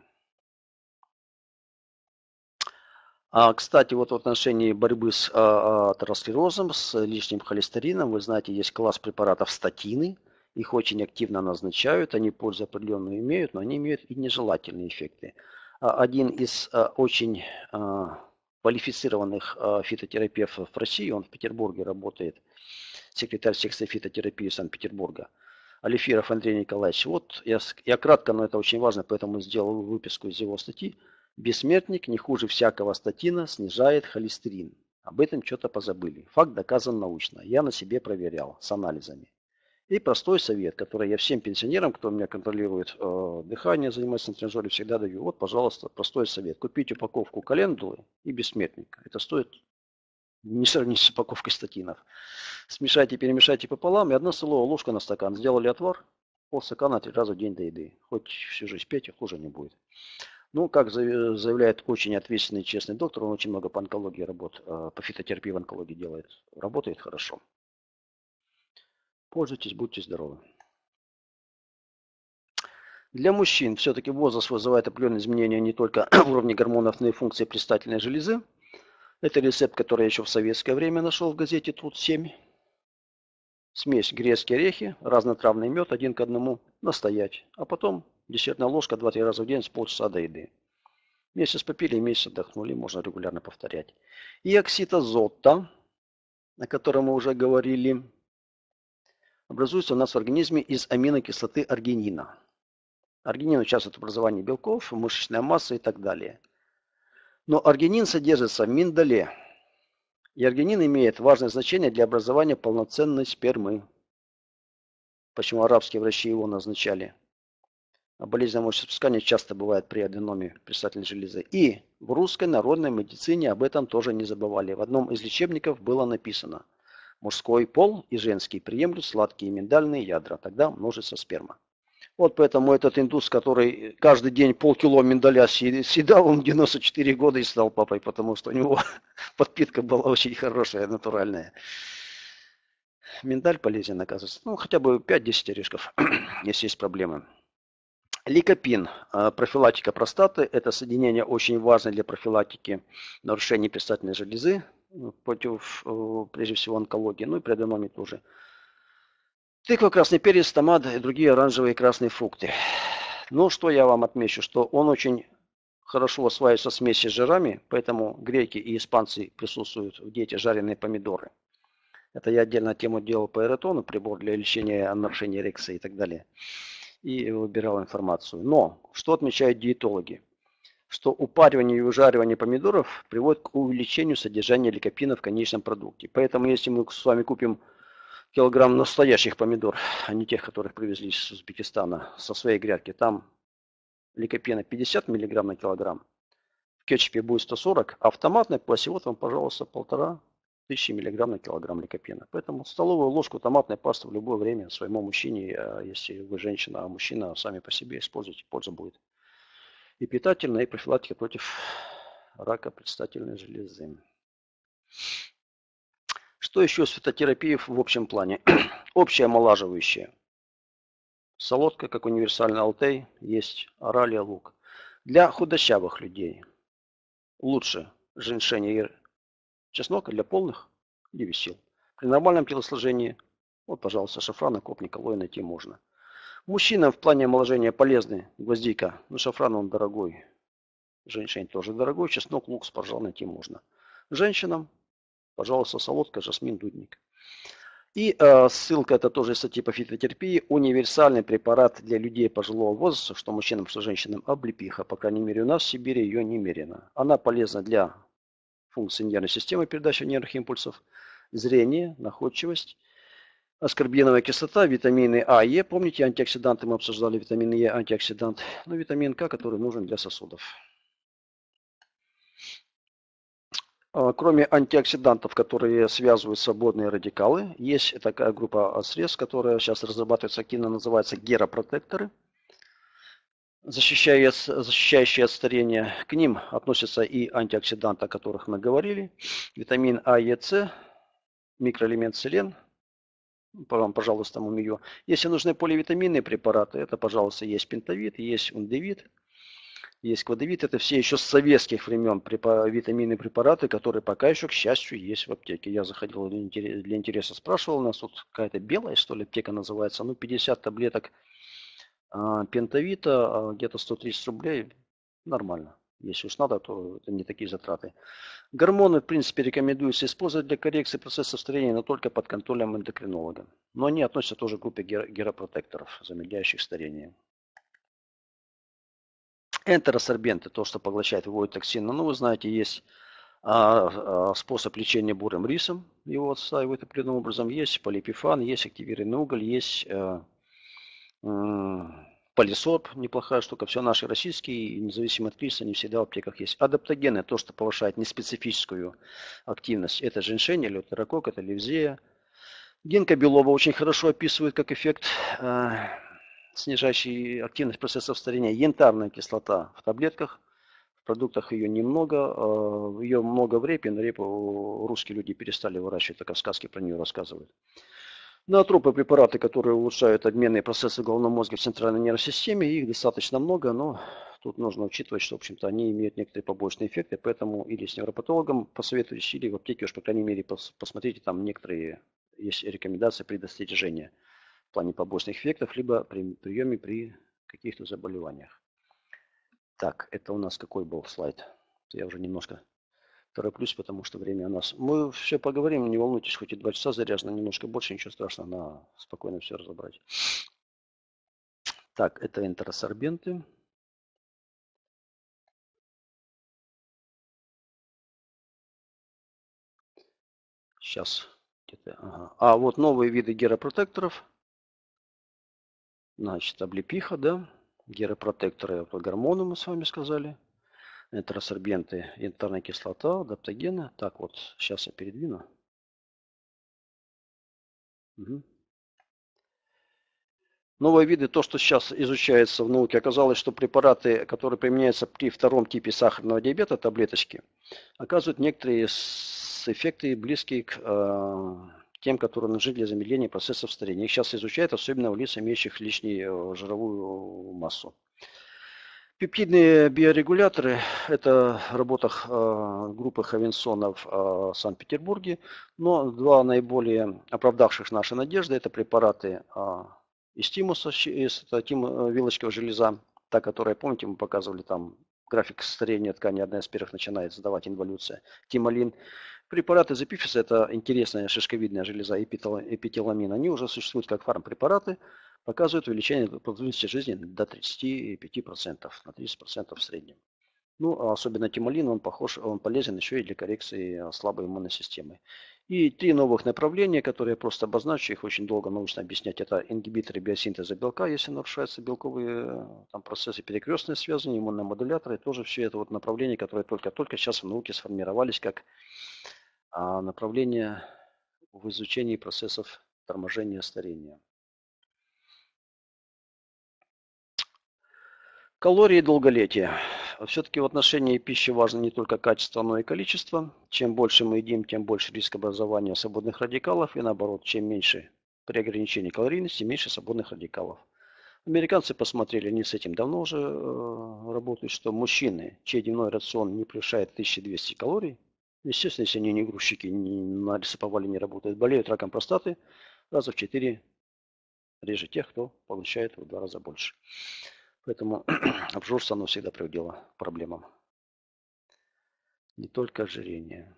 А, кстати, вот в отношении борьбы с а, атеросклерозом, с лишним холестерином, вы знаете, есть класс препаратов статины. Их очень активно назначают, они пользу определенную имеют, но они имеют и нежелательные эффекты. Один из а, очень а, квалифицированных а, фитотерапевтов в России, он в Петербурге работает, секретарь секции фитотерапии Санкт-Петербурга, Алифиров Андрей Николаевич. Вот я, я кратко, но это очень важно, поэтому сделал выписку из его статьи. Бессмертник не хуже всякого статина снижает холестерин. Об этом что-то позабыли. Факт доказан научно. Я на себе проверял с анализами. И простой совет, который я всем пенсионерам, кто у меня контролирует э, дыхание, занимается на тренажере, всегда даю. Вот, пожалуйста, простой совет. Купить упаковку календулы и бессмертника. Это стоит не сравнить с упаковкой статинов. Смешайте, перемешайте пополам и одна столовая ложка на стакан. Сделали отвар, полстакана три раза в день до еды. Хоть всю жизнь пейте, хуже не будет. Ну, как заявляет очень ответственный и честный доктор, он очень много по онкологии работает, по фитотерапии в онкологии делает. Работает хорошо. Пользуйтесь, будьте здоровы. Для мужчин все-таки возраст вызывает определенные изменения не только в уровне гормонов, но и функции предстательной железы. Это рецепт, который я еще в советское время нашел в газете Труд семь. Смесь грецкие орехи, разнотравный мед один к одному, настоять. А потом десертная ложка два-три раза в день с полчаса до еды. Месяц попили, месяц отдохнули, можно регулярно повторять. И оксид азота, о котором мы уже говорили, образуется у нас в организме из аминокислоты аргинина. Аргинин участвует в образовании белков, мышечная масса и так далее. Но аргинин содержится в миндале. И аргинин имеет важное значение для образования полноценной спермы. Почему арабские врачи его назначали? А болезнь мочеиспускания часто бывает при аденоме предстательной железы. И в русской народной медицине об этом тоже не забывали. В одном из лечебников было написано: мужской пол и женский приемлют сладкие миндальные ядра, тогда множится сперма. Вот поэтому этот индус, который каждый день полкило миндаля съедал, он девяносто четыре года и стал папой, потому что у него подпитка была очень хорошая, натуральная. Миндаль полезен, оказывается. Ну, хотя бы пять-десять орешков, если есть проблемы. Ликопин, профилактика простаты, это соединение очень важное для профилактики нарушений предстательной железы, против, прежде всего, онкологии, ну и при аденоме тоже. Тыква, красный перец, томат и другие оранжевые и красные фрукты. Ну, что я вам отмечу, что он очень хорошо осваивается в смеси с жирами, поэтому греки и испанцы присутствуют в диете жареные помидоры. Это я отдельно тему делал по эретону, прибор для лечения нарушений эрекции и так далее. И выбирал информацию. Но, что отмечают диетологи? Что упаривание и ужаривание помидоров приводит к увеличению содержания ликопина в конечном продукте. Поэтому, если мы с вами купим килограмм настоящих помидор, а не тех, которых привезли из Узбекистана, со своей грядки, там ликопена пятьдесят миллиграмм на килограмм, в кетчупе будет сто сорок, а в томатной пасте вот вам, пожалуйста, полтора тысячи миллиграмм на килограмм ликопена. Поэтому столовую ложку томатной пасты в любое время своему мужчине, если вы женщина, а мужчина, сами по себе используйте, польза будет. И питательная, и профилактика против рака предстательной железы. Что еще из фитотерапии в общем плане? Общее омолаживающее. Солодка, как универсальный алтей, есть оралия, лук. Для худощавых людей лучше женьшень и чеснок, для полных и сил. При нормальном телосложении, вот, пожалуйста, шафран, окопник, алоэ найти можно. Мужчинам в плане омоложения полезны гвоздика, но шафран он дорогой. Женьшень тоже дорогой, чеснок, лук, спаржал найти можно. Женщинам, пожалуйста, солодка, жасмин, дудник. И э, ссылка, это тоже из статьи по фитотерапии, универсальный препарат для людей пожилого возраста, что мужчинам, что женщинам, облепиха. По крайней мере, у нас в Сибири ее немерено. Она полезна для функции нервной системы, передачи нервных импульсов, зрение, находчивость, аскорбиновая кислота, витамины А и Е. Помните, антиоксиданты мы обсуждали, витамин Е, антиоксидант, ну, витамин К, который нужен для сосудов. Кроме антиоксидантов, которые связывают свободные радикалы, есть такая группа средств, которая сейчас разрабатывается активно, называется геропротекторы, защищающие от старения. К ним относятся и антиоксиданты, о которых мы говорили, витамин А, Е, С, микроэлемент селен, пожалуйста, мумию. Если нужны поливитаминные препараты, это, пожалуйста, есть пентавит, есть ундевит. Есть квадовит, это все еще с советских времен витаминные препараты, которые пока еще, к счастью, есть в аптеке. Я заходил для интереса, спрашивал, у нас тут какая-то белая, что ли, аптека называется, ну, пятьдесят таблеток а, пентавита, а, где-то сто тридцать рублей, нормально. Если уж надо, то это не такие затраты. Гормоны, в принципе, рекомендуется использовать для коррекции процесса старения, но только под контролем эндокринолога. Но они относятся тоже к группе геропротекторов, замедляющих старение. Энтеросорбенты, то, что поглощает, выводит токсины. Ну, вы знаете, есть а, а, способ лечения бурым рисом, его отстаивают определенным образом. Есть полипифан, есть активированный уголь, есть а, а, полисорб, неплохая штука. Все наши российские, независимо от кризиса, не всегда в аптеках есть. Адаптогены, то, что повышает неспецифическую активность. Это женьшень, элeuтерокок, это ливзея. Гинка Белова очень хорошо описывает как эффект, а, снижающий активность процессов старения. Янтарная кислота в таблетках, в продуктах ее немного, ее много в репе, но репу русские люди перестали выращивать, так как сказки про нее рассказывают. Ноотропы препараты, которые улучшают обменные процессы головного мозга в центральной нервной системе, их достаточно много, но тут нужно учитывать, что, в общем-то, они имеют некоторые побочные эффекты, поэтому или с невропатологом посоветуйтесь, или в аптеке уж, по крайней мере, посмотрите, там некоторые есть рекомендации при достижении в плане побочных эффектов, либо при приеме при каких-то заболеваниях. Так, это у нас какой был слайд? Я уже немножко тороплюсь, потому что время у нас... Мы все поговорим, не волнуйтесь, хоть и два часа заряжено, немножко больше, ничего страшного, на спокойно все разобрать. Так, это энтеросорбенты. Сейчас. Ага. А вот новые виды геропротекторов. Значит, облепиха, да. Геропротекторы, это гормоны мы с вами сказали. Энтеросорбенты, янтарная кислота, адаптогены. Так, вот, сейчас я передвину. Угу. Новые виды, то, что сейчас изучается в науке, оказалось, что препараты, которые применяются при втором типе сахарного диабета, таблеточки, оказывают некоторые эффекты, близкие к э, тем, которые нужны для замедления процессов старения. Их сейчас изучают, особенно у лиц, имеющих лишнюю жировую массу. Пептидные биорегуляторы – это работа э, группы Хавинсона в э, Санкт-Петербурге, но два наиболее оправдавших наши надежды – это препараты э, из тимуса, из тим, вилочкового железа, та, которая, помните, мы показывали там график старения ткани, одна из первых начинает сдавать инволюция, тимолин. Препараты из эпифиза – это интересная шишковидная железа, эпителамин, они уже существуют как фармпрепараты, показывают увеличение продолжительности жизни до тридцати пяти процентов, на тридцать процентов в среднем. Ну, особенно тимолин, он похож, он полезен еще и для коррекции слабой иммунной системы. И три новых направления, которые я просто обозначу, их очень долго научно объяснять. Это ингибиторы биосинтеза белка, если нарушаются белковые там, процессы, перекрестные связывания, иммуномодуляторы. Тоже все это вот направления, которые только-только сейчас в науке сформировались как а, направление в изучении процессов торможения старения. Калории и долголетие. Все-таки в отношении пищи важно не только качество, но и количество. Чем больше мы едим, тем больше риск образования свободных радикалов. И наоборот, чем меньше при ограничении калорийности, меньше свободных радикалов. Американцы посмотрели, они с этим давно уже э, работают, что мужчины, чей дневной рацион не превышает тысяча двести калорий, естественно, если они не грузчики, не на лесоповале не работают, болеют раком простаты раза в четыре реже тех, кто получает в два раза больше. Поэтому обжорство, оно всегда приводило к проблемам. Не только ожирение.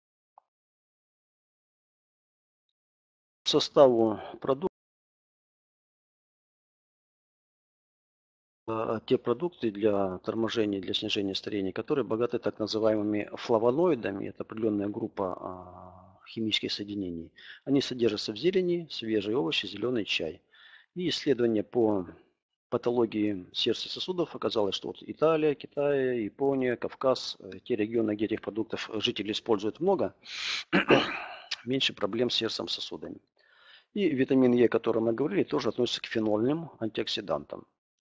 По составу продуктов, те продукты для торможения, для снижения старения, которые богаты так называемыми флавоноидами, это определенная группа химических соединений. Они содержатся в зелени, свежие овощи, зеленый чай. И исследования по патологии сердца и сосудов оказалось, что вот Италия, Китай, Япония, Кавказ, те регионы, где этих продуктов жители используют много, меньше проблем с сердцем, сосудами. И витамин Е, о котором мы говорили, тоже относится к фенольным антиоксидантам.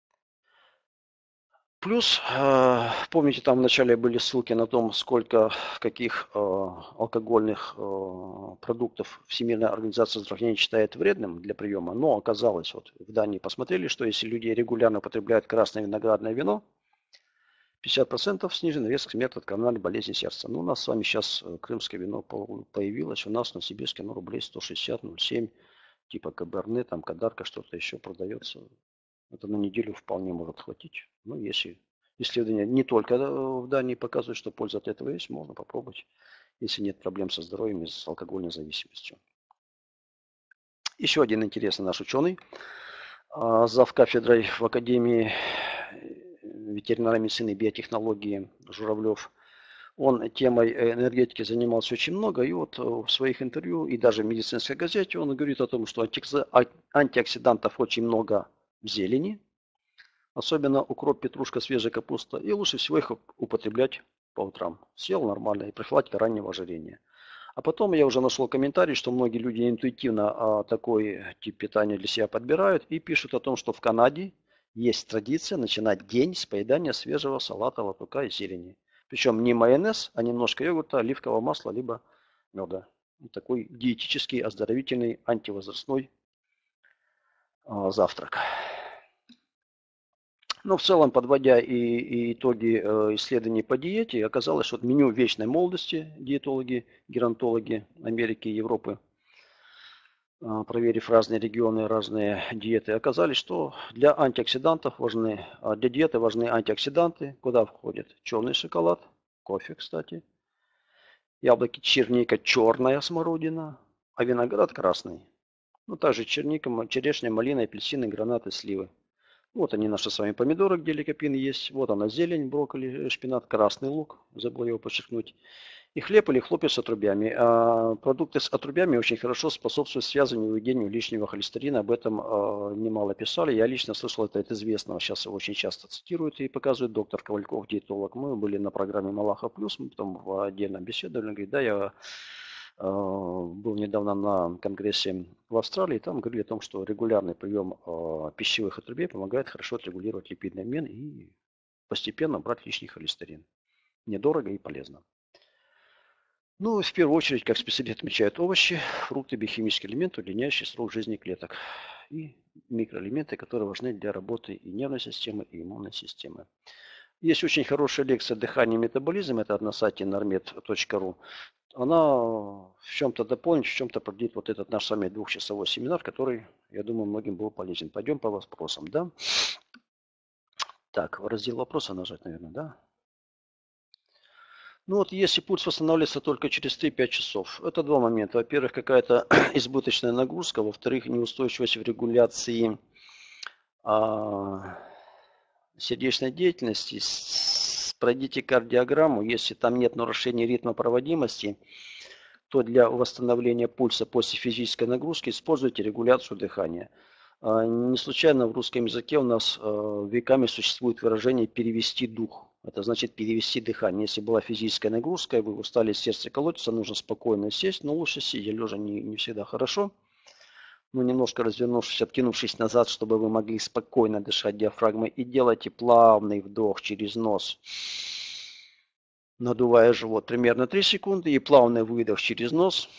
Плюс, помните, там вначале были ссылки на том, сколько каких алкогольных продуктов Всемирная организация здравоохранения считает вредным для приема. Но оказалось, вот в Дании посмотрели, что если люди регулярно употребляют красное виноградное вино, пятьдесят процентов снижен риск смерти от коронарной болезни сердца. Ну, у нас с вами сейчас крымское вино появилось, у нас на Сибирске, ну, рублей сто шестьдесят, ноль семь, типа Каберне, там Кадарка, что-то еще продается. Это на неделю вполне может хватить. Ну, если исследования не только в Дании показывают, что польза от этого есть, можно попробовать, если нет проблем со здоровьем и с алкогольной зависимостью. Еще один интересный наш ученый, зав. Кафедрой в Академии ветеринарной медицины и биотехнологии Журавлев. Он темой энергетики занимался очень много, и вот в своих интервью и даже в медицинской газете он говорит о том, что антиоксидантов очень много в зелени, особенно укроп, петрушка, свежая капуста, и лучше всего их употреблять по утрам. Съел нормально, и профилактика раннего ожирения. А потом я уже нашел комментарий, что многие люди интуитивно такой тип питания для себя подбирают и пишут о том, что в Канаде есть традиция начинать день с поедания свежего салата, латука и зелени. Причем не майонез, а немножко йогурта, оливкового масла, либо меда. Такой диетический, оздоровительный, антивозрастной а, завтрак. Но в целом, подводя и, и итоги э, исследований по диете, оказалось, что меню вечной молодости диетологи, геронтологи Америки и Европы, э, проверив разные регионы, разные диеты, оказались, что для антиоксидантов важны, для диеты важны антиоксиданты, куда входит черный шоколад, кофе, кстати, яблоки, черника, черная смородина, а виноград красный. Ну, также черника, черешня, малина, апельсины, гранаты, сливы. Вот они, наши с вами помидоры, где ликопин есть. Вот она зелень, брокколи, шпинат, красный лук. Забыл его подчеркнуть. И хлеб или хлопья с отрубями. А продукты с отрубями очень хорошо способствуют связыванию и выведению лишнего холестерина. Об этом а, немало писали. Я лично слышал это от известного. Сейчас его очень часто цитируют и показывают. Доктор Ковальков, диетолог. Мы были на программе Малахов Плюс. Мы потом в отдельном беседовали. Он говорит, да, я был недавно на конгрессе в Австралии, там говорили о том, что регулярный прием пищевых отрубей помогает хорошо отрегулировать липидный обмен и постепенно брать лишний холестерин. Недорого и полезно. Ну, в первую очередь, как специалист отмечают, овощи, фрукты, биохимические элементы, удлиняющие срок жизни клеток. И микроэлементы, которые важны для работы и нервной системы, и иммунной системы. Есть очень хорошая лекция «Дыхание и метаболизм», это на сайте нормед точка ру. Она в чем-то дополнит, в чем-то продлит вот этот наш с вами двухчасовой семинар, который, я думаю, многим был полезен. Пойдем по вопросам, да? Так, в раздел вопроса нажать, наверное, да? Ну вот, если пульс восстанавливается только через три-пять часов, это два момента. Во-первых, какая-то избыточная нагрузка, во-вторых, неустойчивость в регуляции а, сердечной деятельности. Пройдите кардиограмму, если там нет нарушения ритма проводимости, то для восстановления пульса после физической нагрузки используйте регуляцию дыхания. Не случайно в русском языке у нас веками существует выражение «перевести дух». Это значит перевести дыхание. Если была физическая нагрузка, и вы устали, сердце колотится, нужно спокойно сесть, но лучше сидя, лежа не, не всегда хорошо. Ну, немножко развернувшись, откинувшись назад, чтобы вы могли спокойно дышать диафрагмой. И делайте плавный вдох через нос, надувая живот примерно три секунды, и плавный выдох через нос,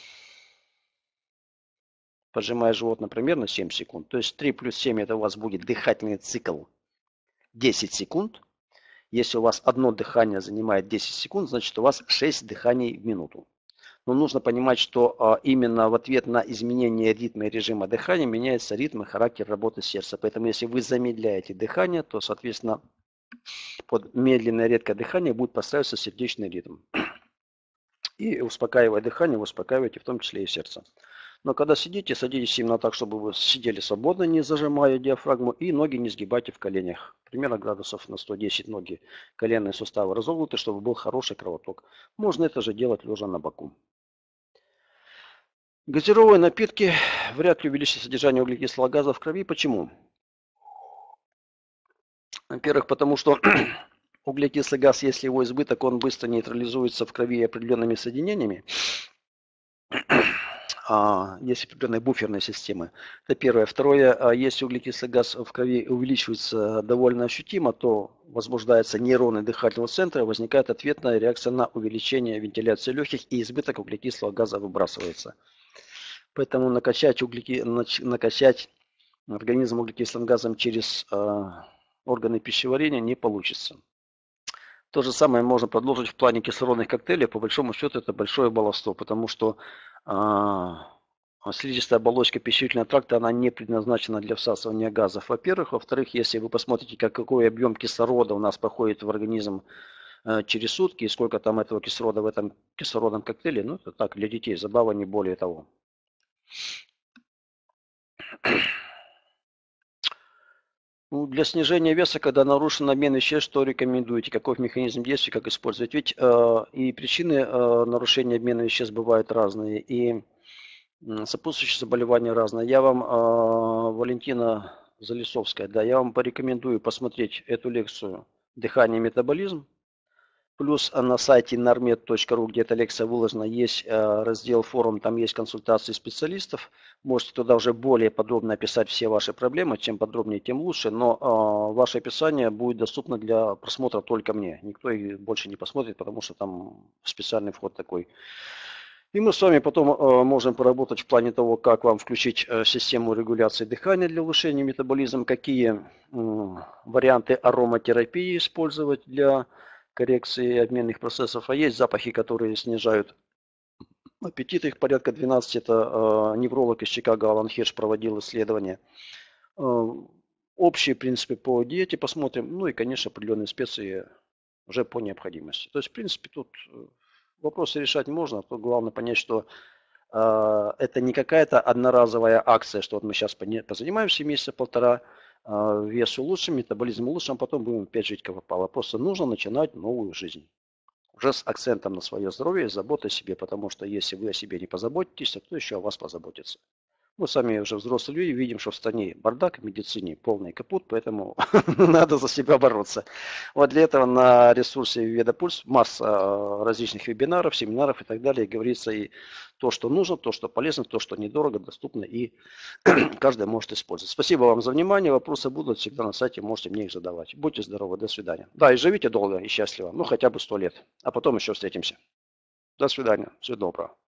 поджимая живот, например, на семь секунд. То есть три плюс семь это у вас будет дыхательный цикл десять секунд. Если у вас одно дыхание занимает десять секунд, значит у вас шесть дыханий в минуту. Но нужно понимать, что а, именно в ответ на изменение ритма и режима дыхания меняется ритм и характер работы сердца. Поэтому если вы замедляете дыхание, то, соответственно, под медленное редкое дыхание будет подстраиваться сердечный ритм. И успокаивая дыхание, вы успокаиваете в том числе и сердце. Но когда сидите, садитесь именно так, чтобы вы сидели свободно, не зажимая диафрагму, и ноги не сгибайте в коленях. Примерно градусов на сто десять ноги, коленные суставы разогнуты, чтобы был хороший кровоток. Можно это же делать лежа на боку. Газированные напитки вряд ли увеличат содержание углекислого газа в крови. Почему? Во-первых, потому что углекислый газ, если его избыток, он быстро нейтрализуется в крови определенными соединениями. Есть определенные буферные системы. Это первое. Второе, если углекислый газ в крови увеличивается довольно ощутимо, то возбуждаются нейроны дыхательного центра, возникает ответная реакция на увеличение вентиляции легких, и избыток углекислого газа выбрасывается. Поэтому накачать, углеки... накачать организм углекислым газом через э, органы пищеварения не получится. То же самое можно продолжить в плане кислородных коктейлей. По большому счету это большое баловство, потому что а, слизистая оболочка пищеварительного тракта, она не предназначена для всасывания газов, во-первых. Во-вторых, если вы посмотрите, как, какой объем кислорода у нас проходит в организм а, через сутки, и сколько там этого кислорода в этом кислородном коктейле, ну это так, для детей, забава, не более того. Ну, для снижения веса, когда нарушен обмен веществ, что рекомендуете? Каков механизм действия, как использовать? Ведь э, и причины э, нарушения обмена веществ бывают разные, и э, сопутствующие заболевания разные. Я вам, э, Валентина Залесовская, да, я вам порекомендую посмотреть эту лекцию «Дыхание и метаболизм». Плюс на сайте нармед точка ру, где эта лекция выложена, есть э, раздел форум, там есть консультации специалистов. Можете туда уже более подробно описать все ваши проблемы. Чем подробнее, тем лучше. Но э, ваше описание будет доступно для просмотра только мне. Никто их больше не посмотрит, потому что там специальный вход такой. И мы с вами потом э, можем поработать в плане того, как вам включить э, систему регуляции дыхания для улучшения метаболизма, какие э, варианты ароматерапии использовать для коррекции обменных процессов. А есть запахи, которые снижают аппетит. Их порядка двенадцать. Это э, невролог из Чикаго Алан Хирш проводил исследования. Э, общие принципы по диете посмотрим. Ну и, конечно, определенные специи уже по необходимости. То есть, в принципе, тут вопросы решать можно. Тут главное понять, что э, это не какая-то одноразовая акция, что вот мы сейчас позанимаемся месяца полтора, вес улучшим, метаболизм улучшим, а потом будем опять жить как попало. Просто нужно начинать новую жизнь. Уже с акцентом на свое здоровье и заботой о себе, потому что если вы о себе не позаботитесь, то кто еще о вас позаботится? Мы сами уже взрослые люди, видим, что в стране бардак, в медицине полный капут, поэтому надо за себя бороться. Вот для этого на ресурсе Ведапульс масса различных вебинаров, семинаров и так далее. Говорится и то, что нужно, то, что полезно, то, что недорого, доступно, и каждый может использовать. Спасибо вам за внимание. Вопросы будут всегда на сайте, можете мне их задавать. Будьте здоровы, до свидания. Да, и живите долго и счастливо, ну хотя бы сто лет, а потом еще встретимся. До свидания, всего доброго.